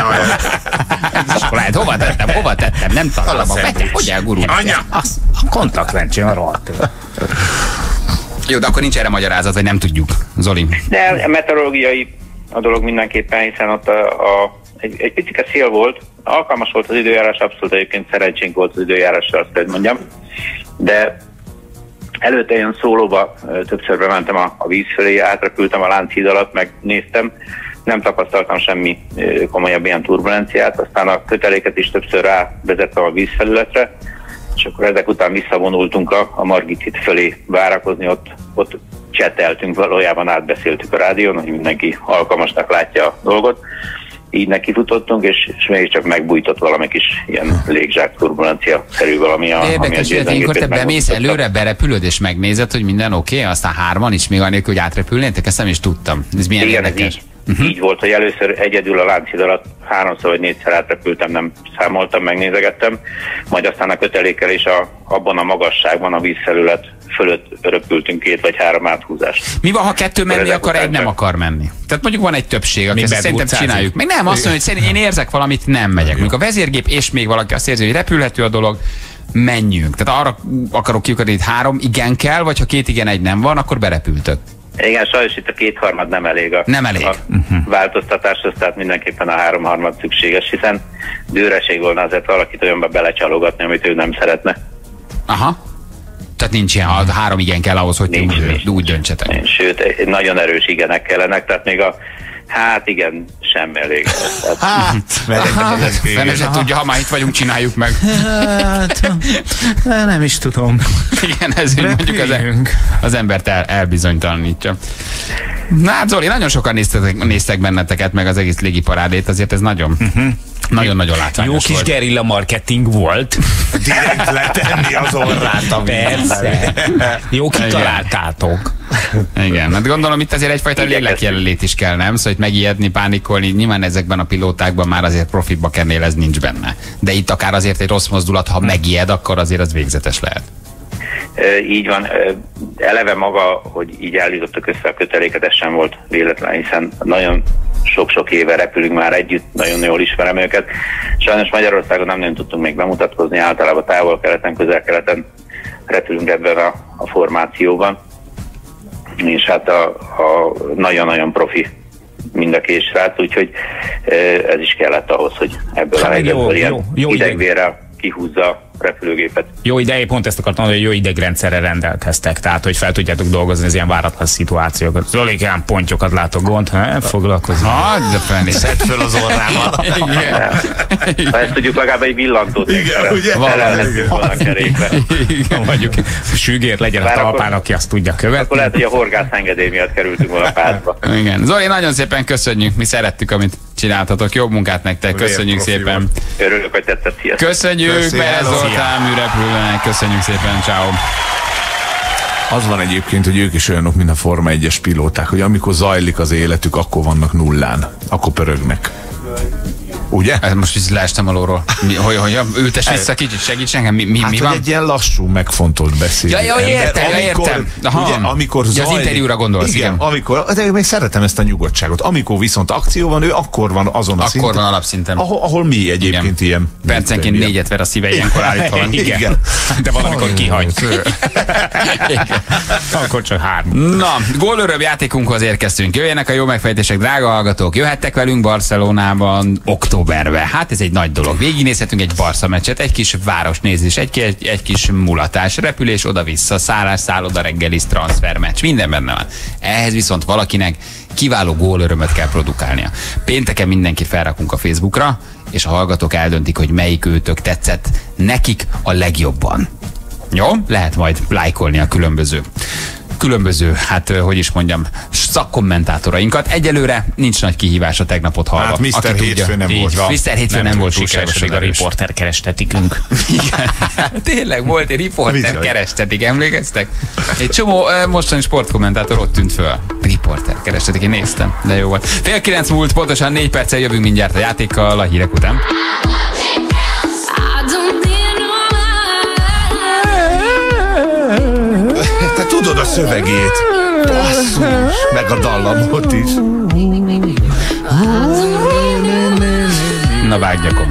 Lehet, hova tettem, nem találom a beteg, hogy elgurult. Anya! A kontaktlencsém a rohadt. Jó, de akkor nincs erre magyarázat, vagy nem tudjuk, Zoli. De meteorológiai a dolog mindenképpen, hiszen ott egy picike szél volt, alkalmas volt az időjárás, abszolút egyébként szerencsénk volt az időjárásra, azt hogy mondjam, de előtte ilyen szólóba többször bementem a víz fölé, átrepültem a Lánchíd alatt, megnéztem, nem tapasztaltam semmi komolyabb ilyen turbulenciát, aztán a köteléket is többször rávezettem a vízfelületre, és akkor ezek után visszavonultunk a Margit híd fölé várakozni, ott cseteltünk, valójában átbeszéltük a rádión, hogy mindenki alkalmasnak látja a dolgot. Így nekifutottunk, és mégiscsak megbújtott valami kis ilyen légzsák turbulencia-szerű valami. Érdekes, hogy ilyenkor te bemész előre, berepülöd, és megnézed, hogy minden oké, aztán hárman is még annélkül, hogy átrepülnétek, ezt nem is tudtam. Ez milyen érdekes. Így volt, hogy először egyedül a Lánchíd alatt 3-szor vagy 4-szer átrepültem, nem számoltam, megnézegettem, majd aztán a kötelékkel és abban a magasságban a vízfelület fölött röpültünk 2 vagy 3 áthúzást. Mi van, ha 2 menni akar, egy nem akar menni? Tehát mondjuk van egy többség, aki szerintem csináljuk. Meg nem, azt mondja, hogy én érzek valamit, nem megyek. Mondjuk a vezérgép és még valaki azt érzi, hogy repülhető a dolog, menjünk. Tehát arra akarok kiukadni, hogy 3 igen kell, vagy ha 2 igen, 1 nem van, akkor berepültök. Igen, sajnos itt a 2/3 nem elég a változtatáshoz, tehát mindenképpen a 3/3 szükséges, hiszen dőreség volna azért valakit olyanba belecsalogatni, amit ő nem szeretne. Aha. Tehát nincs ilyen, 3 igen kell ahhoz, hogy nincs, úgy döntsetek. Sőt, nagyon erős igenek kellenek, tehát még igen, sem elég. Fene se tudja, ha már itt vagyunk, csináljuk meg. Nem is tudom. Igen, ez így mondjuk az embert elbizonytalanítja. Na hát Zoli, nagyon sokan néztek benneteket, meg az egész légiparádét, azért ez nagyon... Nagyon-nagyon látványos jó kis gerilla marketing volt. Direkt letenni az orrát a persze. Jó kitaláltátok. Igen, hát gondolom itt azért egyfajta lélekjelenlét is kell, nem? Szóval itt megijedni, pánikolni, nyilván ezekben a pilótákban már azért profitba kennél ez nincs benne. De itt akár azért egy rossz mozdulat, ha megijed, akkor azért az végzetes lehet. Így van. Eleve maga, hogy így állítottak össze a köteléket, ez sem volt véletlen, hiszen nagyon sok-sok éve repülünk már együtt, nagyon jól ismerem őket. Sajnos Magyarországon nem tudtunk még bemutatkozni, általában távol-keleten, közel-keleten repülünk ebben a formációban. És hát a nagyon-nagyon profi mind a két srác, úgyhogy ez is kellett ahhoz, hogy ebből a helyzetből ilyen idegvérrel kihúzza a repülőgépet. Jó ideje, pont ezt akartam mondani, hogy jó idegrendszerrel rendelkeztek, tehát hogy fel tudjátok dolgozni az ilyen váratlan szituációkat. Zolikán pontyokat látok, gond, nem foglalkozni. Hadd de felni, szedd föl az orrával. Ha ezt tudjuk, legalább egy villantót. Igen, ugye? Igen, mondjuk sügér legyen a talpán, aki azt tudja követni. Akkor lehet, hogy a horgászengedély miatt kerültünk volna pártba. Igen. Zoli, nagyon szépen köszönjük, mi szerettük, amit csináltatok. Jobb munkát nektek, köszönjük szépen. Örülök, hogy tetszett. Sziasztok. Köszönjük, Beres Zoltán műrepülőnek, köszönjük szépen, ciao. Az van egyébként, hogy ők is olyanok, mint a Forma 1-es pilóták, hogy amikor zajlik az életük, akkor vannak nullán, akkor pörögnek. Ugye? Most is leestem alóról. Hogy ültes vissza kicsit, segíts nekem, mi van? Egy ilyen lassú, megfontolt beszéd. Ja, értem. Ugye, amikor zajlik, az interjúra gondolsz, igen. De még szeretem ezt a nyugodtságot. Amikor viszont akció van, ő akkor van azon a szinten. Akkor van alapszinten. Ahol mi egyébként ilyen. Percenként 4-et ver a szíve ilyenkor állítólag. Igen. De valamikor kihagy. Akkor csak 3. Na, gólöröbb játékunkhoz érkeztünk. Jöjjenek a jó megfejtések, drága hallgatók. Jöhettek velünk Barcelonában, október októberbe. Hát ez egy nagy dolog. Végignézhetünk egy Barca meccset, egy kis városnézés, egy kis mulatás, repülés oda-vissza, szállás, szálloda, reggelis, transfermeccs, minden benne van. Ehhez viszont valakinek kiváló gólörömöt kell produkálnia. Pénteken mindenkit felrakunk a Facebookra, és a hallgatók eldöntik, hogy melyik őtök tetszett nekik a legjobban. Jó? Lehet majd lájkolni a különböző, hát hogy is mondjam, szakkommentátorainkat. Egyelőre nincs nagy kihívás a tegnapot hallva. Hát Mr. Hétfő nem volt. Mr. Hétfő nem volt sikeres, még a riporter kerestetikünk. Igen. Tényleg volt egy riporter kerestetik, emlékeztek? Egy csomó mostani sportkommentátor ott tűnt föl. Riporter kerestetik, én néztem, de jó volt. 8:30 múlt, pontosan 4 perccel jövünk mindjárt a játékkal, a hírek után. Te tudod a szövegét. Basszus, meg a dallamot is. Na vágjakom.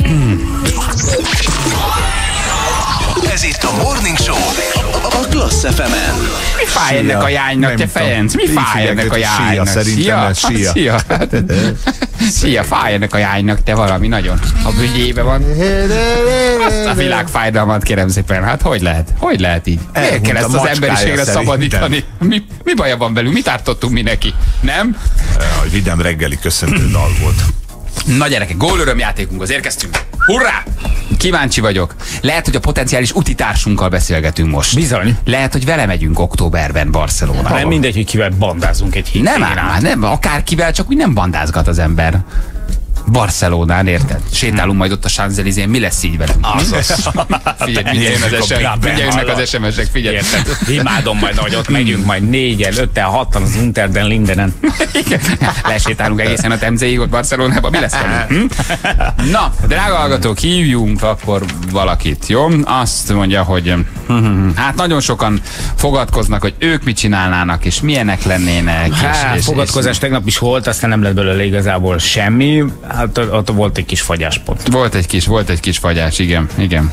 Ez itt a Morning Show a Klassz FM-en. Mi fáj ennek a jánynak, te Ferenc? Mi fáj ennek a jánynak? Szerintem Szia. Szia, fáj ennek a jánynak, te valami nagyon a bügyébe van. Azt a világfájdalmat, kérem szépen, hát hogy lehet? Hogy lehet így? Miért kell ezt az emberiségre szabadítani? Mi baja van velünk? Mit ártottunk mi neki? Nem? A vidám reggeli köszöntő dal volt. Na gyerekek, gólörömjátékunkhoz érkeztünk. Hurrá! Kíváncsi vagyok. Lehet, hogy a potenciális utitársunkkal beszélgetünk most. Bizony. Lehet, hogy vele megyünk októberben Barcelonába. Nem mindegy, hogy kivel bandázunk egy hétvégén. Nem, akárkivel, csak úgy nem bandázgat az ember. Barcelonán, érted? Sétálunk majd ott a Champs-Élysén, mi lesz így velünk? Figyelj, mindjárt jönnek az SMS-ek, figyelj. Imádom majd, hogy ott megyünk majd 4-en, 5-en, 6-an az Unter den Lindenen. Lesétálunk egészen a Temzéig ott Barcelonában, mi lesz velünk? Na, drága hallgatók, hívjunk akkor valakit, jó? Azt mondja, hogy hát nagyon sokan fogadkoznak, hogy ők mit csinálnának, és milyenek lennének. Fogadkozás tegnap is volt, aztán nem lett belőle igazából semmi. Hát ott volt egy kis fagyáspont. Volt egy kis fagyás, igen.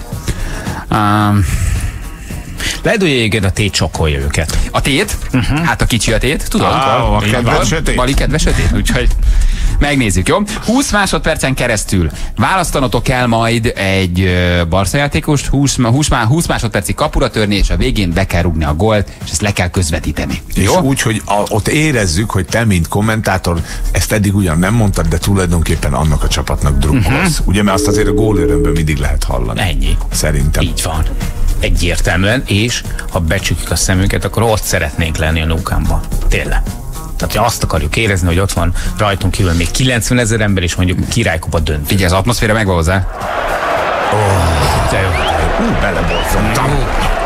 Lehet, hogy egyébként a tét sokkolja őket. A tét? Hát a kicsi a tét, tudod? A kedves sötét. Bali kedves sötét, úgyhogy megnézzük, jó? 20 másodpercen keresztül választanotok kell majd egy Barca játékost, 20 másodpercig kapura törni, és a végén be kell rúgni a gólt, és ezt le kell közvetíteni. És jó? Úgy, hogy ott érezzük, hogy te, mint kommentátor, ezt eddig ugyan nem mondtad, de tulajdonképpen annak a csapatnak drukkolsz. Ugye, mert azt azért a gólörömből mindig lehet hallani. Ennyi. Szerintem. Így van. Egyértelműen, és ha becsukjuk a szemünket, akkor ott szeretnénk lenni a Nukamban. Tényleg. Tehát, ha azt akarjuk érezni, hogy ott van rajtunk kívül még 90 000 ember, és mondjuk királykupa döntő. Figyelj, az atmoszféra megvan hozzá. De jó. Beleborzottam.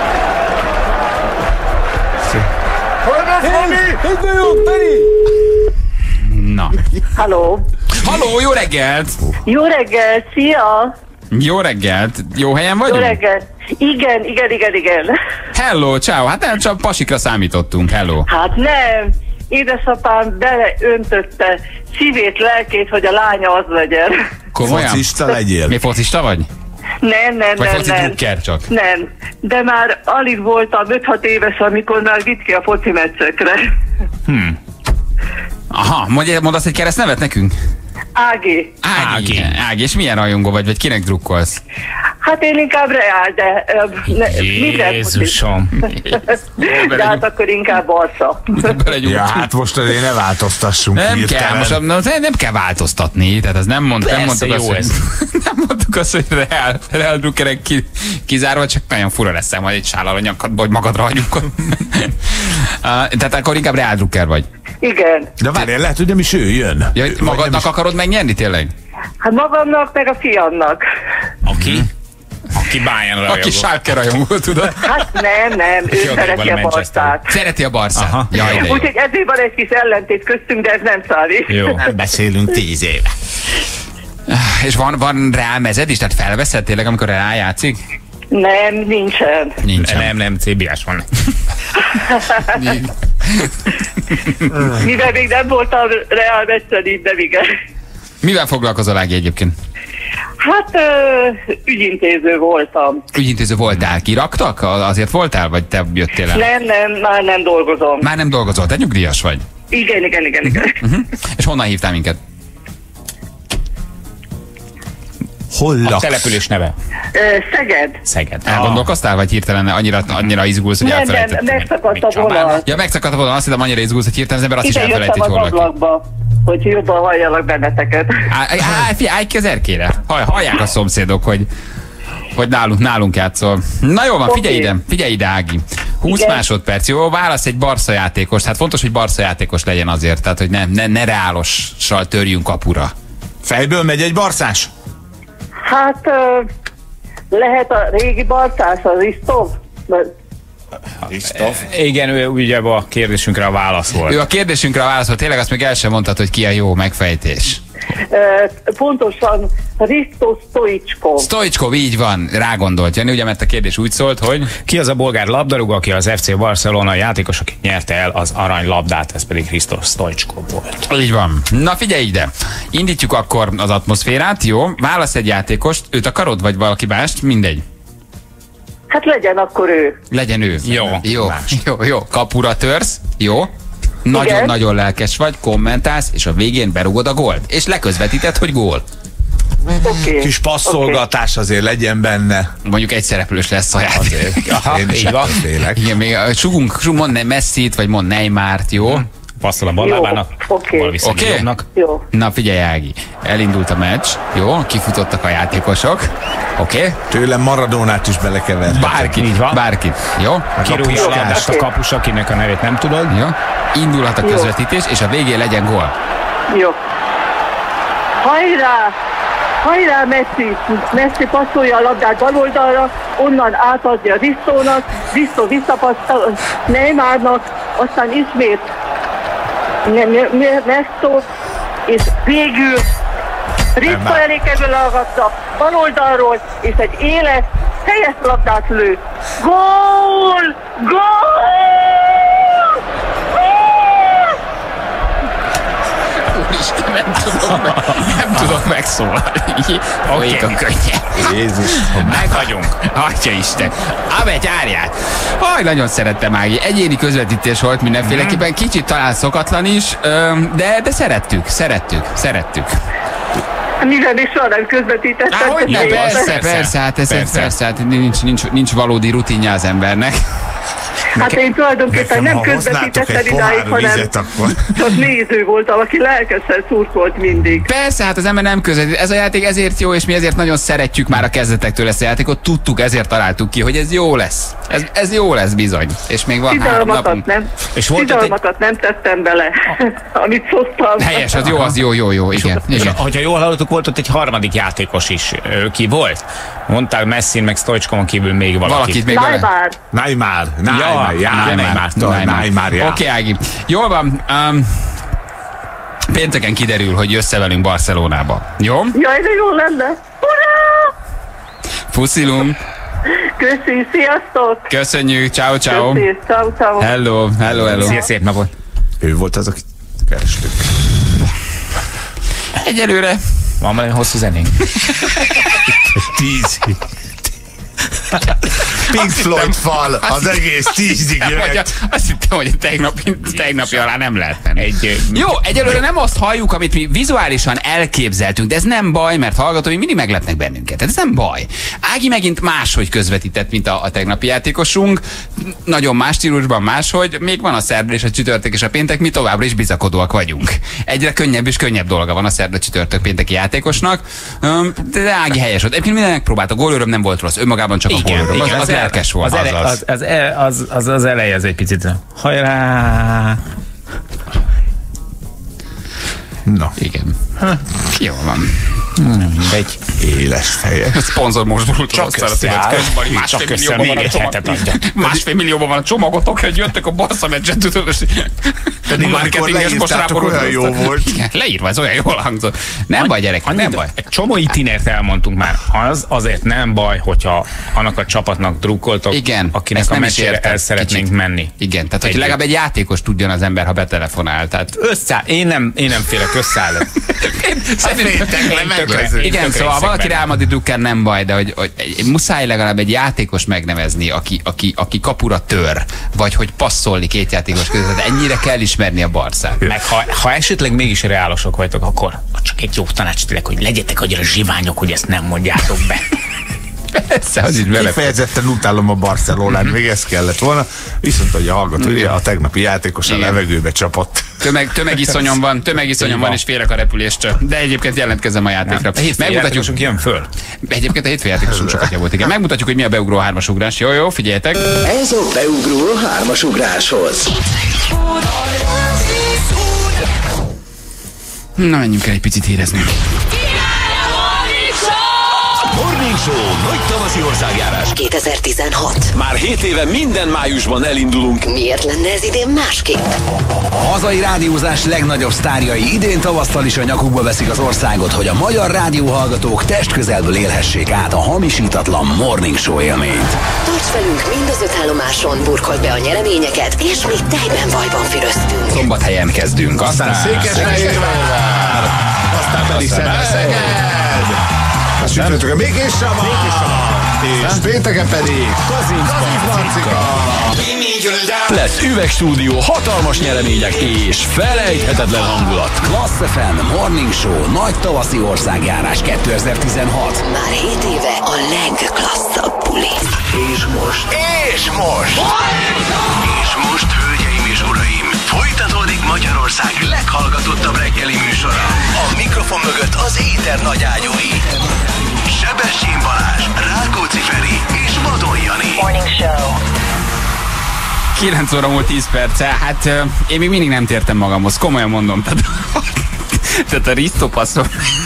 Na. Halló, jó reggelt! jó reggel, szia! Jó reggelt! Jó helyen Jó vagyunk? reggel. Igen. Hello, ciao. Hát nem csak pasikra számítottunk. Hello. Hát nem, édesapám beleöntötte szívét, lelkét, hogy a lánya az legyen. Komolyan? Focista legyél. Mi focista vagy? Nem. Vagy foci drukker csak? Nem, de már alig voltam 5-6 éves, amikor már vitt ki a foci meccsekre. Aha, mondasz egy keresztnevet nekünk? Ági. Ági, és milyen rajongó vagy vagy drukkolsz? Hát én inkább Reál, de Jézusom. de hát akkor inkább Barca. Ja, hát most azért ne változtassunk. Nem kell változtatni, tehát ez nem mondtuk azt, hogy Reál drukkerek kizárva, csak nagyon fura lesz majd egy sállal a nyakadba, hogy magadra hagyjuk. Tehát akkor inkább Reál drukker vagy. Igen. De várjál, lehet, hogy nem is ő jön. Ja, magadnak akarod megnyerni tényleg? Hát magamnak, meg a fiamnak. Aki Bayern rajongó. Aki Schalke rajongó, tudod? Hát nem, ő szereti a Barcát. Szereti a Barcát. Úgyhogy ezért van egy kis ellentét köztünk, de ez nem számít. Jó. Nem beszélünk 10 éve. És van Reál mezed is? Tehát felveszed tényleg, amikor Reál játszik? Nem, nincsen. Nem, CBS van. Mivel még nem voltam Reál meccsen, így nem igen. Mivel foglalkozol, Ági, egyébként? Hát ügyintéző voltam. Ügyintéző voltál? Kiraktak? Azért voltál, vagy te jöttél el? Nem, már nem dolgozom. Már nem dolgozol, te nyugdíjas vagy? Igen. És honnan hívtál minket? Hol A laksz? település neve. Szeged. Szeged. Elgondolkoztál, vagy hirtelen annyira izgulsz, hogy Nem, elfelejtetted? megszakadt a vonal. Ja, megszakadt a vonal, azt hiszem, annyira izgulsz, hogy hirtelen az ember azt is Ide elfelejti, jöttem hogy az hol lakik. ablakba, hogy jobban halljalak benneteket. Állj ki az erkére. Hallják a szomszédok, hogy nálunk játszol. Na jó van, figyelj ide, Ági. 20 Igen. másodperc, jó? Válasz egy Barca játékos. Hát fontos, hogy Barca játékos legyen azért, tehát hogy ne reálossal törjünk kapura. Fejből megy egy barszás? Hát lehet a régi barcás, az Istov? Igen, ő ugye a kérdésünkre a válasz volt. Ő a kérdésünkre a válasz volt, tényleg azt még el sem mondtad, hogy ki a jó megfejtés. Pontosan Risto Stoichkov. Stoichkov, így van, rágondolt Jani, ugye, mert a kérdés úgy szólt, hogy... Ki az a bolgár labdarúgó, aki az FC Barcelona játékos, aki nyerte el az aranylabdát, ez pedig Hristos Stoichkov volt. Így van. Na figyelj ide, indítjuk akkor az atmoszférát, jó? Válasz egy játékost, őt akarod, vagy valaki mást, mindegy. Hát legyen akkor ő. Legyen ő. Jó. Jó. Kapura törsz, jó? Nagyon-nagyon lelkes vagy, kommentálsz, és a végén berugod a gólt. És leközvetíted, hogy gól. Okay. Kis passzolgatás azért legyen benne. Mondjuk egy szereplős lesz a játék. Én is félek. Igen, még mond Messit, vagy mond Neymart, jó? Passzol a ballábának, Oké. Jó. Na figyelj, Ági, elindult a meccs, jó? Kifutottak a játékosok, oké? Tőlem Maradónát is belekevert. Bárkit, jó? Kirúgja a labdát a kapus, akinek a nevét nem tudod. Jó? Indulhat a közvetítés, és a végén legyen gól. Jó. Hajrá Messi! Messi passzolja a labdát baloldalra, onnan átadja Ristónak, Ristó visszapasszol Neymarnak, aztán ismét Messi, és végül Ristó elé kerül a labda baloldalról, és egy éles, helyes labdát lő. Gól! Gól! Úristen, nem tudok megszólalni. Oké, a könnyen. Jézus. Meghagyunk. Atya Isten. Amegy árját. Nagyon szerettem, Ági. Egyéni közvetítés volt mindenféleképpen. Kicsit talán szokatlan is, de szerettük. Mivel is soha nem közvetítettem. Persze, hát nincs valódi rutinja az embernek. Hát én tulajdonképpen nem közvetítettem idáig, hanem csak néző voltam, aki lelkesen szurkolt mindig. Persze, hát az ember nem közvetít. Ez a játék ezért jó, és mi ezért nagyon szeretjük már a kezdetektől ezt a játékot. Tudtuk, ezért találtuk ki, hogy ez jó lesz. Ez jó lesz bizony. És még van 3 napunk. Szidalmakat nem tettem bele, amit szoktam. Helyes, az jó, igen. És hogyha jól hallottuk, volt ott egy harmadik játékos is. Ki volt? Mondtál Messin, meg Stoichkovon kívül még valakit. Neymar. Neymar. Oké, Ági. Jól van. Pénteken kiderül, hogy jössz velünk Barcelonába. Jó? Jaj, de jó lenne. Urá! Puszilunk. Köszi, sziasztok! Köszönjük, ciao. Köszi, ciao. Hello. Szia, szép napot. Ő volt az, aki kerestük. Egyelőre. Van valami hosszú zenénk. 10. Pink Floyd fal, az egész 10-ig jöhet. Azt hittem, hogy tegnapi alá nem lehet menni. Jó, egyelőre nem azt halljuk, amit mi vizuálisan elképzeltünk, de ez nem baj, mert hallgatói mindig meglepnek bennünket. Tehát ez nem baj. Ági megint máshogy közvetített, mint a tegnapi játékosunk. Nagyon más stílusban máshogy. Még van a szerda és a csütörtök és a péntek, mi továbbra is bizakodóak vagyunk. Egyre könnyebb és könnyebb dolga van a szerda, csütörtök, pénteki játékosnak. De Ági helyes volt. Egyébként minden megpróbált. A gólöröm nem volt rossz. Önmagában csak a gólöröm. Az lelkes volt. Az eleje az egy picit. Hajrá! Na. Igen. Jó van. Egy éles feje. Szponzor most borult csak másfél millióban van a csomagotok, hogy jöttek a Barca meccset, tudod, és pedig marketinges most olyan jó volt. Igen, leírva, ez olyan jól hangzott. Nem baj, gyerek, nem baj. Egy csomó itinert elmondtunk már. Azért nem baj, hogyha annak a csapatnak drukkoltok, igen, akinek a meccsére el szeretnénk menni. Igen, tehát hogy legalább egy játékos tudjon az ember, ha betelefonál. Tehát összeáll. Én nem félek, összeáll. Igen, szóval valaki Real Madrid drukker nem baj, de hogy muszáj legalább egy játékos megnevezni, aki kapura tör, vagy hogy passzolni két játékos között. Ennyire kell ismerni ismerni a Barszát. Meg ha esetleg mégis reálosok vagytok, akkor csak egy jó tanács tényleg, hogy legyetek annyira zsiványok, hogy ezt nem mondjátok be. Persze, az így vele. Kifejezetten utálom a Barcelonát, még ez kellett volna. Viszont, hogy a hallgató, a tegnapi játékos a levegőbe csapott. Tömegiszonyom van, és félek a repüléstől. De egyébként jelentkezem a játékra. Megmutatjuk, jön föl. Egyébként a hétfő játékosunk sokat javult. Igen. Megmutatjuk, hogy mi a beugró hármas ugrás. Jó, figyeljetek. Ez a beugró hármas ugráshoz. Na, menjünk el egy picit érezni. Morning Show nagy tavaszi országjárás 2016. Már 7 éve minden májusban elindulunk. Miért lenne ez idén másképp? A hazai rádiózás legnagyobb sztárjai idén tavasztal is a nyakukba veszik az országot, hogy a magyar rádióhallgatók testközelből élhessék át a hamisítatlan Morning Show élményt. Tarts velünk mind az 5 állomáson, burkold be a nyereményeket, és mi tejben vajban füröztünk. Szombathelyen kezdünk, aztán Székesfehérvár, aztán pedig Szeged, a sütőtökön még és Sava, és pénteken pedig Kazincbarcika. Lesz üvegstúdió, hatalmas nyeremények és felejthetetlen hangulat. Klassz FM Morning Show nagy tavaszi országjárás 2016. Már 7 éve a legklasszabb buli. És most, hölgyeim és uraim, folytatódik Magyarország leghallgatottabb reggeli műsora. A mikrofon mögött az éter nagyágyúi. Sebestyén Balázs, Rákóczi Feri és Vadon Jani. Morning Show. 9 óra múlt 10 perce, hát én még mindig nem tértem magamhoz, komolyan mondom. Tehát a Risto passzol...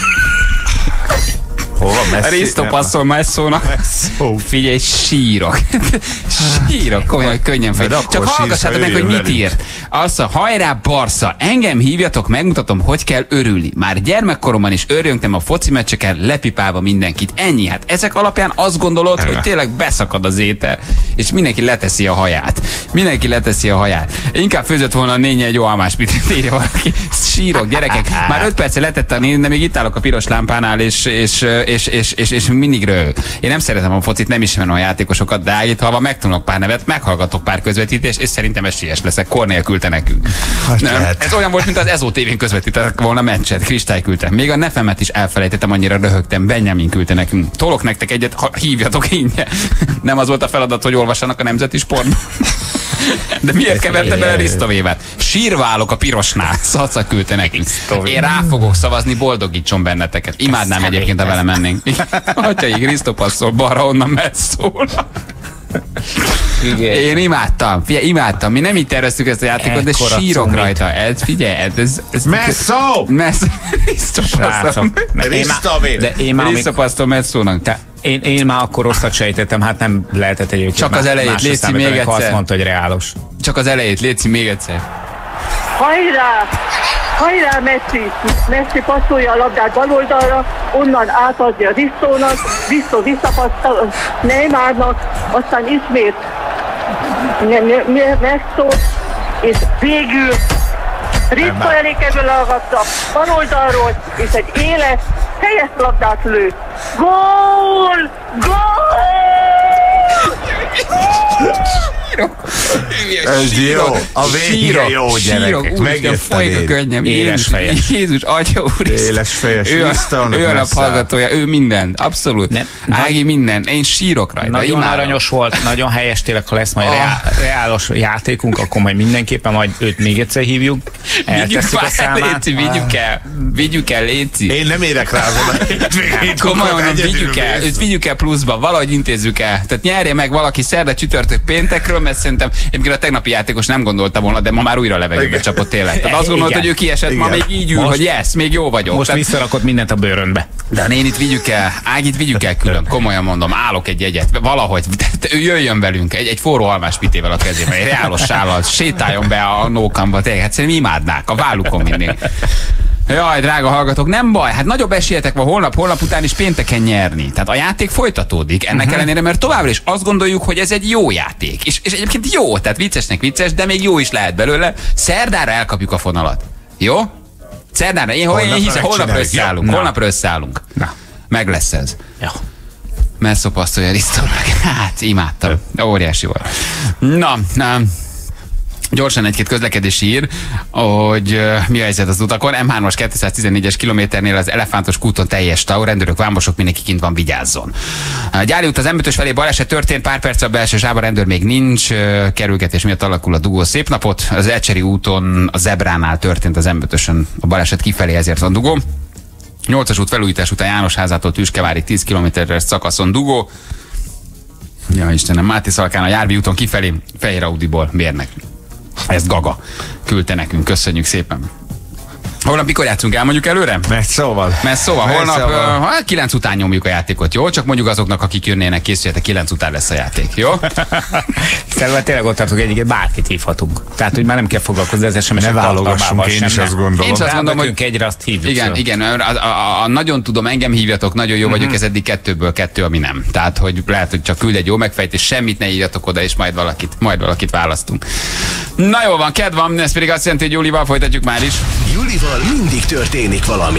Hova? A Risto passzol Messzónak. Figyelj, sírok, komolyan, könnyen fej. Csak hallgassátok meg, hogy mit írt. Azt a hajrá Barca, engem hívjatok, megmutatom, hogy kell örülni. Már gyermekkoromban is örjöngtem a foci meccseken, lepipálva mindenkit. Ennyi, hát ezek alapján azt gondolod, hogy tényleg beszakad az étel, és mindenki leteszi a haját. Inkább főzött volna a nénye egy almáspitét, írja valaki. Sírok, gyerekek. Már 5 perce letette a néni, de még itt állok a piros lámpánál, és mindig röhög. Én nem szeretem a focit, nem ismerem a játékosokat, de állítva megtanulok pár nevet, meghallgatok pár közvetítést, és szerintem esélyes leszek. Kornél küldte nekünk. Ez olyan volt, mint az EZO TV-n közvetítettek volna meccset. Kristály küldte. Még a nefemet is elfelejtettem, annyira röhögtem. Benjamin küldte nekünk. Tolok nektek egyet, ha hívjatok ingyen. Nem az volt a feladat, hogy olvassanak a Nemzeti Sportban. De miért keverte bele Risztovévet? Sírva állok a pirosnál. Szaca küldte nekünk. Én rá fogok szavazni, boldogítson benneteket. Imádnám egyébként, ha vele mennénk. Atyaik, Riszto passzol, balra onnan messzól. Én imádtam. Mi nem így terveztük ezt a játékot, de sírok rajta. Figyelj, ez Messzó! Riszto passzol Messzónak. Én már akkor rosszat sejtettem, hát nem lehetett egyébként. Csak az elejét, létszi még egyszer. Azt mondta, hogy reálos. Csak az elejét, létszi még egyszer. Hajrá Messi passzolja a labdát baloldalra, onnan átadja Ristónak, Ristó visszapasszol Neymarnak, aztán ismét Messzó, és végül Ristó elé kerül a labda baloldalról, és egy éles, helyes labdát lő. Gól! Ez jó, a végére jó, gyerekek. Folyik a könnyem. Éles fejes. Jézus, Atya úristen. Éles fejes. Ő a naphallgatója, ő minden. Abszolút. Ági minden. Én sírok rajta. Nagyon aranyos volt, nagyon helyes tényleg, ha lesz majd reálos játékunk, akkor majd mindenképpen majd őt még egyszer hívjuk. Eltesszük a számát. Vigyük el, Léci. Én nem érek rá Komolyan, vigyük el pluszba, valahogy intézzük el. Tehát nyerje meg valaki szerda, csütörtök, péntekről, mert szerintem egyébként a tegnapi játékos nem gondolta volna, de ma már újra levegőbe csapott tényleg. Tehát azt gondolta, hogy ő kiesett, ma még így ül, hogy yes, még jó vagyok. Most visszarakott mindent a bőrönbe. De a nénit vigyük el, Ágit vigyük el külön, komolyan mondom, állok egy jegyet, valahogy, ő jöjjön velünk, egy forró almáspitével a kezében, egy reálos sállal, sétáljon be a nókamba, tényleg, hát szerintem imádnák, a vállukon vinnék. Jaj, drága hallgatók, nem baj, hát nagyobb esélyetek van holnap után is pénteken nyerni. Tehát a játék folytatódik ennek ellenére, mert továbbra is azt gondoljuk, hogy ez egy jó játék. És egyébként jó, tehát viccesnek vicces, de még jó is lehet belőle. Szerdára elkapjuk a fonalat. Jó? Szerdára, én hiszem, holnapra összeállunk. Na. Meg lesz ez. Jó. Messzopasztolja Risztónak. Hát, imádtam. Óriási volt. Na. Gyorsan egy-két közlekedési ír, hogy mi a helyzet az utakon. M3-as 214-es kilométernél az Elefántos kúton teljes tau, rendőrök, vámosok, mindenki kint van, vigyázzon. Gyári út az M5-ös felé baleset történt, pár perc a belső sávban, rendőr még nincs, kerülgetés miatt alakul a dugó. Szép napot. Az Ecseri úton a Zebránál történt az M5-ösön a baleset kifelé, ezért van dugó. 8-as út felújítás után Jánosházától Tüskevárig 10 km-es szakaszon dugó. Ja Istenem, Máté Szalkán a Járvi úton kifelé, Fehér Audiból mérnek. Ezt Gaga küldte nekünk, köszönjük szépen. Holnap mikor játszunk, elmondjuk előre? Mert szóval. Holnap 9 után nyomjuk a játékot, jó? Csak mondjuk azoknak, akik jönnének, készüljetek, 9 után lesz a játék, jó? Szerintem tényleg ott tartunk, egyébként bárkit hívhatunk. Tehát, hogy már nem kell foglalkozni az SMS-ek. Ne válogassunk, én is azt gondolom. Én is azt gondolom, hogy egyre azt hívjuk. Igen, nagyon tudom, engem hívjatok, nagyon jó vagyok, ez eddig 2-ből 2, ami nem. Tehát, hogy lehet, hogy csak küld egy jó megfejtés, semmit ne írjatok oda, és majd valakit választunk. Na jó van, kedv van, ez pedig azt jelenti, hogy Julival folytatjuk már is. Julival mindig történik valami.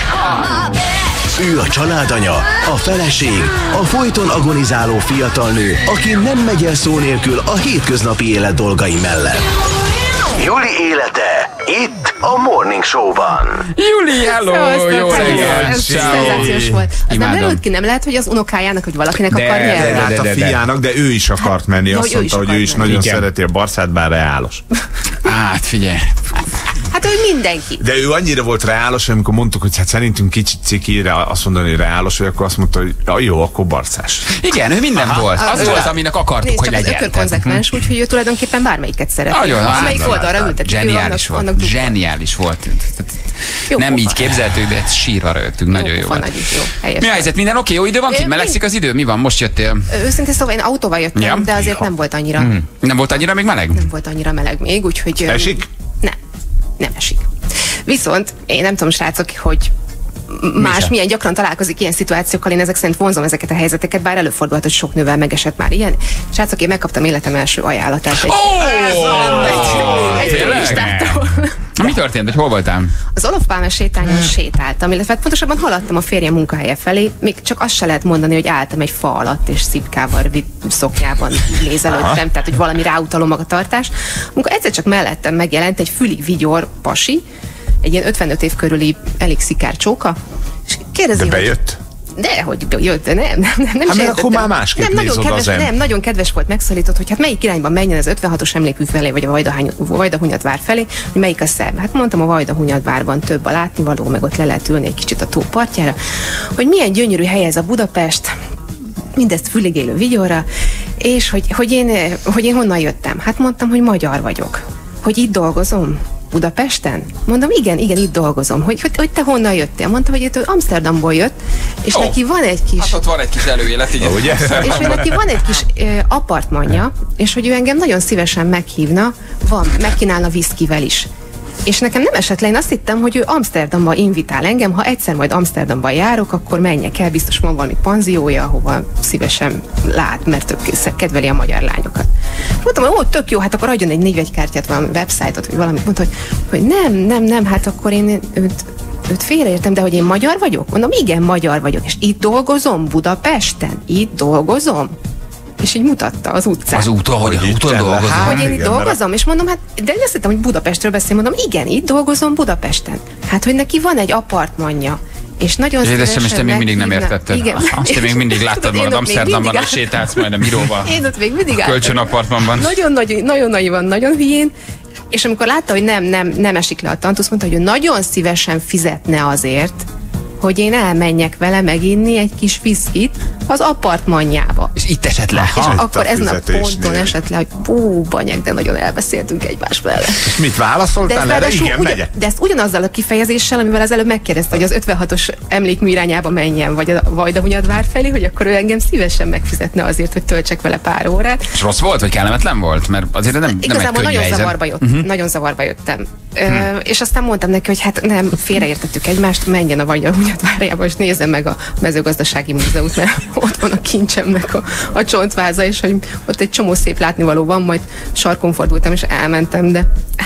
Ő a családanya, a feleség, a folyton agonizáló fiatal nő, aki nem megy el szó nélkül a hétköznapi élet dolgai mellett. Juli élete itt a Morning Show-ban. Juli, hello! Jó reggelt! Ez szenzációs volt. Az nem derült ki, nem lehet, hogy az unokájának, hogy valakinek akar nyerni? Hát a fiának, de ő is akart menni. Azt mondta, hogy ő is nagyon szereti a Barszát, bár reálos. Hát figyelj. Hát ő mindenki. De ő annyira volt reálos, hogy amikor mondtuk, hogy hát szerintünk kicsit cikire azt mondani, hogy reálos, hogy akkor azt mondta, hogy jó, akkor barcás. Igen, ő minden volt. Az volt, aminek akartuk, hogy legyen. Nézd, konzekvens, úgyhogy ő tulajdonképpen bármelyiket szeret. Amelyik oldalra ültet. Zseniális volt. Nem így képzeltük, de sírva rögtünk. Nagyon jó volt. Mi a helyzet? Minden oké? Jó idő van? Melegszik az idő? Mi van? Most jöttél? Őszintén szóval én autóval jöttem, de azért nem volt annyira. Nem volt annyira még meleg? Nem volt annyira meleg még, úgyhogy... Esik? Nem esik. Viszont én nem tudom, srácok, hogy milyen gyakran találkozik ilyen szituációkkal, én ezek szerint vonzom ezeket a helyzeteket, bár előfordulhat, hogy sok nővel megesett már ilyen. Srácok, én megkaptam életem első ajánlatát. Egy listától. Mi történt, hogy hol voltál? Az Olof Pálma sétányon sétáltam, illetve pontosabban haladtam a férjem munkahelye felé, még csak azt se lehet mondani, hogy álltam egy fa alatt, és szipkával, szoknyában nézelődtem, tehát hogy valami ráutaló magatartás. Amikor egyszer csak mellettem megjelent egy fülig vigyor pasi, egy ilyen 55 év körüli elég szikár csóka, és kérdezi, de bejött? De, hogy jött, de nem hát mert akkor már másképp néz oda az nem, nagyon kedves volt, megszólított, hogy hát melyik irányban menjen az 56-os emlékmű felé, vagy a Vajdahunyadvár felé, hogy melyik a szebb. Hát mondtam, a Vajdahunyadvárban több a látnivaló, meg ott le lehet ülni egy kicsit a tó partjára, hogy milyen gyönyörű hely ez a Budapest, mindezt fülig élő vigyorra, és hogy én honnan jöttem. Hát mondtam, hogy magyar vagyok. Hogy itt dolgozom? Budapesten? Mondom, igen, itt dolgozom. Hogy te honnan jöttél? Mondta, hogy ő Amsterdamból jött, és neki van egy kis... Hát ott van egy kis előélet, igen. Ugye? És hogy neki van egy kis apartmanja, és hogy ő engem nagyon szívesen meghívna, megkínálna viszkivel is. És nekem nem esett le, én azt hittem, hogy ő Amsterdamba invitál engem, ha egyszer majd Amsterdamba járok, akkor menjek el, biztos van valami panziója, ahova szívesen lát, mert ő kedveli a magyar lányokat. Mondtam, hogy tök jó, hát akkor adjon egy névjegykártyát, valami websájtot, vagy valamit. Mondta, hogy nem, hát akkor én őt félreértem, de hogy én magyar vagyok? Mondom, igen, magyar vagyok, és itt dolgozom, Budapesten, itt dolgozom. És így mutatta az utcán. Az úton, hogy úton dolgozom. Hogy én itt dolgozom, és mondom, hát, de én azt hittem, hogy Budapestről beszél, mondom, igen, itt dolgozom Budapesten. Hát, hogy neki van egy apartmanja, és nagyon szívesen és te még mindig nem értetted. Igen. Azt te még mindig láttad magad Amsterdamban, hogy sétálsz majd a Miróval. Én ott még mindig álltam. Kölcsönapartmanban. Nagyon nagyban, nagyon hülyén. És amikor látta, hogy nem esik le a tantusz, mondta, hogy ő nagyon szívesen fizetne azért, hogy én elmenjek vele meginni egy kis viszkit az apartmanjába. És itt esett le. És akkor ezen a ponton esett le, hogy banyag, de nagyon elbeszéltünk egymás mellett. És mit válaszoltál erre? Igen, megyek. De ezt ugyanazzal a kifejezéssel, amivel az előbb megkérdezte, hogy az 56-os emlékmű irányába menjen, vagy a Vajdahunyadvár felé, hogy akkor ő engem szívesen megfizetne azért, hogy töltsek vele pár órát. És rossz volt, vagy kellemetlen volt? Mert azért nem igazából nagyon zavarba jöttem. És aztán mondtam neki, hogy hát nem, félreértettük egymást, menjen a Vajdahunyadvárjába, és nézzen meg a mezőgazdasági múzeumot, mert ott van a kincsemnek a csontváza, és hogy ott egy csomó szép látnivaló van, majd sarkon fordultam, és elmentem, de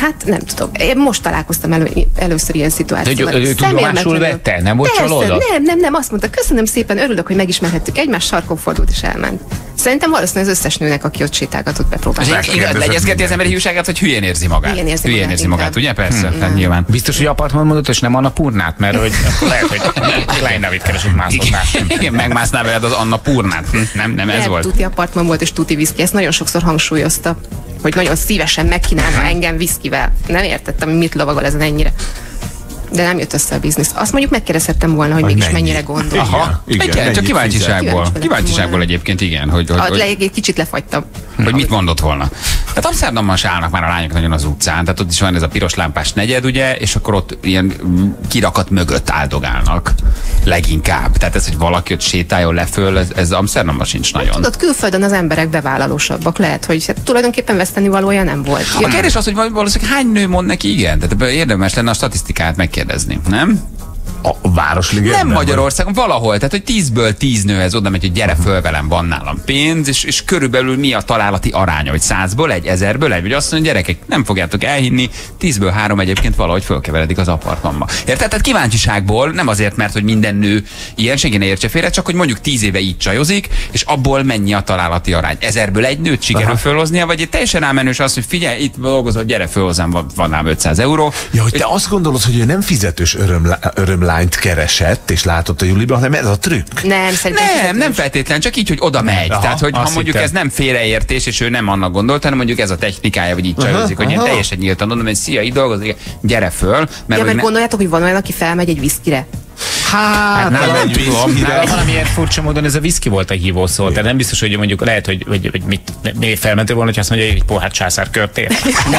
Hát nem tudom. Én most találkoztam először ilyen szituációval. Ő tudomásul vette? Nem volt csalódott? Nem. Azt mondta, köszönöm szépen, örülök, hogy megismerhettük egymást, sarkon fordult és elment. Szerintem valószínűleg az összes nőnek, aki ott sétálgatott, bepróbálni. Legyezgeti az emberi hiúságát, hogy hülyén érzi magát. Hülyén érzi magát, ugye? Persze, nyilván. Biztos, hogy apartman mondott, és nem Annapurnát, mert hogy lehet, hogy Klein David keresett mászoznál. Igen, megmászná veled az Annapurnát. Nem ez volt. Tuti apartman volt, és tuti viszki. Ezt nagyon sokszor hangsúlyozta, hogy nagyon szívesen megkínálna engem viszkivel. Nem értettem, hogy mit lovagol ezen ennyire. De nem jött össze a biznisz. Azt mondjuk megkérdezhettem volna, hogy mégis mennyire gondol. Aha, igen, csak kíváncsiságból egyébként igen. Hogy egy kicsit lefagytam. Hogy mit mondott volna. Tehát Amsterdamban se állnak már a lányok nagyon az utcán, tehát ott is van ez a piros lámpás negyed, ugye, és akkor ott ilyen kirakat mögött áldogálnak. Leginkább. Tehát ez, hogy valaki ott sétáljon le föl, ez Amsterdamban sincs nagyon. Tudod, külföldön az emberek bevállalósabbak. Lehet, hogy tulajdonképpen veszteni valója nem volt. A kérdés az, hogy valószínűleg hány nő mond neki igen? Tehát érdemes lenne a statisztikát megkérdezni, nem? A Városligetben? Nem Magyarországon, valahol. Tehát, hogy 10-ből 10 nőhez oda megy, hogy gyere föl velem, van nálam pénz, és körülbelül mi a találati aránya, hogy 100-ból 1, 1000-ből 1, vagy azt mondja, gyerekek, nem fogjátok elhinni, 10-ből 3 egyébként valahogy fölkeveredik az apartmanba. Érted? Tehát kíváncsiságból, nem azért, mert hogy minden nő ilyen, senki ne értse félre, csak hogy mondjuk 10 éve így csajozik, és abból mennyi a találati arány. 1000-ből 1 nőt sikerül fölhoznia, vagy egy teljesen rámenős az, hogy figyelj, itt dolgozol, gyere föl hozzám, van nálam 500 euró. Ja, hogy te azt gondolod, hogy ő nem fizetős örömlányt keresett, és látott a Juliban, hanem ez a trükk. Nem feltétlen, csak így, hogy oda megy. Tehát, hogy ha mondjuk ez nem félreértés, és ő nem annak gondolt, hanem mondjuk ez a technikája, vagy így csajozik, hogy én teljesen nyíltan mondom, hogy szia, itt dolgozik, gyere föl. Mert gondoljátok, hogy van olyan, aki felmegy egy viszkire? Hát nem tudom. Valamiért furcsa módon ez a viszki volt a hívószó. Tehát nem biztos, hogy mondjuk lehet, hogy mit felmentél volna, hogy azt mondja, hogy egy pohár császár körtér.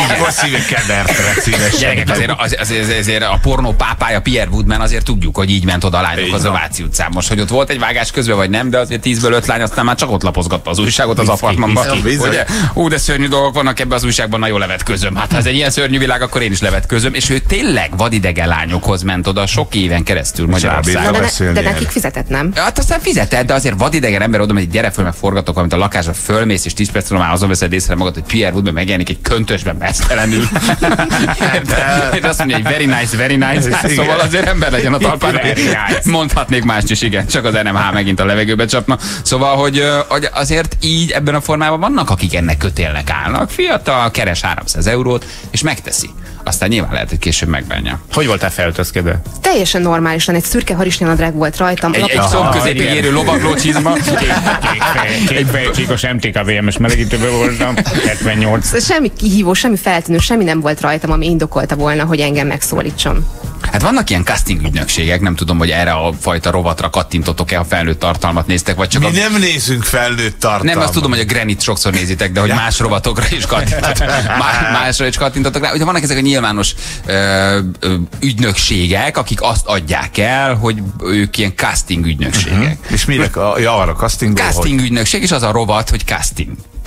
Azért a pornó pápája Pierre Woodman, azért tudjuk, hogy így ment oda a lányokhoz a Váci utcán. Most, hogy ott volt egy vágás közben, vagy nem, de azért 10-ből 5 lány aztán már csak ott lapozgatta az újságot az apartmanban. De szörnyű dolgok vannak ebben az újságban, na jó, levetközöm. Hát ha ez egy ilyen szörnyű világ, akkor én is levetközöm. És ő tényleg vadidegen lányokhoz ment oda sok éven keresztül Magyarországon. De nekik fizetett, nem? Hát aztán fizetett, de azért vadidegen ember oda megy, gyere föl, meg forgatok, amit a lakásra fölmész, és 10 perc múlva már azon veszed észre magad, hogy Pierre Woodman megjelenik egy köntösben mesztelenül. Én azt mondja, hogy very nice. Szóval azért ember legyen a talpán. Mondhatnék mást is, igen, csak az NMH megint a levegőbe csapna. Szóval, hogy azért így ebben a formában vannak, akik ennek kötélnek állnak. Fiatal, keres 300 eurót, és megteszi. Aztán nyilván lehet, hogy később megbánja. Hogy voltál felöltözkedve? Teljesen normálisan, egy szürke harisnyanadrág volt rajtam. Egy szomb középig érő lovagló csizma. Kékos MTK VMS melegítőben voltam, 78. Semmi kihívó, semmi feltűnő, semmi nem volt rajtam, ami indokolta volna, hogy engem megszólítson. Hát vannak ilyen casting ügynökségek, nem tudom, hogy erre a fajta rovatra kattintotok-e, ha felnőtt tartalmat néztek, vagy csak mi nem nézünk felnőtt tartalmat. Nem, azt tudom, hogy a Granit sokszor nézitek, de hogy más rovatokra is kattintotok. Másra is kattintotok rá. Ugye vannak ezek a nyilvános ügynökségek, akik azt adják el, hogy ők ilyen casting ügynökségek. És minek arra casting? Casting ügynökség, és az a rovat, hogy casting.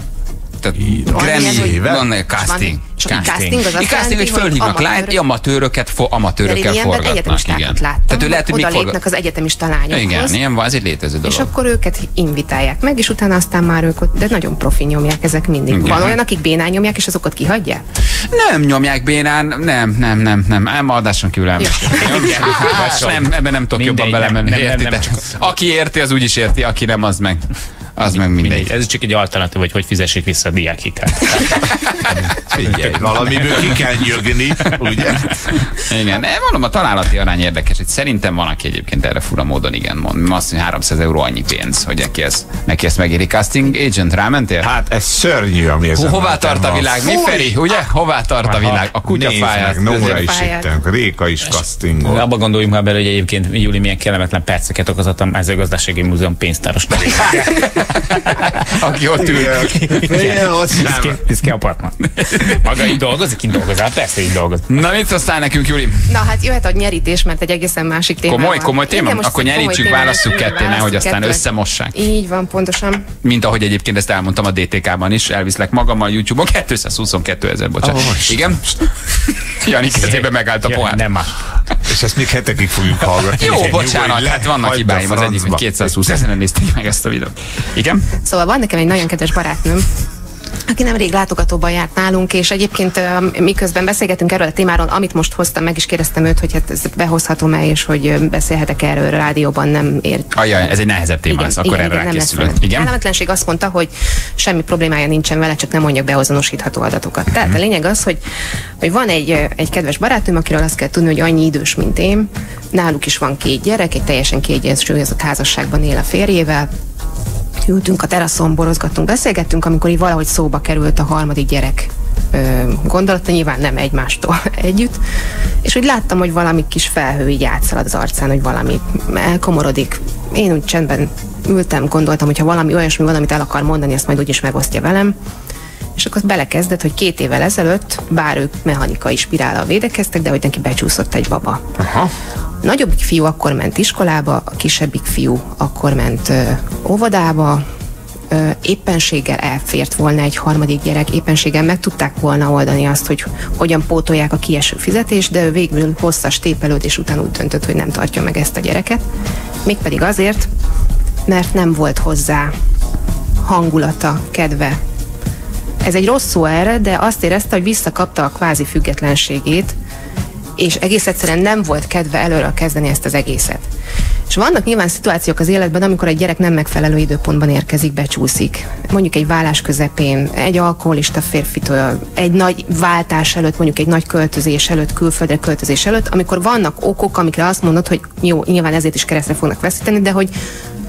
Casting. Casting, hogy fölhívnak amatőrökkel forgatnak. Igen. Tehát ő lehet, hogy oda lépnek az egyetemista lányokhoz. Igen, ilyen van, ez egy létező dolog. És akkor őket invitálják meg, és utána aztán már ők ott, de nagyon profi nyomják ezek mindig. Igen. Van olyan, akik bénán nyomják, és azokat kihagyják? Nem nyomják bénán, nem. Adáson kívül nem, ebben nem tudok jobban belemenni. Aki érti, az úgyis érti, aki nem, az meg mindegy. Ez csak egy alternatív, hogy fizessék vissza a diákhitelt. Figyelj, valamiből ki kell nyögni, ugye? Igen, mondom, a találati arány érdekes, hogy szerintem van, aki egyébként erre fura módon igen mond. Azt mondja, 300 euró annyi pénz, hogy neki ezt megéri. Casting agent, rámentél? Hát ez szörnyű, ami ezen hová tart a világ? Mi, Feri? Ugye? Hová tart a világ? A kutyafáját. Nóra is jöttem, Réka is castingol. Abba gondoljunk már bele, hogy egyébként Júli milyen kellemetlen perceket okozott a Mezőgazdasági Múzeum pénztáros. Aki ott ül. Piszke apartman. Maga így dolgozik? Így dolgozál? Persze így dolgoz. Na mit szóltál nekünk, Júli? Na hát jöhet a nyerítés, mert egy egészen másik téma. Komoly téma? Akkor nyerítsük, válasszuk ketté, nehogy aztán összemossák. Így van, pontosan. Mint ahogy egyébként ezt elmondtam a DTK-ban is, elviszlek magammal YouTube-on, 222 000, bocsánat. Igen? Jani kezébe megállt a pohár. Nem már. És ezt még hetekig fogjuk hallgatni. Jó, bocsánat, hát vannak hibáim. Az egyik, hogy 220 000-en nézték meg ezt a videót. Igen? Szóval van nekem egy nagyon kedves barátnőm, aki nemrég látogatóban járt nálunk, és egyébként miközben beszélgetünk erről a témáról, amit most hoztam, meg is kérdeztem őt, hogy hát ezt behozhatom-e, és hogy beszélhetek erről a rádióban, nem ért. Ajaj, ez egy nehezebb téma, igen, akkor erre rákészülök. Igen? Kellemetlenség azt mondta, hogy semmi problémája nincsen vele, csak nem mondjak beazonosítható adatokat. Tehát a lényeg az, hogy van egy kedves barátnőm, akiről azt kell tudni, hogy annyi idős, mint én, náluk is van 2 gyerek, egy teljesen kiegyensúlyozott házasságban él a férjével. Ültünk a teraszon, borozgattunk, beszélgettünk, amikor így valahogy szóba került a 3. gyerek gondolata, nyilván nem egymástól együtt, és úgy láttam, hogy valami kis felhő így átszalad az arcán, hogy valami elkomorodik. Én úgy csendben ültem, gondoltam, hogy ha valami olyasmi van, amit el akar mondani, azt majd úgyis megosztja velem. És akkor belekezdett, hogy 2 évvel ezelőtt, bár ők mechanikai spirállal védekeztek, de hogy neki becsúszott egy baba. Aha. A nagyobbik fiú akkor ment iskolába, a kisebbik fiú akkor ment óvodába, éppenséggel elfért volna egy 3. gyerek, éppenséggel meg tudták volna oldani azt, hogy hogyan pótolják a kieső fizetést, de ő végül hosszas tépelődés után úgy döntött, hogy nem tartja meg ezt a gyereket. Mégpedig azért, mert nem volt hozzá hangulata, kedve. Ez egy rossz szó erre, de azt érezte, hogy visszakapta a kvázi függetlenségét, és egész egyszerűen nem volt kedve előről kezdeni ezt az egészet. És vannak nyilván szituációk az életben, amikor egy gyerek nem megfelelő időpontban érkezik, becsúszik. Mondjuk egy vállás közepén, egy alkoholista férfitől, egy nagy váltás előtt, mondjuk egy nagy költözés előtt, külföldre költözés előtt, amikor vannak okok, amikre azt mondod, hogy jó, nyilván ezért is keresztre fognak veszíteni, de hogy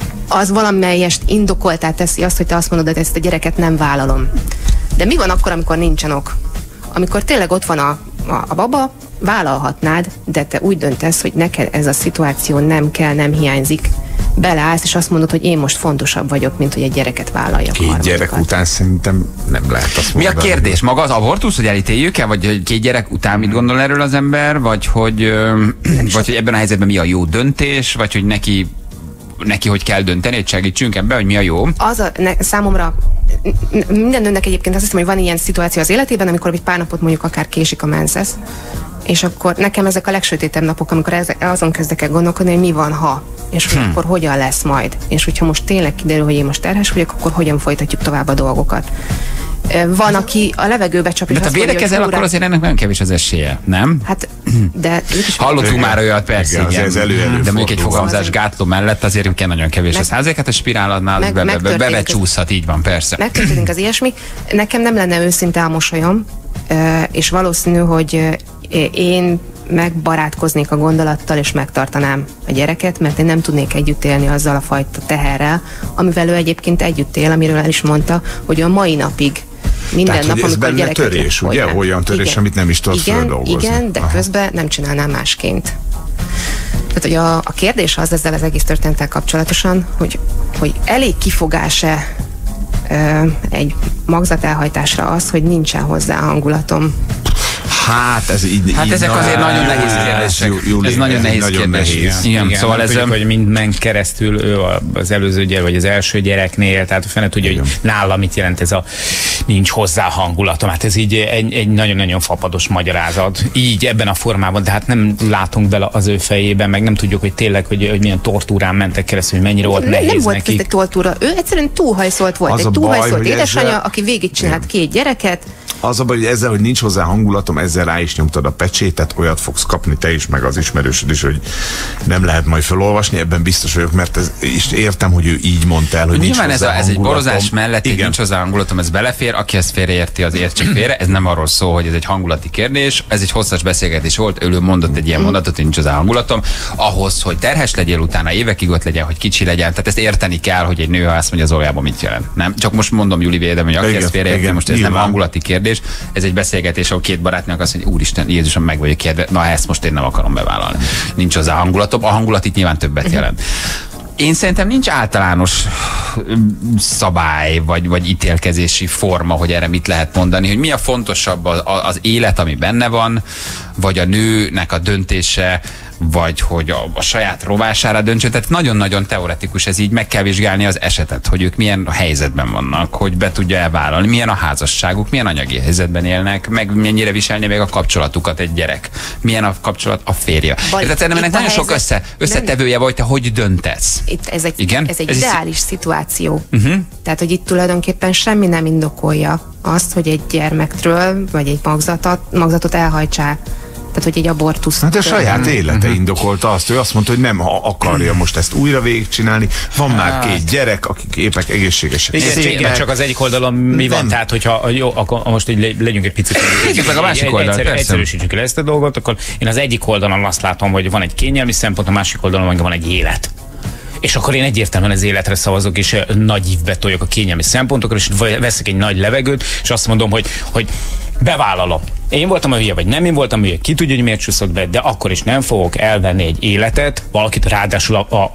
az valamelyest indokoltá teszi azt, hogy te azt mondod, hogy ezt a gyereket nem vállalom. De mi van akkor, amikor nincsen ok? Amikor tényleg ott van a baba, vállalhatnád, de te úgy döntesz, hogy neked ez a szituáció nem kell, nem hiányzik. Beleállsz, és azt mondod, hogy én most fontosabb vagyok, mint hogy egy gyereket vállaljak. 2 gyerek után szerintem nem lehet azt mondani. Mi a kérdés? Maga az abortusz, hogy elítéljük-e? Vagy hogy 2 gyerek után mit gondol erről az ember? Vagy hogy ebben a helyzetben mi a jó döntés? Vagy hogy neki hogy kell dönteni, hogy segítsünk ebben, hogy mi a jó? Számomra minden nőnek egyébként azt hiszem, hogy van ilyen szituáció az életében, amikor egy pár napot mondjuk akár késik a menszesz, és akkor nekem ezek a legsötétebb napok, amikor azon kezdek el gondolkodni, hogy mi van, ha, és hogy akkor hogyan lesz majd. És hogyha most tényleg kiderül, hogy én most terhes vagyok, akkor hogyan folytatjuk tovább a dolgokat. Van, aki a levegőbe csap, és de ha védekezel, akkor azért ennek nagyon kevés az esélye, nem? Hát, de... Hallottunk már olyat, persze, igen. Ez elő de mondjuk egy fogalmazás gátló mellett azért nagyon kevés az százalék, a spiráladnál becsúszhat, így van, persze. Megtörténik az ilyesmi. Nekem nem lenne őszinte a mosolyom, és valószínű, hogy én megbarátkoznék a gondolattal, és megtartanám a gyereket, mert én nem tudnék együtt élni azzal a fajta teherrel, amivel ő egyébként együtt él, amiről el is mondta, hogy a mai napig minden tehát, nap, amikor gyereket törés, ugye? Olyan törés, igen, amit nem is tudod földolgozni. Igen, de közben nem csinálnám másként. Tehát, hogy a kérdés az ezzel az egész történettel kapcsolatosan, hogy elég kifogás-e egy magzatelhajtásra az, hogy nincsen hozzá hangulatom. Hát ez így. Hát ezek azért nagyon nehéz kérdések. Ez nagyon nehéz kérdés. Igen, szóval ez hogy mind ment keresztül ő az előző gyerek, vagy az első gyereknél, tehát fene tudja, hogy nála mit jelent ez a nincs hozzá hangulatom. Hát ez így egy nagyon-nagyon fapados magyarázat. Így ebben a formában, de hát nem látunk bele az ő fejében, meg nem tudjuk, hogy tényleg, hogy milyen tortúrán mentek keresztül, hogy mennyire volt nehéz nem volt nekik. egy tortúra. Ő egyszerűen túlhajszolt volt. Egy túlhajszolt édesanyja, aki végigcsinált 2 gyereket. Az a baj, hogy ezzel, hogy nincs hozzá hangulatom, ezzel rá is nyomtad a pecsétet, olyat fogsz kapni te is, meg az ismerősöd is, hogy nem lehet majd felolvasni, ebben biztos vagyok, mert és értem, hogy ő így mondta el, hogy nyilván nincs hozzá ez egy borozás mellett, hogy nincs hozzá hangulatom, ez belefér, aki ezt félreérti, az értse félre, ez nem arról szól, hogy ez egy hangulati kérdés, ez egy hosszas beszélgetés volt, ő mondott egy ilyen mondatot, hogy nincs hozzá hangulatom, ahhoz, hogy terhes legyél, utána évekig ott legyen, hogy kicsi legyen, tehát ezt érteni kell, hogy egy nő, ha azt mondja, az oljában mit jelent. Nem? Csak most mondom Juli védem, hogy aki ezt félreérti, most ez nem hangulati kérdés, ez egy beszélgetés, ahol 2 barátnak azt mondja, úristen, Jézusom, meg vagyok kérdve, na ezt most én nem akarom bevállalni. Nincs hozzá hangulatom, a hangulat itt nyilván többet jelent. Én szerintem nincs általános szabály, vagy ítélkezési forma, hogy erre mit lehet mondani, hogy mi a fontosabb az élet, ami benne van, vagy a nőnek a döntése, vagy hogy a saját rovására döntsön. Tehát nagyon-nagyon teoretikus ez így, meg kell vizsgálni az esetet, hogy ők milyen helyzetben vannak, hogy be tudja elvállalni, milyen a házasságuk, milyen anyagi helyzetben élnek, meg mennyire viselni meg a kapcsolatukat egy gyerek, milyen a kapcsolat a férje. Tehát ennek nagyon sok összetevője vagy, te hogy döntesz. Ez egy ideális szituáció. Tehát, hogy itt tulajdonképpen semmi nem indokolja azt, hogy egy gyermektől, vagy egy magzatot elhajtsál. Tehát, hogy egy abortusz. Hát a saját élete indokolta azt, ő azt mondta, hogy nem akarja most ezt újra végigcsinálni. Van már 2 gyerek, akik épek, egészségesek. Igen, csak az egyik oldalon mi van? Tehát, hogyha jó, akkor most legyünk egy picit. Meg a másik oldalon. Egyszerűsítsük el ezt a dolgot, akkor én az egyik oldalon azt látom, hogy van egy kényelmi szempont, a másik oldalon van egy élet. És akkor én egyértelműen az életre szavazok, és nagy ívbe toljak a kényelmi szempontokra, és veszek egy nagy levegőt, és azt mondom, hogy bevállalom. Én voltam a hülye, vagy nem én voltam a hülye, ki tudja, hogy miért csúszott be, de akkor is nem fogok elvenni egy életet, valakit ráadásul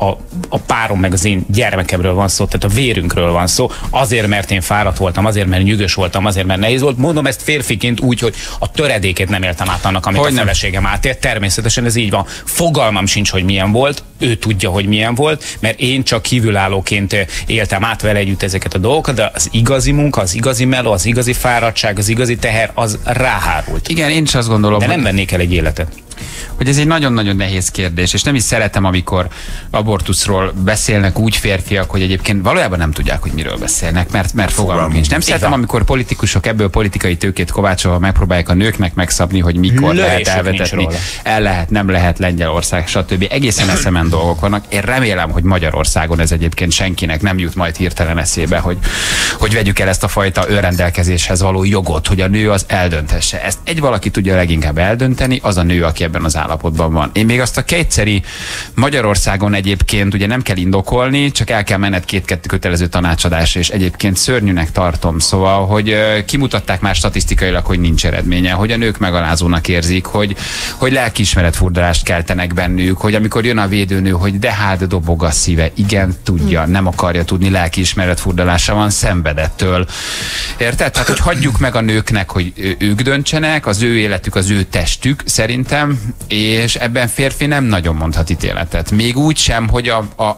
a párom meg az én gyermekemről van szó, tehát a vérünkről van szó, azért, mert én fáradt voltam, azért, mert nyűgös voltam, azért, mert nehéz volt. Mondom ezt férfiként úgy, hogy a töredékét nem éltem át annak, amit a feleségem átélt. Természetesen ez így van. Fogalmam sincs, hogy milyen volt, ő tudja, hogy milyen volt, mert én csak kívülállóként éltem át vele együtt ezeket a dolgokat, de az igazi munka, az igazi meló, az igazi fáradtság, az igazi teher, az ráhárult. Igen, én is azt gondolom, de nem vennék el egy életet. Hogy ez egy nagyon-nagyon nehéz kérdés, és nem is szeretem, amikor abortuszról beszélnek úgy férfiak, hogy egyébként valójában nem tudják, hogy miről beszélnek, mert fogalmunk nincs. Nem szeretem, amikor politikusok ebből politikai tőkét kovácsolva megpróbálják a nőknek megszabni, hogy mikor lehet elvetetni, el lehet, nem lehet, Lengyelország, stb. Egészen eszemen dolgok vannak. Én remélem, hogy Magyarországon ez egyébként senkinek nem jut majd hirtelen eszébe, hogy vegyük el ezt a fajta önrendelkezéshez való jogot, hogy a nő az eldöntesse. Ezt egy valaki tudja leginkább eldönteni, az a nő, aki ebben az állapotban van. Én még azt a kétszeri Magyarországon egyébként ugye nem kell indokolni, csak el kell menned 2 kötelező tanácsadásra, és egyébként szörnyűnek tartom. Szóval, hogy kimutatták már statisztikailag, hogy nincs eredménye, hogy a nők megalázónak érzik, hogy lelkiismeretfurdalást keltenek bennük, hogy amikor jön a védőnő, hogy de hát dobog a szíve, igen, tudja, nem akarja tudni, lelkiismeretfurdalása van, szenvedettől. Érted? Tehát, hogy hagyjuk meg a nőknek, hogy ők döntsenek, az ő életük, az ő testük, szerintem, és ebben férfi nem nagyon mondhat ítéletet. Még úgy sem, hogy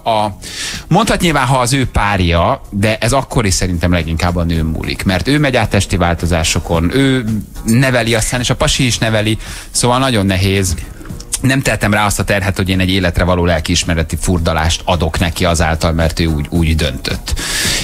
mondhat nyilván, ha az ő párja, de ez akkor is szerintem leginkább a nőn múlik, mert ő megy át testi változásokon, ő neveli aztán, és a pasi is neveli, szóval nagyon nehéz. Nem tehetem rá azt a terhet, hogy én egy életre való lelkiismereti furdalást adok neki azáltal, mert ő úgy döntött.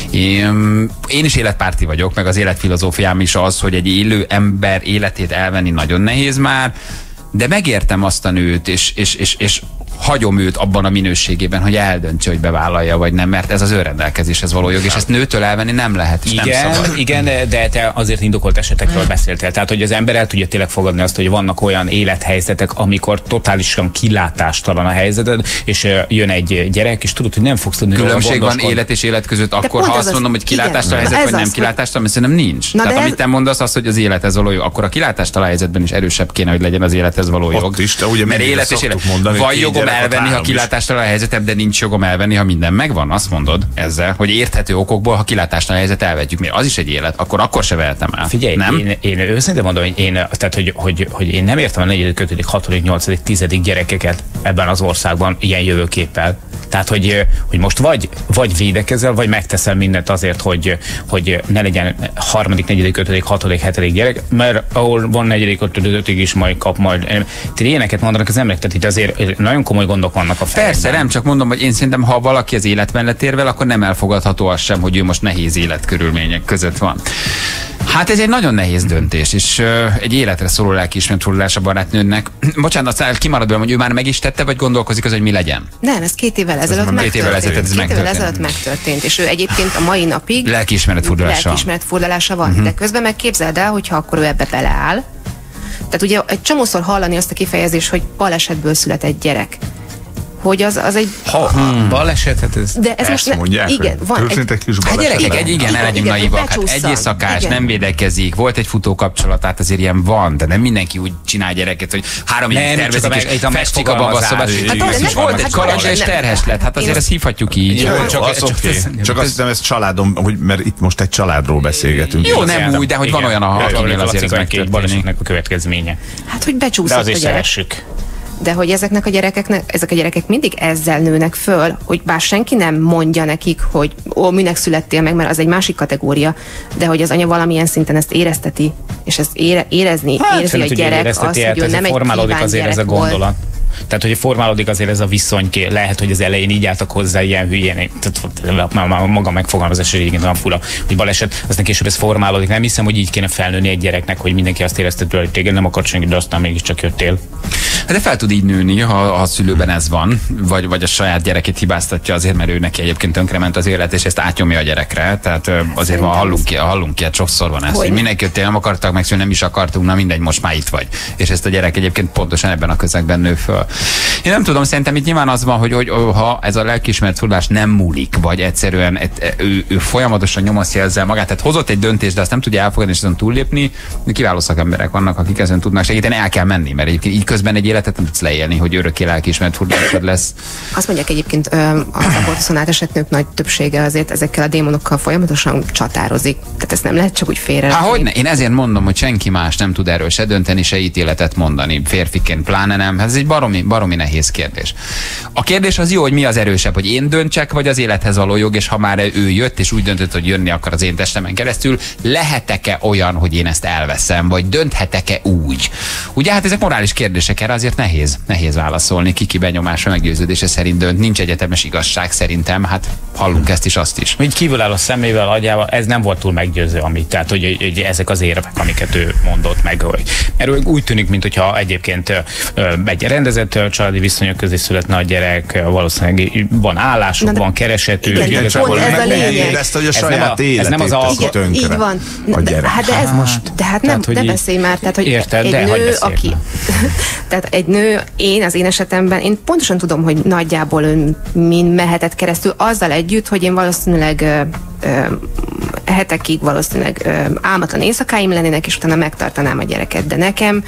Én is életpárti vagyok, meg az életfilozófiám is az, hogy egy élő ember életét elvenni nagyon nehéz már, de megértem azt a nőt, és hagyom őt abban a minőségében, hogy eldöntse, hogy bevállalja vagy nem, mert ez az önrendelkezéshez való jog, és ezt nőtől elvenni nem lehet, és igen, nem szabad. Igen, de te azért indokolt esetekről beszéltél. Tehát, hogy az ember el tudja tényleg fogadni azt, hogy vannak olyan élethelyzetek, amikor totálisan kilátástalan a helyzeted, és jön egy gyerek, és tudod, hogy nem fogsz tudni. Különbség van élet és élet között, akkor ha azt mondom, hogy kilátástalan helyzet, vagy nem kilátástalan, mert szerintem nincs. Tehát amit te mondasz, az, hogy az élethez való jog, akkor a kilátástalan helyzetben is erősebb kéne, hogy legyen az élethez való jog. Mert élet és élet. Van jogom elvenni, ha kilátástalan a helyzetem, de nincs jogom elvenni, ha minden megvan. Azt mondod ezzel, hogy érthető okokból, ha kilátástalan a helyzet elvetjük. Miért? Az is egy élet, akkor se vehetem el. Figyelj, nem? Én őszintén mondom, hogy én nem értem a 4., 5., 6., 8., 10. gyerekeket ebben az országban ilyen jövőképpel. Tehát, hogy most vagy védekezel, vagy megteszel mindent azért, hogy ne legyen 3., 4., 5., 6., 7. gyerek, mert ahol van 4., 5. is majd kap majd. Tehát ilyeneket mondanak az emberek, tehát itt azért nagyon komoly gondok vannak a fejekben. Persze, nem csak mondom, hogy én szerintem, ha valaki az élet mellett érvel, akkor nem elfogadható az sem, hogy ő most nehéz életkörülmények között van. Hát ez egy nagyon nehéz döntés, és egy életre szóló lelkiismeretfurdalás a barátnőnek. Bocsánat, aztán kimarad belőlem, hogy ő már meg is tette, vagy gondolkozik az, hogy mi legyen? Nem, ez 2 évvel ezelőtt megtörtént. És ő egyébként a mai napig lelkiismeretfurdalása van. De közben meg képzeld el, hogyha akkor ő ebbe beleáll. Tehát ugye egy csomószor hallani azt a kifejezést, hogy balesetből született gyerek. Hogy az egy... Baleset, hát ez... De ez most mondják, igen, van történt egy kis baleset. Gyerekek, igen, ne legyünk naivak. Hát egy éjszakás, nem védekezik, volt egy futókapcsolat, tehát azért ilyen van, de nem mindenki úgy csinál gyereket, hogy 3 évig tervezik, és festik a babaszobát. Hát volt egy kalandzsa, és terhes lett. Hát azért ezt hívhatjuk így. Csak azt hiszem, ez családom, mert itt most egy családról beszélgetünk. Jó, nem úgy, de hogy van olyan, akinél azért ez megtörténik. Balesetnek a következménye. Hát, hogy becsúszott a gyerek. de hogy ezek a gyerekek mindig ezzel nőnek föl, hogy bár senki nem mondja nekik, hogy minek születtél meg, mert az egy másik kategória, de hogy az anya valamilyen szinten ezt érezteti, és ezt érezi a gyerek, az, hogy ő nem egy kíván gyerek volt. Tehát, hogy formálódik azért ez a viszony, lehet, hogy az elején így álltak hozzá ilyen hülyén, tehát maga megfogalmazás régen olyan fura, hogy baleset, aztán később ez formálódik. Nem hiszem, hogy így kéne felnőni egy gyereknek, hogy mindenki azt érezte tőle, hogy téged nem akart senki, de aztán mégiscsak jöttél. De fel tud így nőni, ha a szülőben ez van, vagy a saját gyerekét hibáztatja azért, mert ő neki egyébként tönkrement az élet, és ezt átnyomja a gyerekre. Tehát azért hallunk ki, sokszor van ez, hogy mindenki jöttél, nem akartak megszülni, nem is akartunk, na mindegy, most már itt vagy. És ezt a gyerek egyébként pontosan ebben a közegben nő föl. Én nem tudom, szerintem itt nyilván az van, hogy ha ez a lelkiismeret furdalás nem múlik, vagy egyszerűen ő folyamatosan nyomasztja ezzel magát, tehát hozott egy döntést, de azt nem tudja elfogadni, és azon túllépni, kiváló szakemberek vannak, akik ezen tudnak segíteni, el kell menni, mert egyébként így közben egy életet nem tudsz leélni, hogy örökké lelkiismeret furdalásod lesz. Azt mondják egyébként, az abortuszon átesett nők nagy többsége azért ezekkel a démonokkal folyamatosan csatározik. Tehát ezt nem lehet csak úgy félre. Hogyne? Én ezért mondom, hogy senki más nem tud erről se dönteni, se ítéletet mondani. Férfiként pláne nem. Ez egy baromi nehéz kérdés. A kérdés az jó, hogy mi az erősebb, hogy én döntsek, vagy az élethez való jog, és ha már ő jött, és úgy döntött, hogy jönni akar az én testemen keresztül, lehetek-e olyan, hogy én ezt elveszem, vagy dönthetek-e úgy? Ugye hát ezek morális kérdések, erre azért nehéz válaszolni. Kiki benyomása, meggyőződése szerint dönt. Nincs egyetemes igazság szerintem, hát hallunk ezt is, azt is. Így kívülálló szemével, agyával, ez nem volt túl meggyőző, amit, tehát hogy ezek az érvek, amiket ő mondott meg. Mert úgy tűnik, mintha egyébként egy rendezett családi viszonyok közé születne a gyerek, valószínűleg van állásuk, van keresetük. Igen, pont ez a lényeg. Hogy a saját életét nem az tönkre. Így van. Hát de ez most, tehát nem, ne beszélj már, tehát hogy érted, egy nő, aki tehát egy nő, az én esetemben, én pontosan tudom, hogy nagyjából min mehetett keresztül, azzal együtt, hogy én valószínűleg hetekig valószínűleg álmatlan éjszakáim lennének, és utána megtartanám a gyereket. De nekem,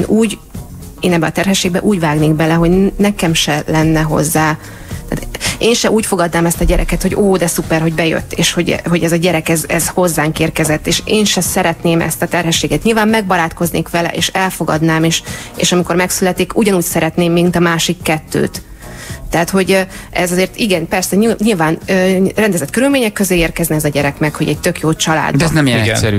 én ebbe a terhességbe úgy vágnék bele, hogy nekem se lenne hozzá. Tehát én se úgy fogadnám ezt a gyereket, hogy de szuper, hogy bejött, és hogy ez a gyerek ez hozzánk érkezett, és én se szeretném ezt a terhességet. Nyilván megbarátkoznék vele, és elfogadnám, és amikor megszületik, ugyanúgy szeretném, mint a másik kettőt. Tehát, hogy ez azért igen, persze nyilván rendezett körülmények közé érkezne ez a gyerek meg, hogy egy tök jó családban. De ez nem ilyen egyszerű.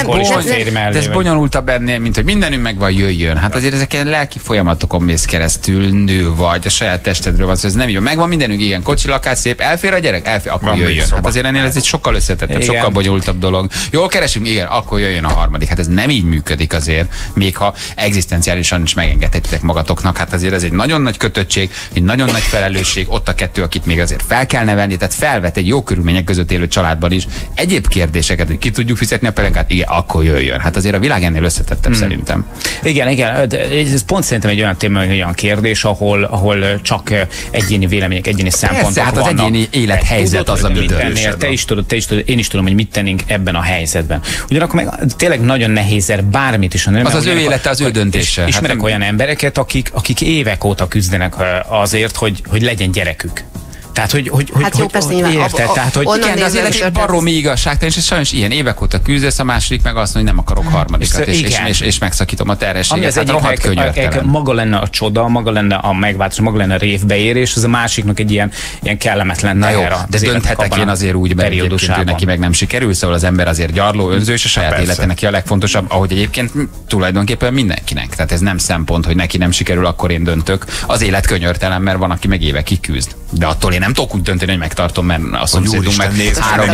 De ez bonyolultabb ennél, mint hogy mindenünk megvan, jöjjön. Hát azért ezek ilyen lelki folyamatokon mész keresztül, nő vagy, a saját testedről van, ez nem jó. Megvan mindenünk, igen, kocsi, lakás, szép, elfér a gyerek, akkor jöjjön. Hát azért ennél ez egy sokkal összetettebb, sokkal bonyolultabb dolog. Jól keresünk, igen, akkor jöjjön a harmadik. Hát ez nem így működik azért, még ha egzisztenciálisan is megengedhetitek magatoknak. Hát azért ez egy nagyon nagy kötöttség, egy nagyon nagy felelősség, ott a kettő, akit még azért fel kell nevelni, tehát felvet egy jó körülmények között élő családban is egyéb kérdéseket, hogy ki tudjuk fizetni a pelenkát, igen, akkor jöjjön. Hát azért a világ ennél összetettebb szerintem. Igen, ez pont szerintem egy olyan téma, egy olyan kérdés, ahol csak egyéni vélemények, egyéni szempontok vannak. Hát az egyéni élethelyzet az, ami te is tudod, én is tudom, hogy mit tennénk ebben a helyzetben. Ugyanakkor meg tényleg nagyon nehéz bármit is a nő. Az ő élete, az ő döntése. Ismerek olyan embereket, akik évek óta küzdenek azért, hogy legyen gyerekük. Tehát, hogy jó, persze, érted? Tehát, hogy igen, de az élet egy baromi igazságtalan, és sajnos ilyen évek óta küzdesz, a második meg azt mondja, hogy nem akarok harmadikat, és megszakítom a terhességet. Hát rohadt könyörtelen. Maga lenne a csoda, maga lenne a megváltozás, maga lenne a révbeérés, az a másiknak egy ilyen kellemetlen teher. De dönthetek én azért úgy, mert egyébként neki meg nem sikerül, szóval az ember azért gyarló, önző, és a saját élete neki a legfontosabb, ahogy egyébként tulajdonképpen mindenkinek. Tehát ez nem szempont, hogy neki nem sikerül, akkor én döntök. Az élet könyörtelen, mert van, aki meg évekig küzd. De attól én nem tudok úgy dönteni, hogy megtartom, mert a szomszédunk meg 3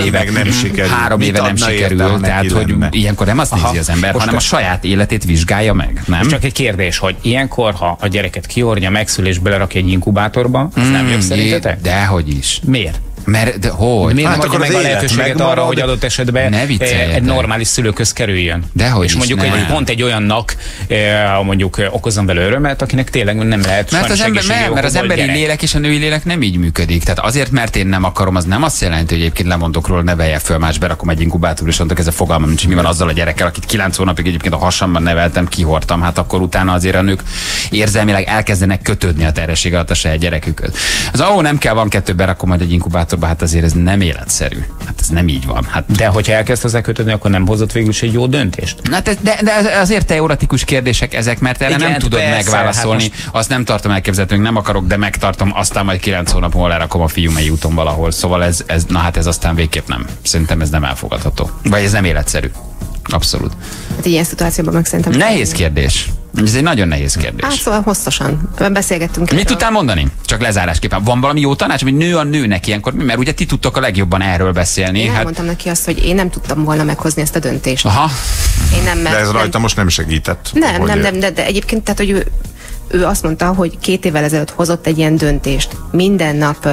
éve nem sikerül. Tehát, hogy ilyenkor nem azt nézi az ember, hanem a saját életét vizsgálja meg. Nem? Csak egy kérdés, hogy ilyenkor, ha a gyereket kiorja, megszül és belerakja egy inkubátorba, az nem jobb szerintetek? Dehogy is. Miért? De hogy? Miért nem adja meg a lehetőséget arra, hogy adott esetben egy normális szülőköz kerüljön? Dehogy és mondjuk pont egy olyannak mondjuk okozzon vele örömet, akinek tényleg nem lehet mert az emberi lélek és a női lélek nem így működik. Tehát azért, mert én nem akarom, az nem azt jelenti, hogy egyébként lemondok róla, nevelje föl más, berakom egy inkubátorba, és mondok, ez a fogalmam nincs, mi van azzal a gyerekkel, akit 9 hónapig egyébként a hasamban neveltem, kihordtam, hát akkor utána azért a nők érzelmileg elkezdenek kötődni a terhesség alatt a saját gyerekükhöz. Az nem kell, van 2, berakom majd egy inkubátor szektorban, hát azért ez nem életszerű. Hát ez nem így van. Hát, de hogyha elkezd hozzá kötődni, akkor nem hozott végül is egy jó döntést? Hát de azért teoretikus kérdések ezek, mert erre nem tudod megválaszolni. Hát azt nem tartom elképzelhetőnek, nem akarok, de megtartom, aztán majd 9 hónap múlva lerakom a fiúmei úton valahol. Szóval ez aztán végképp nem. Szerintem ez nem elfogadható. Vagy ez nem életszerű. Abszolút. Hát ilyen szituációban meg szerintem... Nehéz kérdés. Ez egy nagyon nehéz kérdés. Hát szóval hosszasan beszélgettünk. Mit tudtál mondani? Csak lezárásképpen. Van valami jó tanács, hogy nő a nőnek ilyenkor? Mert ugye ti tudtok a legjobban erről beszélni. Én elmondtam neki azt, hogy én nem tudtam volna meghozni ezt a döntést. Aha. Én nem, de ez rajta most nem segített. Nem, de egyébként, tehát, hogy ő azt mondta, hogy 2 évvel ezelőtt hozott egy ilyen döntést. Minden nap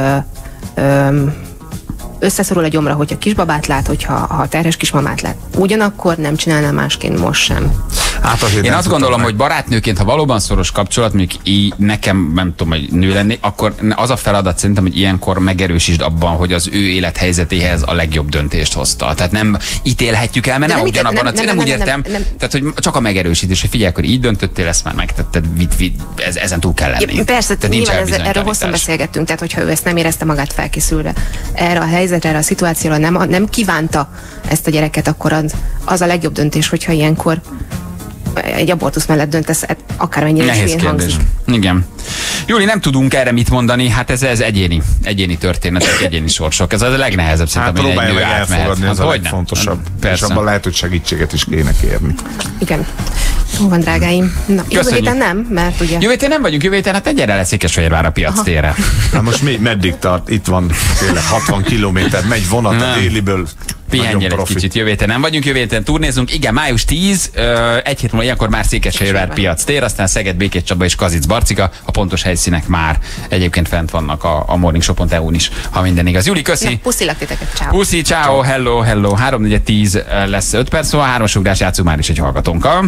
összeszorul a gyomra, hogyha kisbabát lát, hogyha terhes kismamát lát. Ugyanakkor nem csinálná másként most sem. Hát én azt gondolom, hogy barátnőként, ha valóban szoros kapcsolat, mondjuk nekem nem tudom, hogy nő lenni, akkor az a feladat szerintem, hogy ilyenkor megerősítsd abban, hogy az ő élethelyzetéhez a legjobb döntést hozta. Tehát nem ítélhetjük el, mert nem ugyanabban a cél, nem úgy értem. Tehát, hogy csak a megerősítés, hogy figyelj, akkor így döntöttél, ezt már megtetted, ezen túl kell lenni. Ja, persze, nyilván erről hosszan beszélgettünk, tehát hogyha ő ezt nem érezte magát felkészülve erre a helyzetre, erre a szituációra, nem kívánta ezt a gyereket, akkor az a legjobb döntés, hogyha ilyenkor egy abortusz mellett döntesz, akármennyire is hülyén hangzik. Igen. Júli, nem tudunk erre mit mondani, hát ez egyéni történetek, egyéni sorsok. Ez a legnehezebb szerintem, hogy egy nő elfogadni, ez a legfontosabb. Persze. És abban lehet, hogy segítséget is kéne kérni. Igen. Jó van, drágáim. Na, jövő héten nem, mert ugye... Jövő héten nem vagyunk, jövő héten, hát egyre lesz Székesfehérvár a piac térre. Na most meddig tart? Itt van tényleg 60 kilométer, megy vonat a Déliből. Pihenjél egy kicsit, jövő héten nem vagyunk, jövő héten turnézunk. Igen, május 10, egy hét múlva ilyenkor már Székesfehérvár piac tér, aztán Szeged, Békés Csaba és Kazic-Barcika. A pontos helyszínek már egyébként fent vannak a morningshow.eu-n is, ha minden igaz. Júli, köszi! Puszilak titeket, ciao. Puszi, ciao, hello. 3-4-10 lesz 5 perc, szóval 3-as ugrás játszunk már is egy hallgatónkkal.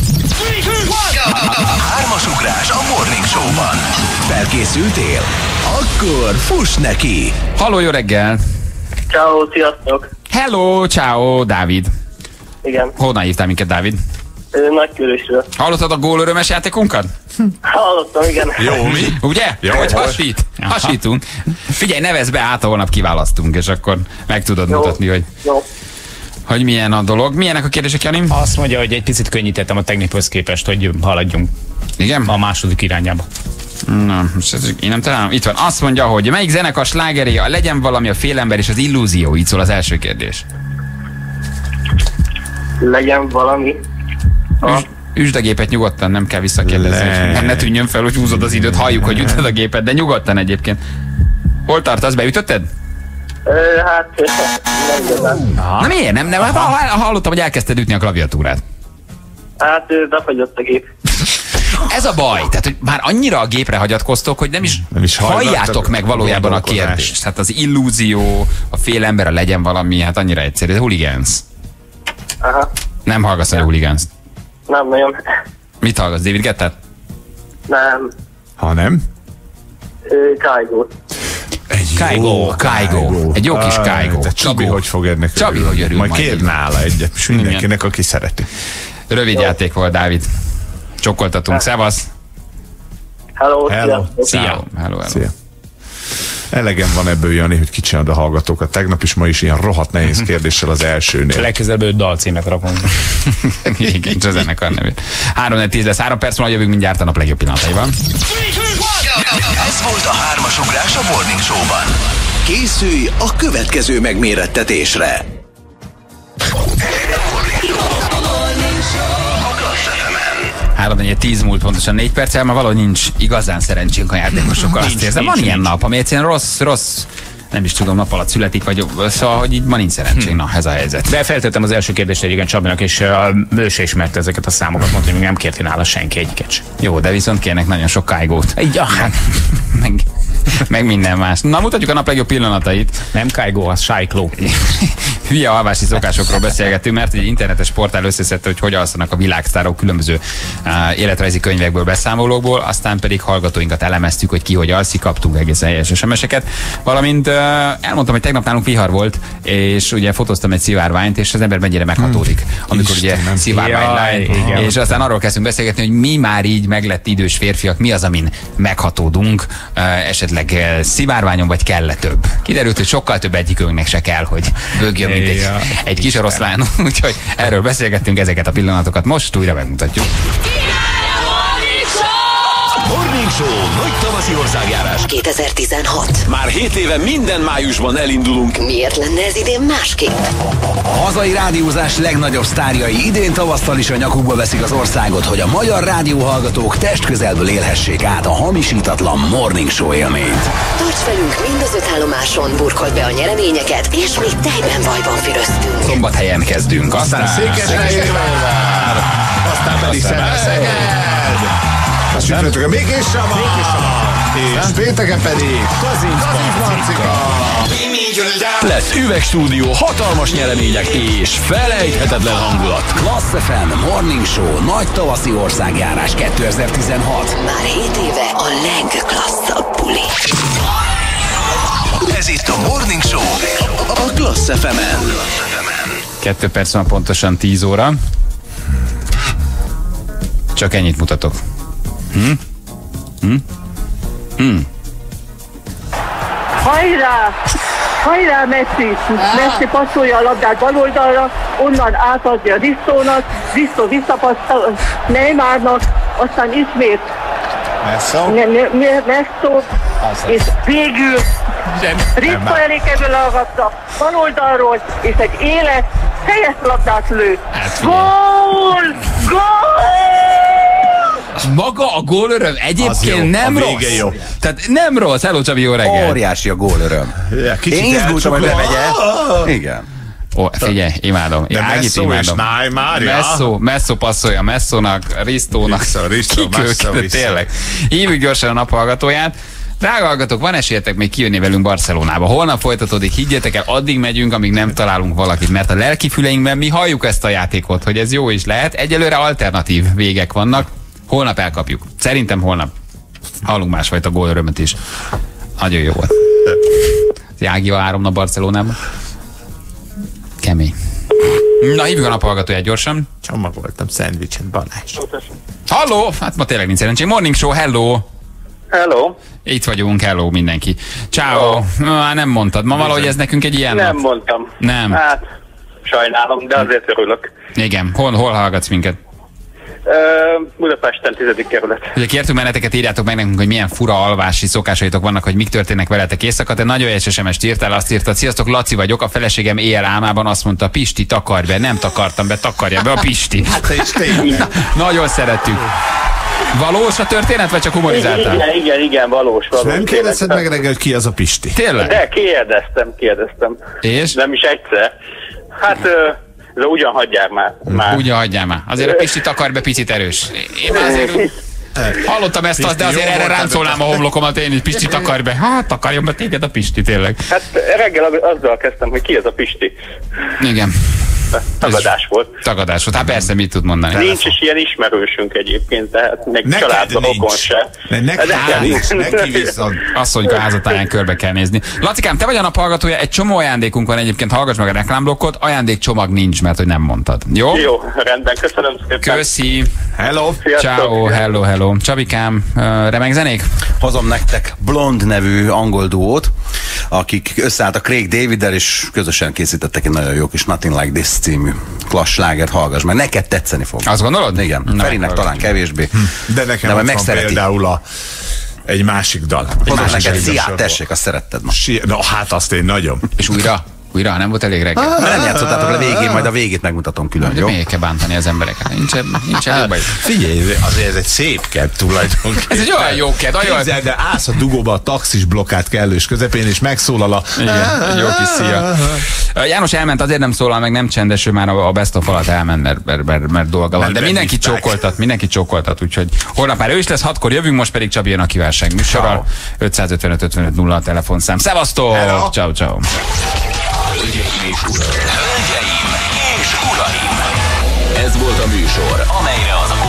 3-as ugrás a Morning Show-ban. Felkészültél? Akkor fuss neki! Halló, jó reggel! Ciao, sziasztok! Hello, ciao, Dávid. Igen. Honnan hívtál minket, Dávid? Nagykörösről. Hallottad a gólörömes játékunkat? Hallottam, igen. Jó, mi? Ugye? Jó, hogy hasít? Hasítunk. Figyelj, nevezd be, át holnap kiválasztunk, és akkor meg tudod mutatni, hogy milyen a dolog. Milyenek a kérdések, Jani? Azt mondja, hogy egy picit könnyítettem a tegnaphoz képest, hogy haladjunk. Igen? A második irányába. Na, én nem találom. Itt van. Azt mondja, hogy melyik zenekar slágeré a Legyen valami, a Félember és az Illúzió? Így szól az első kérdés. Legyen valami. Üsd a gépet nyugodtan, nem kell visszakérdezni. Ne tűnjön fel, hogy húzod az időt, halljuk, hogy ütöd a gépet, de nyugodtan egyébként. Hol tartasz? Beütötted? Hát nem igazán. Na miért? Nem, hallottam, hogy elkezdted ütni a klaviatúrát. Hát befagyott a gép. Ez a baj, tehát hogy már annyira a gépre hagyatkoztok, hogy nem is halljátok meg valójában a kérdést. Hát az Illúzió, a Félember, a Legyen valami, hát annyira egyszerű. Ez Hooligans. Aha. Nem hallgatsz a Hooligans? Nem nagyon. Mit hallgatsz, David Guettet? Nem. Ha nem? Kaigo. Kaigo. Egy jó kis Kaigo. Csabi hogy fog ennek Csabi, hogy örül majd kér nála egyet, és mindenkinek, aki szereti. Rövid játék volt, Dávid. Csokoltatunk. Szevasz! Hello. Szia! Hello. Szia. Elegem van ebből, Jani, hogy kicsinálod a hallgatókat. Tegnap is, ma is ilyen rohadt nehéz kérdéssel az elsőnél. Legközelebb 5 dalcímet rakunk. Igen, a zenekar nevét. 3-10 lesz, 3 perc múlva jövünk mindjárt a nap legjobb pillanataiban. Ez volt a 3-as ugrás a Morning Show-ban. Készülj a következő megmérettetésre. 3-10 múlt pontosan 4 perccel, ma valahogy nincs igazán szerencsénk a játékosokkal. Azt érzem, van ilyen nap, ami egyszerűen rossz, nem is tudom, nap alatt születik, vagy szóval, hogy így ma nincs szerencsénk, na ez a helyzet. De feltettem az első kérdést egyébként Csabinak, és ő se ismerte ezeket a számokat, mondta, hogy még nem kérti nála senki egyiket sem. Jó, de viszont kérnek nagyon sok Kaigót. meg minden más. Na, mutatjuk a nap legjobb pillanatait. Nem Kaigo, az Sájkló. hülye alvási szokásokról beszélgettünk, mert egy internetes portál összeszedte, hogy alszanak a világsztárok különböző életrajzi könyvekből, beszámolókból, aztán pedig hallgatóinkat elemeztük, hogy ki hogy alszik, kaptunk egészen helyes SMS-eket. Valamint elmondtam, hogy tegnap nálunk vihar volt, és ugye fotóztam egy szivárványt, és az ember mennyire meghatódik, amikor ugye szivárvány, és aztán arról kezdtünk beszélgetni, hogy mi már így meglett idős férfiak, mi az, amin meghatódunk, esetleg szivárványon, vagy kell több. Kiderült, hogy sokkal több egyikünknek se kell, hogy bőgjön, mint egy kis oroszlán. Úgyhogy erről beszélgettünk, ezeket a pillanatokat most újra megmutatjuk. Morning Show nagy tavaszi országjárás 2016. Már 7 éve minden májusban elindulunk. Miért lenne ez idén másképp? A hazai rádiózás legnagyobb sztárjai idén tavasztal is a nyakukba veszik az országot, hogy a magyar rádióhallgatók testközelből élhessék át a hamisítatlan Morning Show élményt. Tarts velünk mind az 5 állomáson, burkold be a nyereményeket, és mi tejben vajban füröztünk. Szombathelyen kezdünk, Aztán Székesfehérvár, aztán pedig Szeged. A sütőtökön Békés Csaba, és pénteken pedig Kazinc Marcika. Lesz üvegstúdió, hatalmas nyeremények és felejthetetlen hangulat. Klassz FM Morning Show nagy tavaszi országjárás 2016. Már 7 éve a legklasszabb buli. Ez itt a Morning Show a Klassz FM-en. 2 perc van pontosan 10 óra. Csak ennyit mutatok. Hajrá! Hajrá Messi! Messi passzolja a labdát bal oldalra, onnan átadja Risztónak, Risztó visszapasszol Neymarnak, aztán ismét Messzó, és végül Risztó elé kerül a labda bal oldalról, és egy éles, helyes labdát lő. Gól! Gól! Maga a gólöröm egyébként nem rossz. Jó. Tehát nem rossz. Hello Csabi, jó reggel. Óriási a gólöröm. Én izgultam, hogy bemegye. Igen. Ó, figyelj, imádom. De Ágit Messzó és imádom. Neymar, Messzó passzolja Messzónak, Risztónak. Risztó, Tényleg. Hívjuk gyorsan a naphallgatóját. Drága hallgatók, van esélyetek még kijönni velünk Barcelonába. Holnap folytatódik, higgyétek el, addig megyünk, amíg nem találunk valakit, mert a lelki füleinkben mi halljuk ezt a játékot, hogy ez jó is lehet. Egyelőre alternatív végek vannak. Holnap elkapjuk. Szerintem holnap hallunk másfajta gólörömöt is. Nagyon jó volt. Ágival 3 nap Barcelonában. Kemény. Na, hívjuk a naphallgatóját gyorsan. Csomagoltam szendvicset, Balázs. Halló! Hát ma tényleg nincs szerencsém. Morning Show, hello! Hello. Itt vagyunk, hello mindenki. Ciao. Nem mondtad. Ma valahogy ez nekünk egy ilyen Nem nap. mondtam. Nem. Hát, sajnálom, de azért örülök. Igen. Hol hallgatsz minket? Budapesten 10. kerület. Ugye kértünk benneteket, írjátok meg nekünk, hogy milyen fura alvási szokásaitok vannak, hogy mik történnek veletek éjszaka. Te nagyon helyes SMS-t írtál, azt írtad: sziasztok, Laci vagyok, a feleségem éjjel álmában azt mondta: Pisti, takarj be. Nem takartam be, takarja be a Pisti. Hát is tényleg. Nagyon szerettük. Valós a történet, vagy csak humorizáltál? Igen, valós. Nem kérdezted meg reggel, hogy ki az a Pisti? Tényleg? De kérdeztem. És? Nem is egyszer. Hát, de ugyan hagyjál már. Ugyan hagyjál már. Azért a Pisti takarj be picit erős. Én azért hallottam ezt, azt, de azért erre ráncolnám a homlokomat én is. Pisti, takarj be. Hát, takarjon be téged a Pisti, tényleg. Hát reggel azzal kezdtem, hogy ki ez a Pisti. Igen. Tagadás volt. Tagadás volt. Hát persze, mit tud mondani? Nincs is ilyen ismerősünk egyébként, tehát meg családban okon se. Neki viszont. Asszonyka házatáján körbe kell nézni. Lacikám, te vagy a naphallgatója, egy csomó ajándékunk van egyébként, hallgass meg a reklámblokkot, ajándékcsomag nincs, mert hogy nem mondtad. Jó? Jó, rendben, köszönöm szépen. Köszi. Hello. Ciao, hello. Csabikám, remek zenék? Hozom nektek Blond nevű angol duót, akik összeálltak Craig Daviddel, és közösen készítettek egy nagyon jó kis Nothing Like This című klassz slágert, hallgass meg. Neked tetszeni fog. Azt gondolod? Igen. Ferinek talán kevésbé. De nekem ott van például egy másik dal. Hozom neked Sziát, tessék, azt szeretted ma. Na hát azt én nagyon. És újra, nem volt elég reggel? Nem játszottátok le végén, majd a végét megmutatom külön, jó? Miért kell bántani az embereket? Nincs elég baj. Figyelj, azért ez egy szép kedd tulajdonképpen. Ez egy olyan jó kedd. Képzeld, de állsz a dugóba a taxis blokkát kellős közepén, és megszólal a... Igen, jó kis szia. János elment, azért nem szólal meg, nem csendes, ő már a best of alatt elment, mert dolga van. De mindenki csókoltat, úgyhogy holnap már ő is lesz, 6-kor jövünk, most pedig Csabi jön a kívánság műsorral. 555 55 0 a telefonszám. Szevasztok! Ciao. Hölgyeim és uraim! Ez volt a műsor, amelyre az